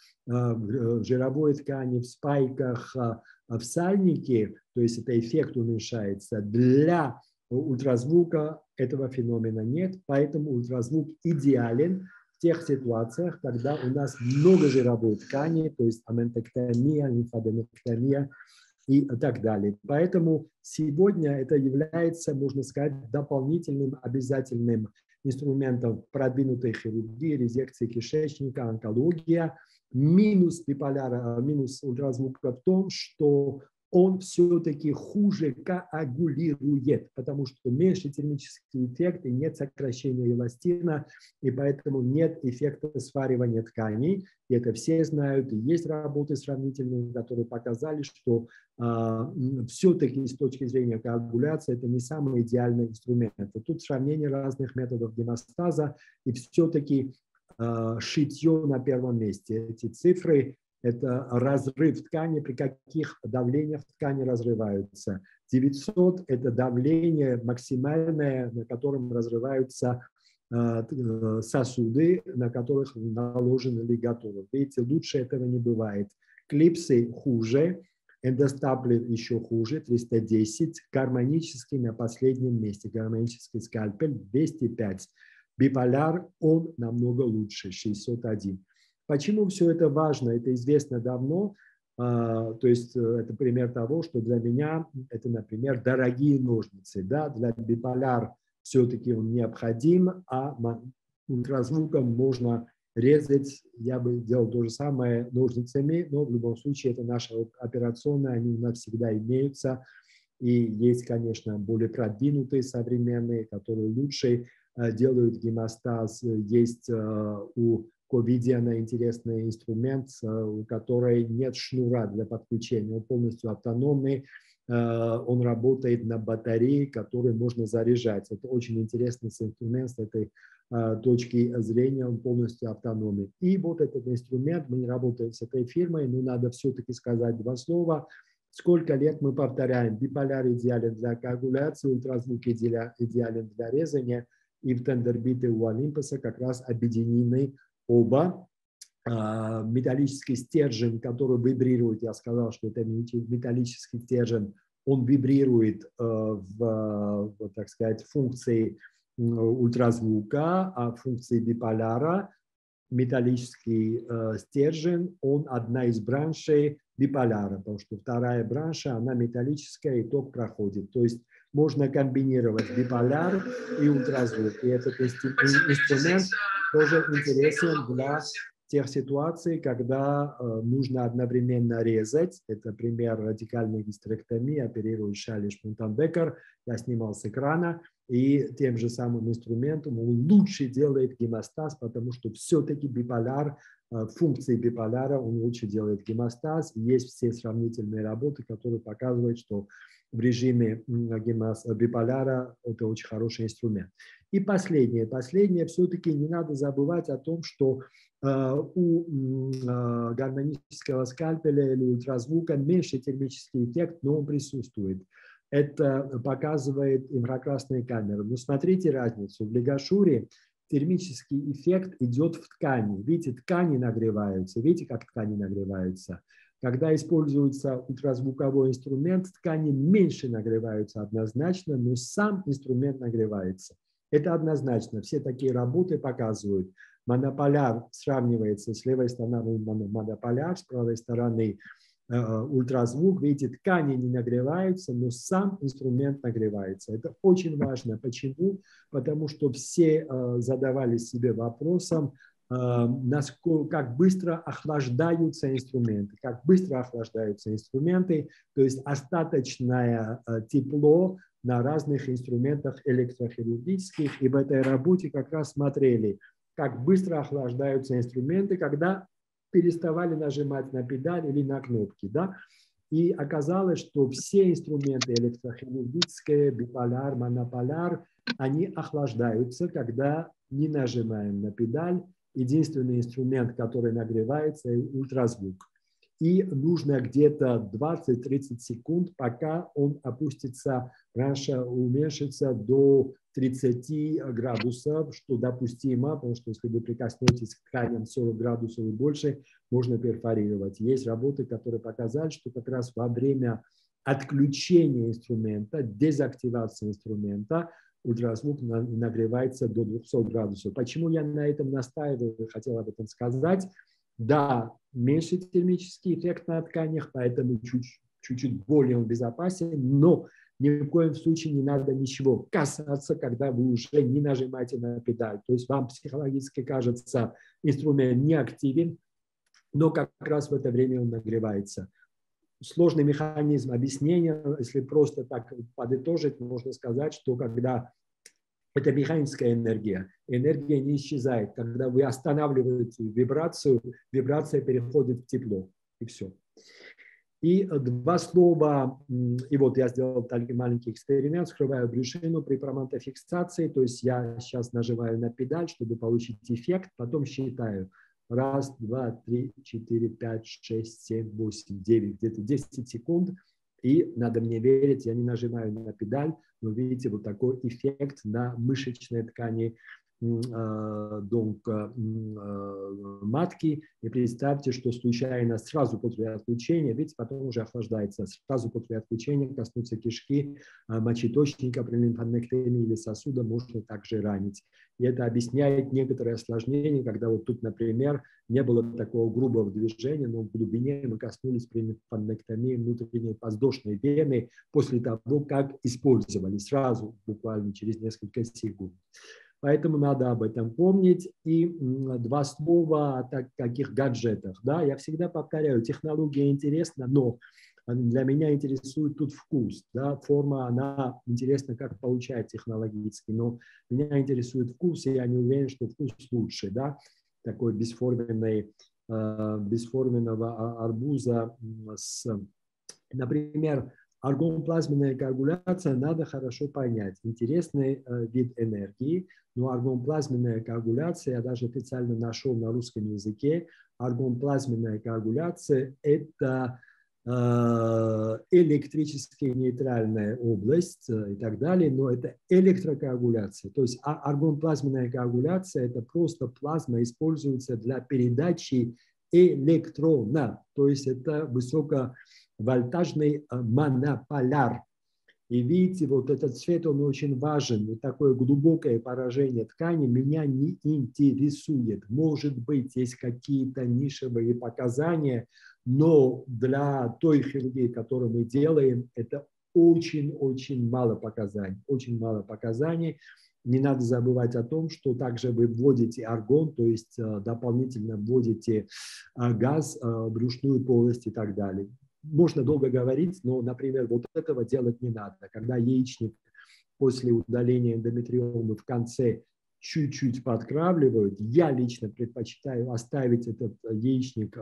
в жировой ткани, в спайках, в сальнике, то есть это эффект уменьшается, для ультразвука этого феномена нет, поэтому ультразвук идеален в тех ситуациях, когда у нас много жировой ткани, то есть аментектомия, лимфоденектомия и так далее. Поэтому сегодня это является, можно сказать, дополнительным обязательным инструментом продвинутой хирургии, резекции кишечника, онкология. Минус биполяра, минус ультразвука в том, что он все-таки хуже коагулирует, потому что меньше термический эффект и нет сокращения эластина, и поэтому нет эффекта сваривания тканей. И это все знают. И есть работы сравнительные, которые показали, что а, все-таки с точки зрения коагуляции это не самый идеальный инструмент. И тут сравнение разных методов гемостаза, и все-таки а, шитье на первом месте. Эти цифры – это разрыв ткани, при каких давлениях ткани разрываются. девятьсот – это давление максимальное, на котором разрываются э, сосуды, на которых наложены лигатуры. Видите, лучше этого не бывает. Клипсы хуже, эндостаплер еще хуже, триста десять, гармонический на последнем месте, гармонический скальпель двести пять. Биполяр, он намного лучше, шестьдесят один. Почему все это важно? Это известно давно. То есть это пример того, что для меня это, например, дорогие ножницы. Да? Для биполяр все-таки он необходим, а ультразвуком можно резать. Я бы делал то же самое ножницами, но в любом случае это наша операционная, они у нас всегда имеются. И есть, конечно, более продвинутые современные, которые лучше делают гемостаз. Есть у Covidian интересный инструмент, у которого нет шнура для подключения. Он полностью автономный. Он работает на батарее, которую можно заряжать. Это очень интересный инструмент с этой точки зрения. Он полностью автономный. И вот этот инструмент, мы не работаем с этой фирмой, но надо все-таки сказать два слова. Сколько лет мы повторяем: биполяр идеален для коагуляции, ультразвук идеален для резания. И в тендербите у Олимпуса как раз объединены оба. Металлический стержень, который вибрирует, я сказал, что это металлический стержень, он вибрирует в, так сказать, функции ультразвука, а в функции биполяра металлический стержень, он одна из браншей биполяра, потому что вторая бранша, она металлическая, и ток проходит. То есть можно комбинировать биполяр и ультразвук. И этот инструмент тоже интересен для тех ситуаций, когда э, нужно одновременно резать. Это пример радикальной гистерэктомии, оперирует Шайли Шпунтенбекер. Я снимал с экрана. И тем же самым инструментом он лучше делает гемостаз, потому что все-таки биполяр, э, функции биполяра он лучше делает гемостаз. И есть все сравнительные работы, которые показывают, что в режиме биполяра это очень хороший инструмент. И последнее. Последнее, все-таки не надо забывать о том, что э, у э, гармонического скальпеля или ультразвука меньше термический эффект, но он присутствует. Это показывает инфракрасная камера. Но смотрите разницу. В лигашуре термический эффект идет в ткани. Видите, ткани нагреваются. Видите, как ткани нагреваются? Когда используется ультразвуковой инструмент, ткани меньше нагреваются однозначно, но сам инструмент нагревается. Это однозначно. Все такие работы показывают. Монополяр сравнивается с левой стороны монополяр, с правой стороны ультразвук, видите, ткани не нагреваются, но сам инструмент нагревается. Это очень важно. Почему? Потому что все задавали себе вопросом, насколько, как быстро охлаждаются инструменты, как быстро охлаждаются инструменты, то есть остаточное тепло на разных инструментах электрохирургических. И в этой работе как раз смотрели, как быстро охлаждаются инструменты, когда переставали нажимать на педаль или на кнопки. Да? И оказалось, что все инструменты электрохирургические, биполяр, монополяр, они охлаждаются, когда не нажимаем на педаль. Единственный инструмент, который нагревается, ультразвук. И нужно где-то двадцать-тридцать секунд, пока он опустится, раньше уменьшится до тридцати градусов, что допустимо, потому что если вы прикоснетесь к тканям сорок градусов и больше, можно перфорировать. Есть работы, которые показали, что как раз во время отключения инструмента, дезактивации инструмента, ультразвук нагревается до двухсот градусов. Почему я на этом настаиваю, хотел об этом сказать. Да, меньше термический эффект на тканях, поэтому чуть-чуть более он безопасен, но ни в коем случае не надо ничего касаться, когда вы уже не нажимаете на педаль. То есть вам психологически кажется, инструмент не активен, но как раз в это время он нагревается. Сложный механизм объяснения, если просто так подытожить, можно сказать, что когда это механическая энергия, энергия не исчезает. Когда вы останавливаете вибрацию, вибрация переходит в тепло, и все. И два слова, и вот я сделал маленький эксперимент, скрываю брюшину при проматофиксации, то есть я сейчас нажимаю на педаль, чтобы получить эффект, потом считаю. Раз, два, три, четыре, пять, шесть, семь, восемь, девять, где-то десять секунд. И надо мне верить, я не нажимаю на педаль, но видите вот такой эффект на мышечной ткани donc, матки. И представьте, что случайно сразу после отключения, видите, потом уже охлаждается, сразу после отключения коснуться кишки, мочеточника при лимфоденектомии или сосуда можно также ранить. И это объясняет некоторые осложнения, когда вот тут, например, не было такого грубого движения, но в глубине мы коснулись при лимфоденектомии внутренней подвздошной вены после того, как использовали сразу, буквально через несколько секунд. Поэтому надо об этом помнить. И два слова о таких гаджетах. Да, я всегда повторяю, технология интересна, но для меня интересует тут вкус. Да, форма, она интересна, как получать технологически, но меня интересует вкус, и я не уверен, что вкус лучше. Да, такой бесформенный, бесформенного арбуза с, например, аргонплазменная коагуляция надо хорошо понять. Интересный э, вид энергии, но аргонплазменная коагуляция, я даже специально нашел на русском языке, аргонплазменная коагуляция – это э, электрически нейтральная область э, и так далее, но это электрокоагуляция. То есть аргонплазменная коагуляция – это просто плазма используется для передачи электрона, то есть это высоко вольтажный монополяр. И видите, вот этот цвет, он очень важен. Вот такое глубокое поражение ткани меня не интересует. Может быть, есть какие-то нишевые показания, но для той хирургии, которую мы делаем, это очень-очень мало показаний. Очень мало показаний. Не надо забывать о том, что также вы вводите аргон, то есть дополнительно вводите газ в брюшную полость и так далее. Можно долго говорить, но, например, вот этого делать не надо. Когда яичник после удаления эндометриомы в конце чуть-чуть подкравливают, я лично предпочитаю оставить этот яичник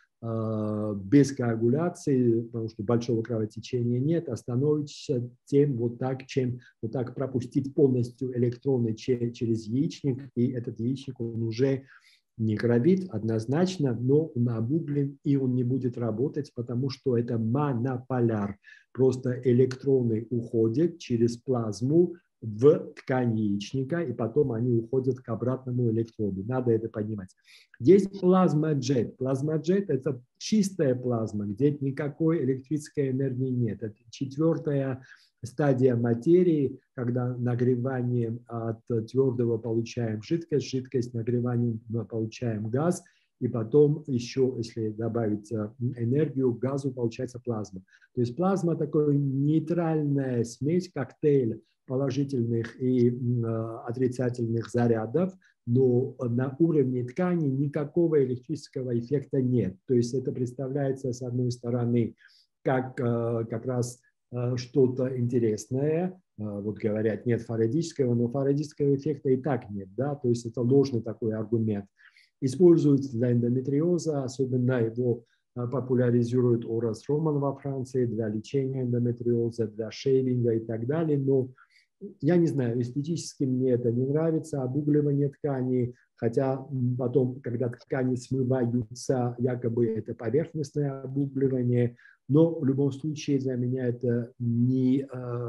без коагуляции, потому что большого кровотечения нет, остановиться тем вот так, чем вот так пропустить полностью электроны через яичник, и этот яичник он уже не кровит однозначно, но он обуглен и он не будет работать, потому что это монополяр. Просто электроны уходят через плазму в ткань яичника, и потом они уходят к обратному электроду. Надо это понимать. Есть плазмаджет. Плазмаджет – это чистая плазма, где никакой электрической энергии нет. Это четвертая стадия материи, когда нагреванием от твердого получаем жидкость, жидкость нагреванием мы получаем газ, и потом еще, если добавить энергию, газу, получается плазма. То есть плазма такая нейтральная смесь, коктейль положительных и отрицательных зарядов, но на уровне ткани никакого электрического эффекта нет. То есть это представляется, с одной стороны, как как раз что-то интересное. Вот говорят, нет фарадийского, но фарадийского эффекта и так нет. Да? То есть это ложный такой аргумент. Используется для эндометриоза, особенно его популяризирует Орас Роман во Франции для лечения эндометриоза, для шейвинга и так далее. Но я не знаю, эстетически мне это не нравится, обугливание ткани, хотя потом, когда ткани смываются, якобы это поверхностное обугливание, но в любом случае для меня это не,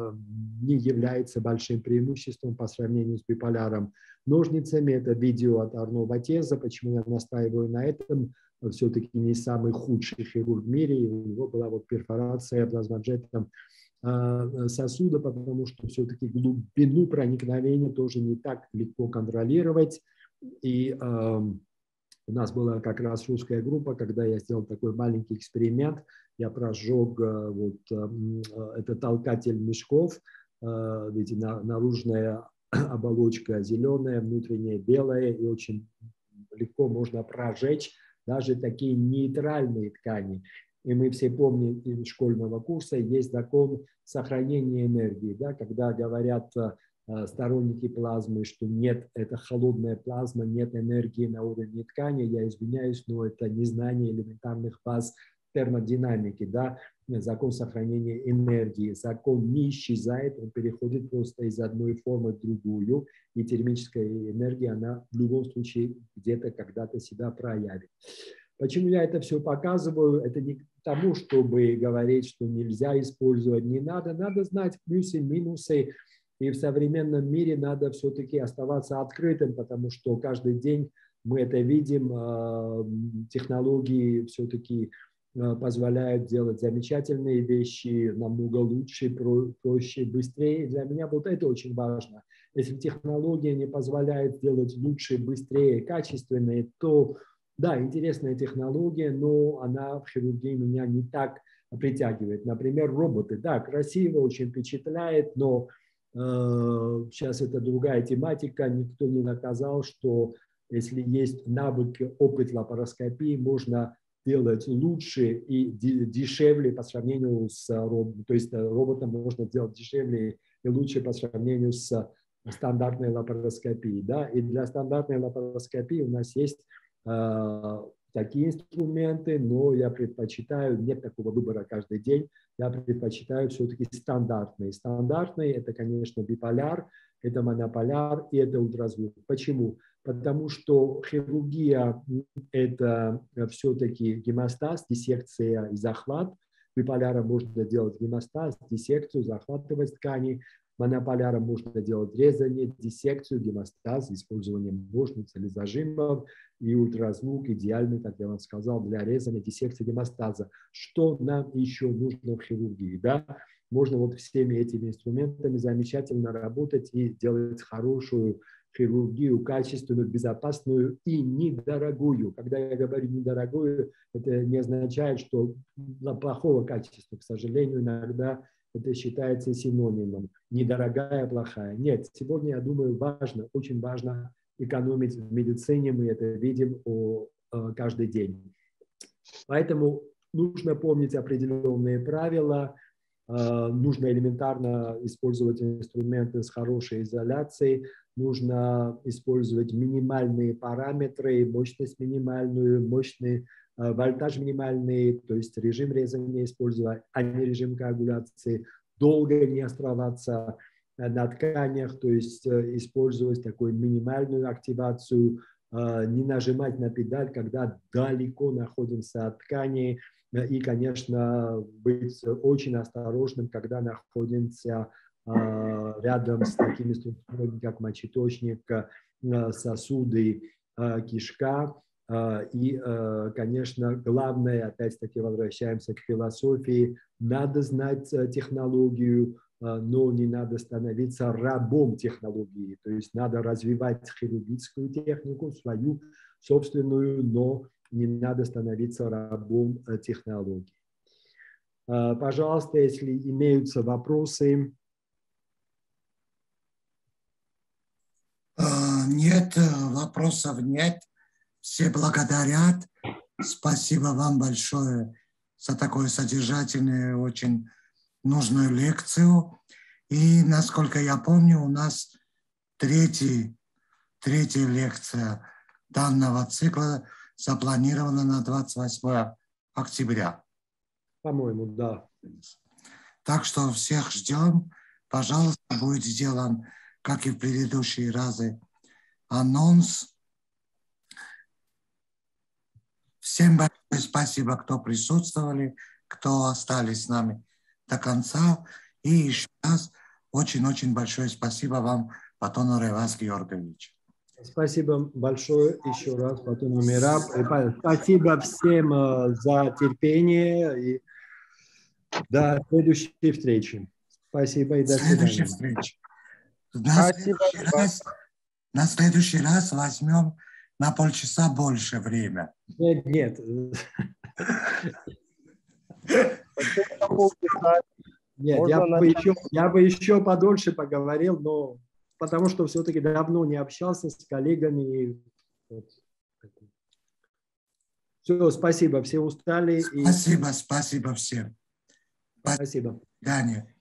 не является большим преимуществом по сравнению с биполяром. Ножницами это видео от Арно Ватеза, почему я настаиваю на этом, все-таки не самый худший хирург в мире, у него была вот перфорация плазмоджетом сосуда, потому что все-таки глубину проникновения тоже не так легко контролировать. И э, у нас была как раз русская группа, когда я сделал такой маленький эксперимент, я прожег э, вот, э, этот толкатель мешков, э, видите, на, наружная оболочка зеленая, внутренняя белая, и очень легко можно прожечь даже такие нейтральные ткани. И мы все помним из школьного курса, есть закон сохранения энергии, да, когда говорят э, сторонники плазмы, что нет, это холодная плазма, нет энергии на уровне ткани, я извиняюсь, но это незнание элементарных баз термодинамики, да, закон сохранения энергии. Закон не исчезает, он переходит просто из одной формы в другую, и термическая энергия, она в любом случае где-то когда-то себя проявит. Почему я это все показываю? Это не к тому, чтобы говорить, что нельзя использовать, не надо. Надо знать плюсы, минусы. И в современном мире надо все-таки оставаться открытым, потому что каждый день мы это видим. Технологии все-таки позволяют делать замечательные вещи, намного лучше, проще, быстрее. Для меня вот это очень важно. Если технология не позволяет делать лучше, быстрее, качественнее, то да, интересная технология, но она в хирургии меня не так притягивает. Например, роботы. Да, красиво, очень впечатляет, но э, сейчас это другая тематика. Никто не доказал, что если есть навык, опыт лапароскопии, можно делать лучше и дешевле по сравнению с роботом. То есть роботом можно делать дешевле и лучше по сравнению с стандартной лапароскопией. Да? И для стандартной лапароскопии у нас есть такие инструменты, но я предпочитаю, нет такого выбора каждый день, я предпочитаю все-таки стандартные. Стандартные – это, конечно, биполяр, это монополяр и это ультразвук. Почему? Потому что хирургия – это все-таки гемостаз, диссекция и захват. Биполяром можно делать гемостаз, диссекцию, захватывать ткани. Монополяром можно делать резание, диссекцию, гемостаз, использованием ножниц или зажимов, и ультразвук идеальный, как я вам сказал, для резания, диссекции, гемостаза. Что нам еще нужно в хирургии? Да? Можно вот всеми этими инструментами замечательно работать и делать хорошую хирургию, качественную, безопасную и недорогую. Когда я говорю недорогую, это не означает, что плохого качества. К сожалению, иногда это считается синонимом. Недорогая, плохая. Нет, сегодня, я думаю, важно, очень важно экономить в медицине. Мы это видим о, о, каждый день. Поэтому нужно помнить определенные правила. Э, нужно элементарно использовать инструменты с хорошей изоляцией. Нужно использовать минимальные параметры, мощность минимальную, мощный вольтаж минимальный, то есть режим резания использовать, а не режим коагуляции. Долго не оставаться на тканях, то есть использовать такую минимальную активацию, не нажимать на педаль, когда далеко находимся от ткани. И, конечно, быть очень осторожным, когда находимся рядом с такими структурами, как мочеточник, сосуды, кишка. И, конечно, главное, опять-таки возвращаемся к философии, надо знать технологию, но не надо становиться рабом технологии. То есть надо развивать хирургическую технику, свою собственную, но не надо становиться рабом технологий. Пожалуйста, если имеются вопросы. Нет, вопросов нет. Все благодарят. Спасибо вам большое за такую содержательную, очень нужную лекцию. И, насколько я помню, у нас третий, третья лекция данного цикла запланирована на двадцать восьмое октября. По-моему, да. Так что всех ждем. Пожалуйста, будет сделан, как и в предыдущие разы, анонс. Всем большое спасибо, кто присутствовали, кто остались с нами до конца. И еще раз очень-очень большое спасибо вам, Батон Ревас Георгиевич. Спасибо большое еще раз, Батон Умираб. Спасибо всем за терпение. И до следующей встречи. Спасибо и до Следующей свидания. встречи. На следующий, раз, на следующий раз возьмем на полчаса больше время. Нет, нет. Нет, я бы, еще, я бы еще подольше поговорил, но потому что все-таки давно не общался с коллегами. Все, спасибо, все устали. Спасибо, и... спасибо всем. Спасибо. До свидания.